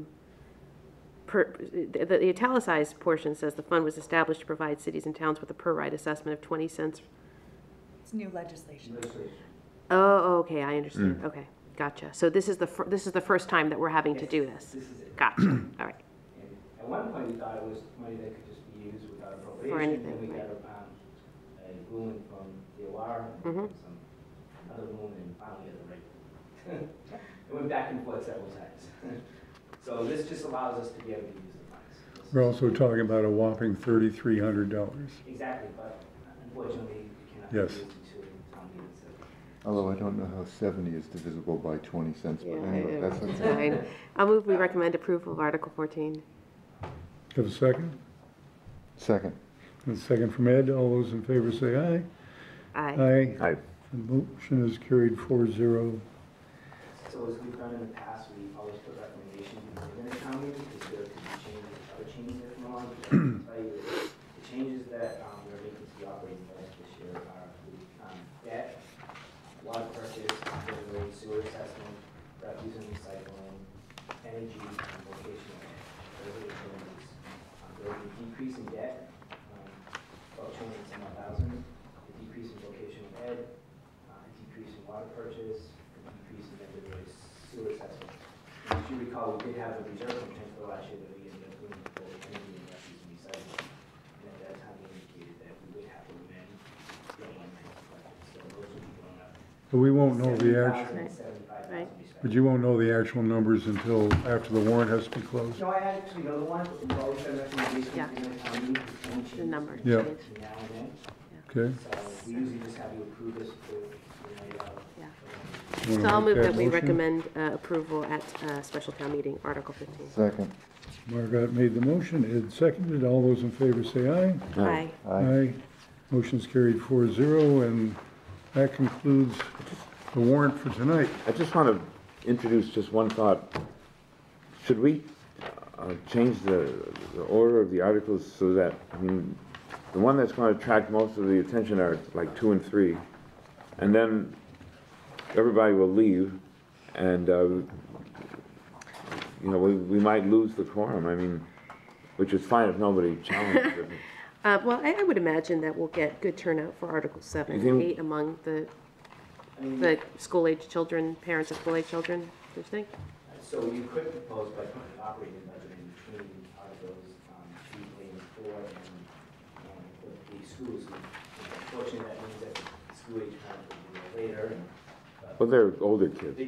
the italicized portion says the fund was established to provide cities and towns with a per ride assessment of 20 cents. It's new legislation. Oh, okay, I understand. Okay, gotcha. So this is the first time that we're having to do this. This is it. Gotcha. All right. And at one point, we thought it was money that could just be used without appropriation. For anything, Then we got a ruling from DOR, and some other ruling, and finally got it right. It went back and forth several times. So this just allows us to be able to use the funds. We're also talking about a whopping $3,300. Exactly, but unfortunately, it cannot be Yes. used until town meeting. Although I don't know how 70 is divisible by 20 cents, but anyway, that's It's okay. fine. I'll move we recommend approval of Article 14. Have a second? Second. And a second from Ed. All those in favor say aye. Aye. Aye. The motion is carried 4-0. So as we've done in the past, we always put recommendations within the town meeting because there could be changes, other changes that come along. But I can tell you that the changes that we're making to the operating budget this year are debt, water purchase, road sewer assessment, refuse and recycling, energy, and vocational. Those are the changes. There will be a decrease in debt, about $200,000, a decrease in vocational ed, a decrease in water purchase, a decrease in road sewer assessment. And if you recall, we did have a reserve from transfer last year that we ended up doing for energy and refuse and recycling. And at that time, we indicated that we would have to amend the line budget. So those will be going up. But we won't know the 70,000 actual, and 75,000 but you won't know the actual numbers until after the warrant has to be closed. No, I actually know the one, but we've always done recommendations in the town meeting. The number. Yeah. Between now and then. Okay. So we usually just have you approve this for, So I'll move that we recommend approval at special town meeting, Article 15. Second. Margot made the motion, Ed seconded. All those in favor say aye. Aye. Aye. Motion's carried 4-0, and that concludes the warrant for tonight. I just want to introduce just one thought. Should we change the order of the articles so that, I mean, the one that's going to attract most of the attention are like 2 and 3, and then everybody will leave, and you know, we might lose the quorum. I mean, which is fine if nobody challenges it. Well, I would imagine that we'll get good turnout for Article 7 You and think- 8 among the school-age children, parents of school-age children, do you think? So you could propose by putting the operating budget in between articles 2, 3, and 4, and the schools. Unfortunately, that means that the school age parents will be there later. Well, they're older kids.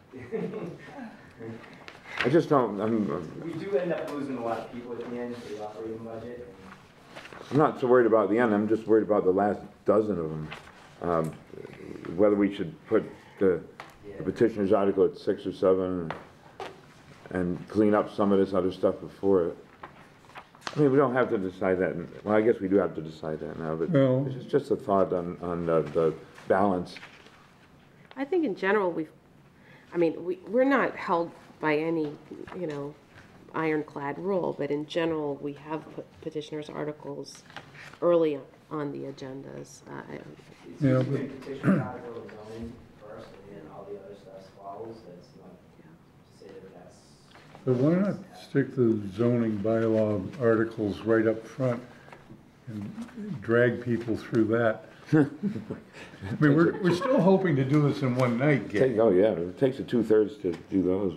I just don't, We do end up losing a lot of people at the end for the operating budget. I'm not so worried about the end, I'm just worried about the last dozen of them. Whether we should put the petitioner's article at 6 or 7 and clean up some of this other stuff before it. I mean, we don't have to decide that, well, I guess we do have to decide that now, but Well- it's just a thought on the balance. I think in general, we're not held by any, ironclad rule, but in general, we have put petitioners' articles early on the agendas. Yeah, You can petition article and zoning first, and then all the other stuff follows. That's not to say that that's. But why not stick the zoning bylaw articles right up front and drag people through that? I mean, we're still hoping to do this in one night, Gary. Oh, yeah, it takes a 2/3 to do those.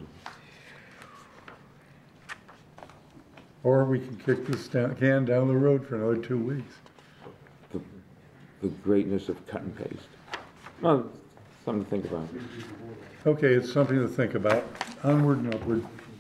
Or we can kick this can down the road for another 2 weeks. The greatness of cut and paste. Well, something to think about. Okay, it's something to think about. Onward and upward.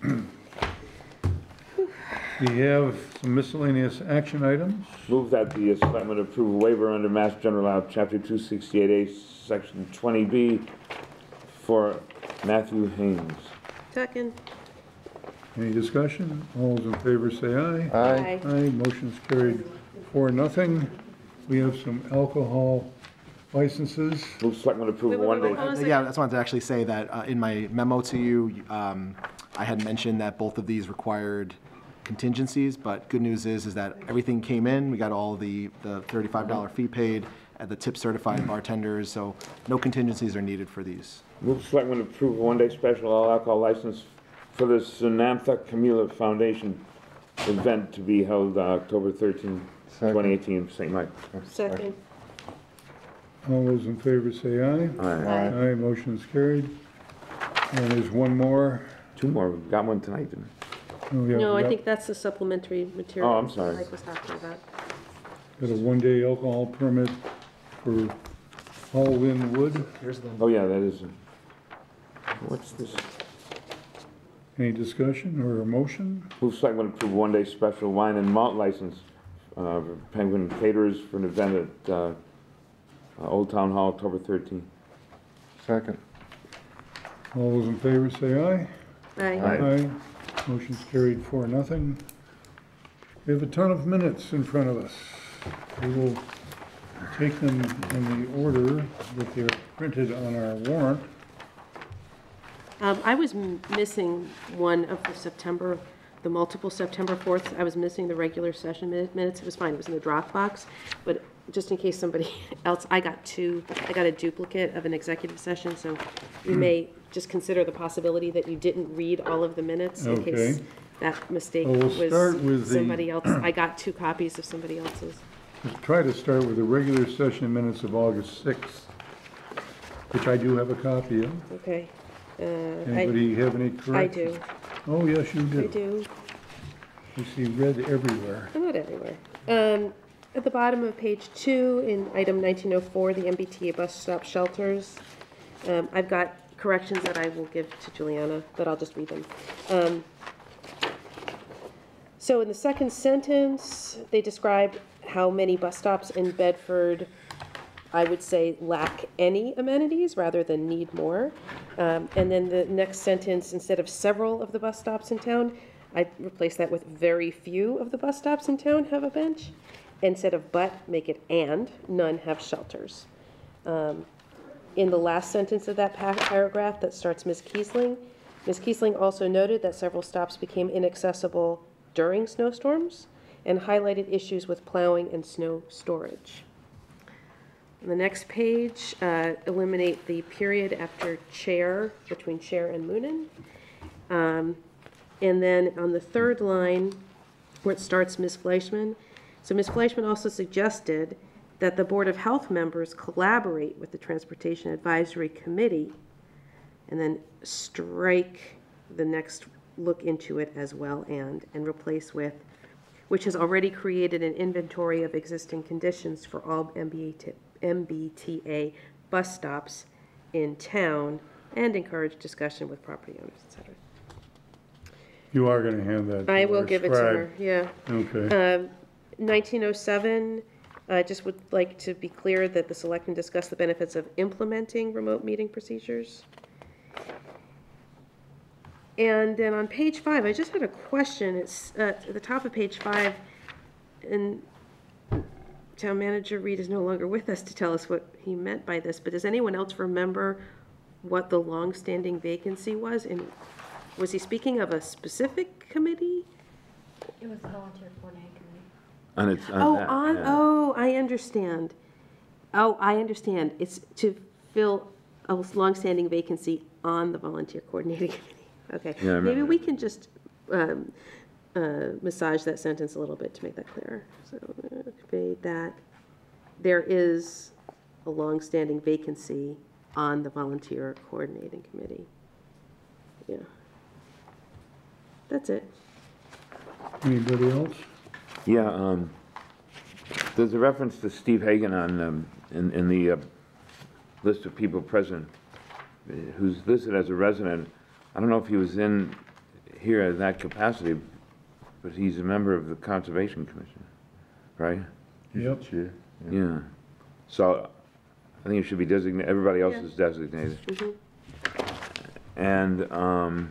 We have some miscellaneous action items. Move that the Selectmen approve a waiver under Mass General Law, Chapter 268A, Section 20B for Matthew Haynes. Second. Any discussion? All those in favor say aye. Aye. Aye, motion's carried 4-0. We have some alcohol licenses. Move Selectmen approve one day. Yeah, I just wanted to actually say that in my memo to you, I had mentioned that both of these required contingencies, but good news is that everything came in. We got all the $35 fee paid at the tip certified bartenders, so no contingencies are needed for these. Move Selectmen approve a one-day special all alcohol license for the Samantha Camila Foundation event to be held October 13, 2018, St. Mike. Second. All those in favor say aye. Aye. Aye, motion's carried. And there's one more. 2 more, we got one tonight, didn't Oh, yeah, No, I we think that's the supplementary material. Oh, I'm sorry. Mike was talking about. got a one-day alcohol permit for Hallwin Wood. Here's the. Oh, yeah, that is. What's this? Any discussion or a motion? Move Selectmen approve one-day special wine and malt license for Penguin Caterers for an event at Old Town Hall, October 13th. Second. All those in favor say aye. Aye. Aye. Motion's carried 4-0. We have a ton of minutes in front of us. We will take them in the order that they're printed on our warrant. I was missing one of the multiple September 4th. I was missing the regular session minutes. It was fine, it was in the Dropbox, but just in case somebody else, I got a duplicate of an executive session, so you may just consider the possibility that you didn't read all of the minutes in case that mistake was somebody else. I got 2 copies of somebody else's. Let's try to start with the regular session minutes of August 6th, which I do have a copy of. Okay. Anybody have any corrections? I do. Oh, yes, you do. I do. You see red everywhere. Not everywhere. At the bottom of page 2, in item 1904, the MBTA bus stop shelters, I've got corrections that I will give to Juliana, but I'll just read them. So in the second sentence, they describe how many bus stops in Bedford, I would say, lack any amenities rather than need more. And then the next sentence, instead of several of the bus stops in town, I replace that with very few of the bus stops in town have a bench. Instead of but, make it and, none have shelters. In the last sentence of that paragraph that starts Ms. Kiesling also noted that several stops became inaccessible during snowstorms and highlighted issues with plowing and snow storage. On the next page, eliminate the period after chair, between chair and Moonen. And then on the third line, where it starts Ms. Fleischman, so Ms. Fleischman also suggested that the Board of Health members collaborate with the Transportation Advisory Committee, and then strike the next look into it as well and replace with, which has already created an inventory of existing conditions for all MBTA bus stops in town and encourage discussion with property owners, etc. You are going to hand that to I will our give it to her, scribe. yeah. Okay. 1907, I just would like to be clear that the selectmen discuss the benefits of implementing remote meeting procedures. And then on page 5, I just had a question. It's at the top of page 5, and Town Manager Reed is no longer with us to tell us what he meant by this, but does anyone else remember what the long-standing vacancy was? And was he speaking of a specific committee? It was the volunteer coordinating committee. I understand. Oh, I understand. It's to fill a long-standing vacancy on the volunteer coordinating committee. Okay. Yeah, maybe we can just massage that sentence a little bit to make that clearer. So, convey that there is a long-standing vacancy on the volunteer coordinating committee. Yeah. That's it. Anybody else? Yeah, there's a reference to Steve Hagan on, in the list of people present, who's listed as a resident. I don't know if he was in here in that capacity, but he's a member of the Conservation Commission, right? Yep. Yeah. So I think it should be designated, everybody else is designated. And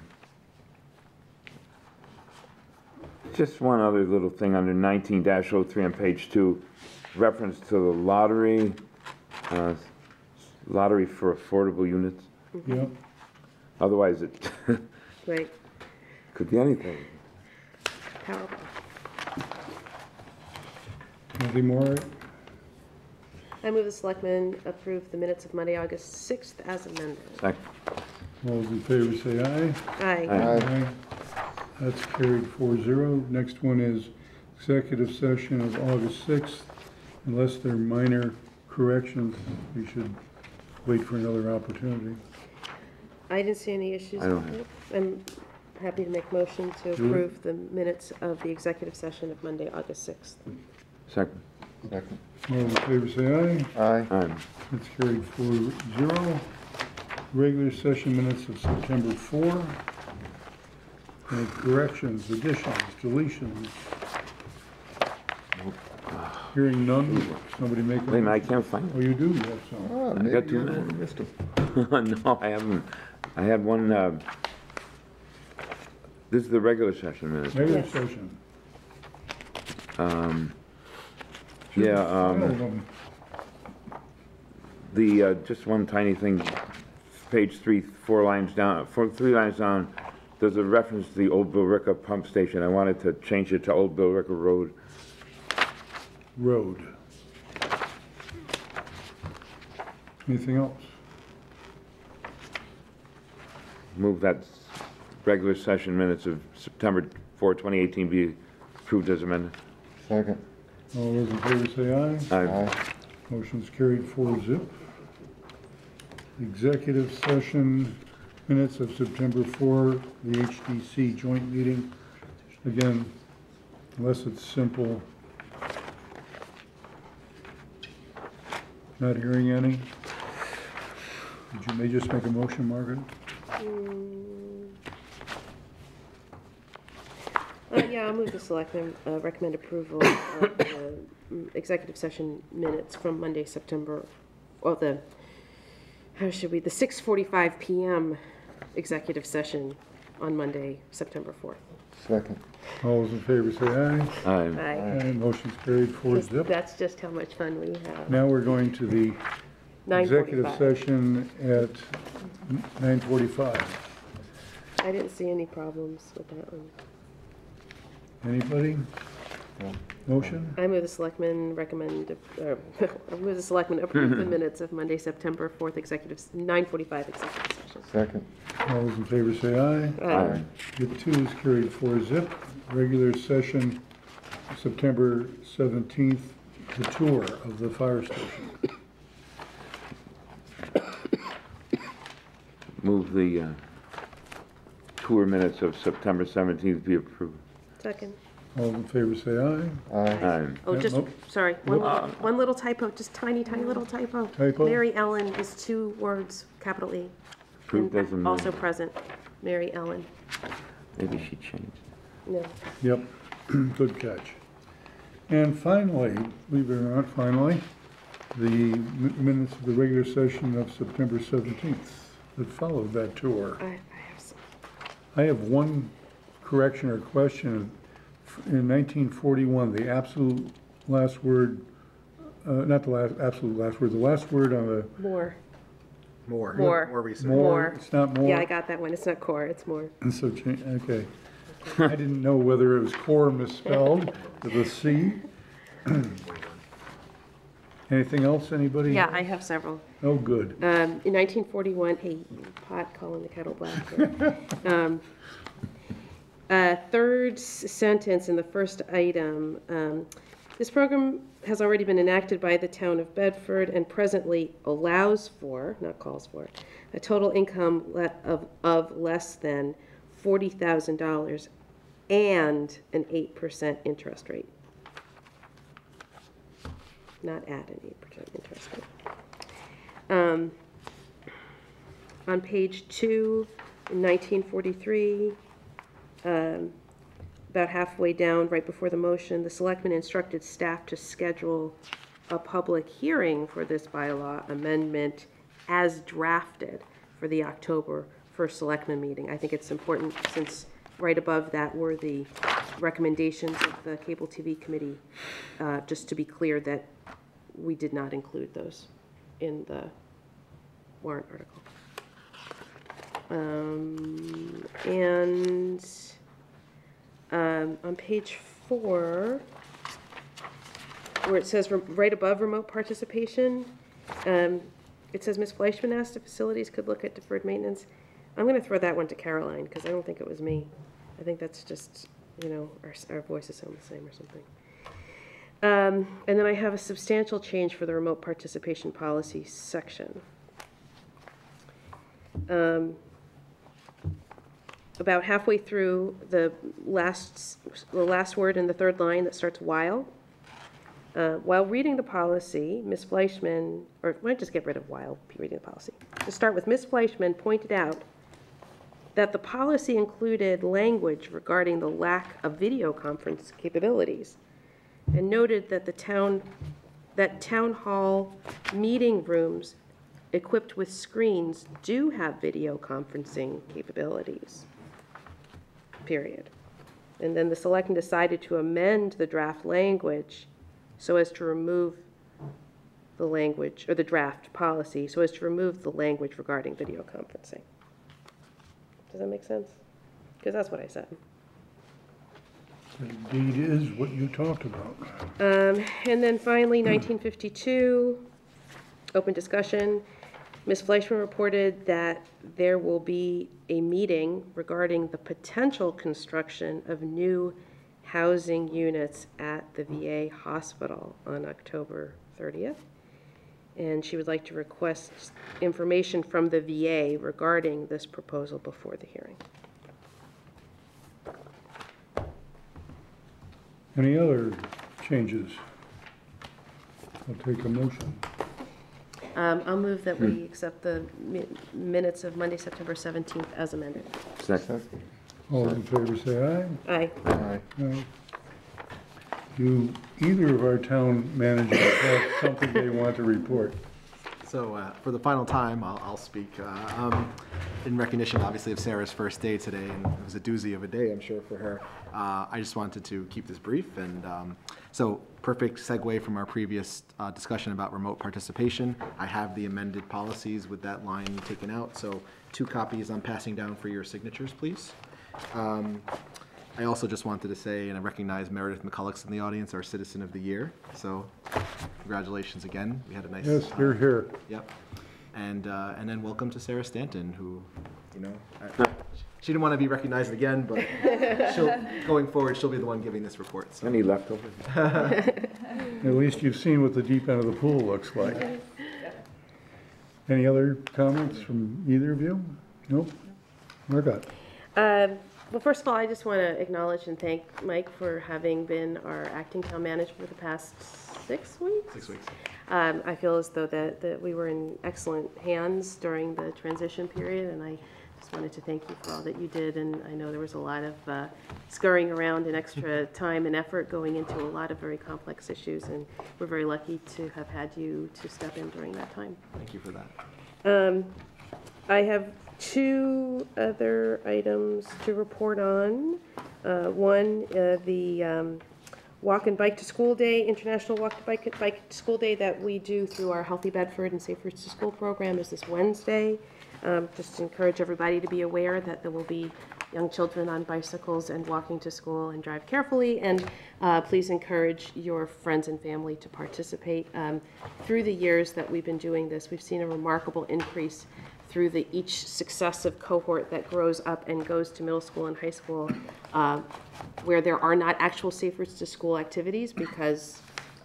just one other little thing under 19-03 on page 2, reference to the lottery for affordable units. Yep. Otherwise, it Right. could be anything. Powerful. Anything more? I move the selectmen approve the minutes of Monday, August 6th as amended. Second. All those in favor say aye. Aye. Aye. That's carried 4-0. Next one is executive session of August 6th. Unless there are minor corrections, we should wait for another opportunity. I didn't see any issues I don't with it. I'm happy to make motion to approve the minutes of the executive session of Monday, August 6th. Second. Second. All in favor say aye. Aye. Aye. That's carried 4-0. Regular session minutes of September 4. Any corrections, additions, deletions? Hearing none, somebody make a... Wait a minute, I can't find Oh, you do, you have some. Oh, I maybe got you two only minutes. missed them. No, I haven't. I had one, this is the regular session minutes. Regular Yes. session. Yeah, File them. just one tiny thing, page 3, 4 lines down, 3 lines down, there's a reference to the Old Billerica pump station. I wanted to change it to Old Billerica Road. Road. Anything else? Move that regular session minutes of September 4, 2018 be approved as amended. Second. All those in favor say aye. Aye. Motion's carried 4-0. Executive session minutes of September 4, the HDC joint meeting. Again, unless it's simple. Not hearing any. You may just make a motion, Margaret. Yeah, I'll move the selectmen recommend approval of the executive session minutes from Monday, September, or the 6:45 PM executive session on Monday, September 4th. Second. All those in favor say aye. Aye. Aye. Aye. Motion's carried 4-0. That's just how much fun we have. Now we're going to the 9:45. executive session at 9:45. I didn't see any problems with that one. Anybody? Motion? I move the selectmen recommend, I move the selectmen approve the minutes of Monday, September 4th, 9:45 executive session. Second. All those in favor say aye. Aye. The 2 is carried 4-0. Regular session, September 17th, the tour of the fire station. Move the tour minutes of September 17th be approved. Second. All in favor say aye. Aye. Oh, Yeah, just, nope. sorry, one little typo, just tiny little typo. Typo? Mary Ellen is 2 words, capital E. Approved as And amended. also present, Mary Ellen. Maybe she changed. No. Yep, good catch. And finally, believe it or not, finally, the minutes of the regular session of September 17th that followed that tour. I have some. I have one correction or question. In 1941, the absolute last word, not the absolute last word, the last word on the... More. More. More. More recent. More. It's not more? Yeah, I got that one. It's not core, it's more. And so, okay. I didn't know whether it was core misspelled with a C. Anything else, anybody? Yeah, I have several. Oh, good. In 1941, hey, pot calling the kettle black here. Third sentence in the first item. This program has already been enacted by the town of Bedford and presently allows for, not calls for, a total income of less than $40,000 and an 8% interest rate. Not at an 8% interest rate. On page 2, in 1943, about halfway down, right before the motion, the selectmen instructed staff to schedule a public hearing for this bylaw amendment as drafted for the October 1st selectmen meeting. I think it's important since right above that were the recommendations of the Cable TV Committee, just to be clear that we did not include those in the warrant article. On page 4, where it says right above remote participation, it says Ms. Fleischman asked if facilities could look at deferred maintenance. I'm going to throw that one to Caroline because I don't think it was me. I think that's just, our voices sound the same or something. And then I have a substantial change for the remote participation policy section. About halfway through the last word in the third line that starts while. While reading the policy, Ms. Fleischman, or why don't I just get rid of while reading the policy? To start with, Ms. Fleischman pointed out that the policy included language regarding the lack of video conference capabilities, and noted that town hall meeting rooms equipped with screens do have video conferencing capabilities, period. And then the selectmen decided to amend the draft language so as to remove the language, or the draft policy, so as to remove the language regarding video conferencing. Does that make sense? Because that's what I said. Indeed is what you talked about. And then finally, 1952, open discussion. Ms. Fleischman reported that there will be a meeting regarding the potential construction of new housing units at the VA hospital on October 30th. And she would like to request information from the VA regarding this proposal before the hearing. Any other changes? I'll take a motion. I'll move that we accept the minutes of Monday, September 17th as amended. Second. All in favor say aye. Aye. Aye. Aye. Do either of our town managers have something they want to report? So for the final time, I'll speak in recognition, obviously, of Sarah's first day today, and it was a doozy of a day, I'm sure, for her. I just wanted to keep this brief, and so perfect segue from our previous discussion about remote participation. I have the amended policies with that line taken out, so 2 copies I'm passing down for your signatures, please. I also just wanted to say, and I recognize Meredith McCulloch's in the audience, our Citizen of the Year. So congratulations again. We had a nice... Yes, you're here. Yep. And then welcome to Sarah Stanton, who, you know, she didn't want to be recognized again, but going forward, she'll be the one giving this report. So. Any leftovers? At least you've seen what the deep end of the pool looks like. Any other comments from either of you? Nope. Margot. Well, first of all, I just want to acknowledge and thank Mike for having been our acting town manager for the past 6 weeks. 6 weeks. I feel as though that we were in excellent hands during the transition period, and I just wanted to thank you for all that you did. And I know there was a lot of scurrying around and extra time and effort going into a lot of very complex issues, and we're very lucky to have had you to step in during that time. Thank you for that. I have 2 other items to report on. One, the Walk and Bike to School Day, International Walk to Bike to School Day that we do through our Healthy Bedford and Safe Routes to School program is this Wednesday. Just to encourage everybody to be aware that there will be young children on bicycles and walking to school, and drive carefully. And please encourage your friends and family to participate. Through the years that we've been doing this, we've seen a remarkable increase through each successive cohort that grows up and goes to middle school and high school, where there are not actual Safe Routes to School activities because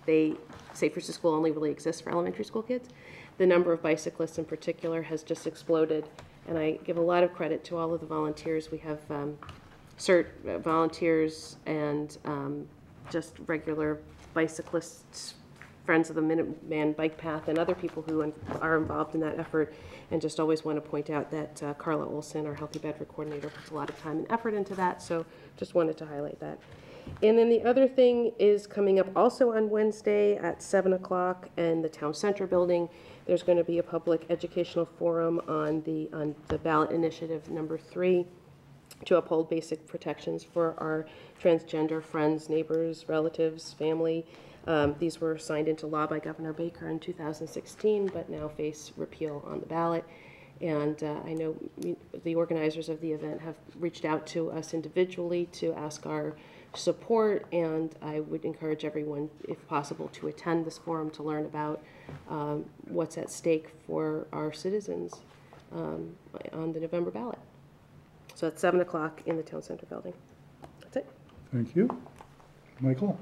Safe Routes to School only really exists for elementary school kids. The number of bicyclists in particular has just exploded, and I give a lot of credit to all of the volunteers. We have CERT volunteers and just regular bicyclists, friends of the Minuteman Bike Path, and other people who are involved in that effort. And just always want to point out that Carla Olson, our Healthy Bedford coordinator, puts a lot of time and effort into that. So just wanted to highlight that. And then the other thing is coming up also on Wednesday at 7 o'clock in the Town Center building. There's going to be a public educational forum on the ballot initiative number 3 to uphold basic protections for our transgender friends, neighbors, relatives, family. These were signed into law by Governor Baker in 2016, but now face repeal on the ballot. And I know the organizers of the event have reached out to us individually to ask our support, and I would encourage everyone, if possible, to attend this forum to learn about what's at stake for our citizens on the November ballot. So it's 7 o'clock in the Town Center building. That's it. Thank you. Michael?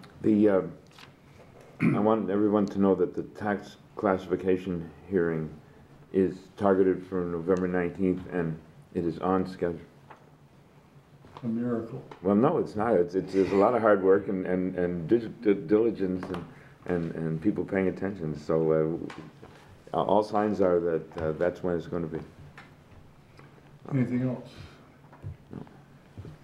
I want everyone to know that the tax classification hearing is targeted for November 19th, and it is on schedule. A miracle. Well, no, it's not. It's there's a lot of hard work and diligence and people paying attention. So all signs are that that's when it's going to be. Anything else?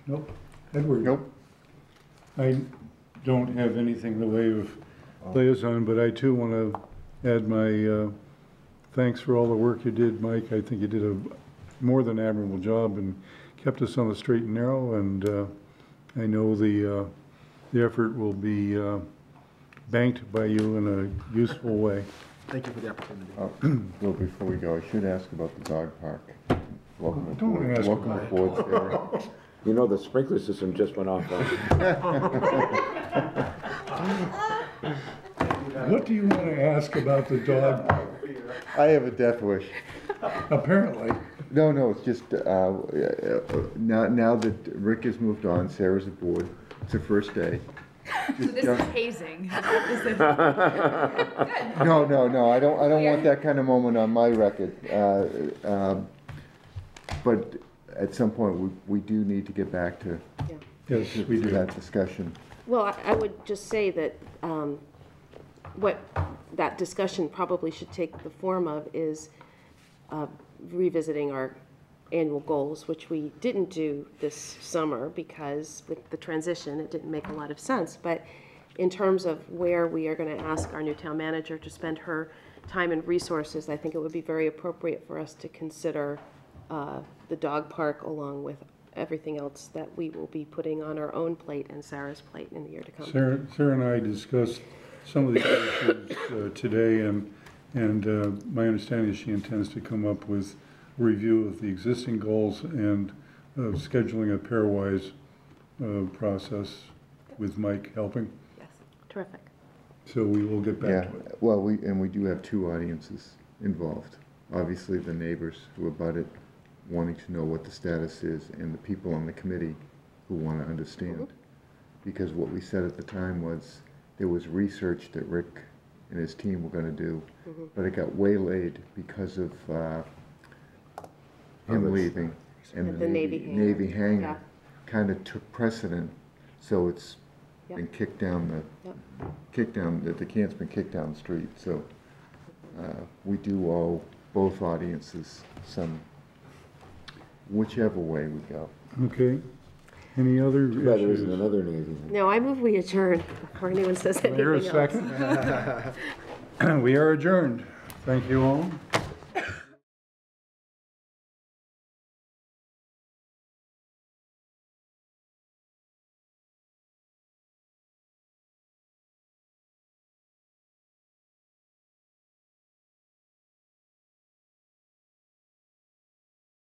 Nope. Edward? Nope. I don't have anything in the way of liaison, but I too want to add my thanks for all the work you did, Mike. I think you did a more than admirable job and kept us on the straight and narrow, and I know the effort will be banked by you in a useful way. Thank you for the opportunity. Well, before we go, I should ask about the dog park. Welcome Don't aboard. ask Welcome about it. aboard, Sarah. You know, the sprinkler system just went off. What do you want to ask about the dog? I have a death wish. Apparently. No, it's just, now that Rick has moved on, Sarah's aboard, it's her first day. So this is hazing. No, I don't want that kind of moment on my record. But at some point, we do need to get back to, Yes, we do. that discussion. Well, I would just say that what that discussion probably should take the form of is revisiting our annual goals, which we didn't do this summer because with the transition, it didn't make a lot of sense. But in terms of where we are going to ask our new town manager to spend her time and resources, I think it would be very appropriate for us to consider the dog park along with everything else that we will be putting on our own plate and Sarah's plate in the year to come. Sarah and I discussed some of these issues today, and my understanding is she intends to come up with a review of the existing goals and scheduling a pairwise process with Mike helping. Yes, terrific. So we will get back to it. Well, we do have two audiences involved. Obviously, the neighbors who abut it, wanting to know what the status is, and the people on the committee who want to understand. Because what we said at the time was there was research that Rick and his team were going to do, but it got waylaid because of him leaving, and the Navy hangar kind of took precedent, so it's been kicked down the can's been kicked down the street. So we do owe both audiences some, whichever way we go. Okay. Any other issues? There isn't another Navy. No, I move we adjourn before anyone says anything Here a else. second. We are adjourned. Thank you all.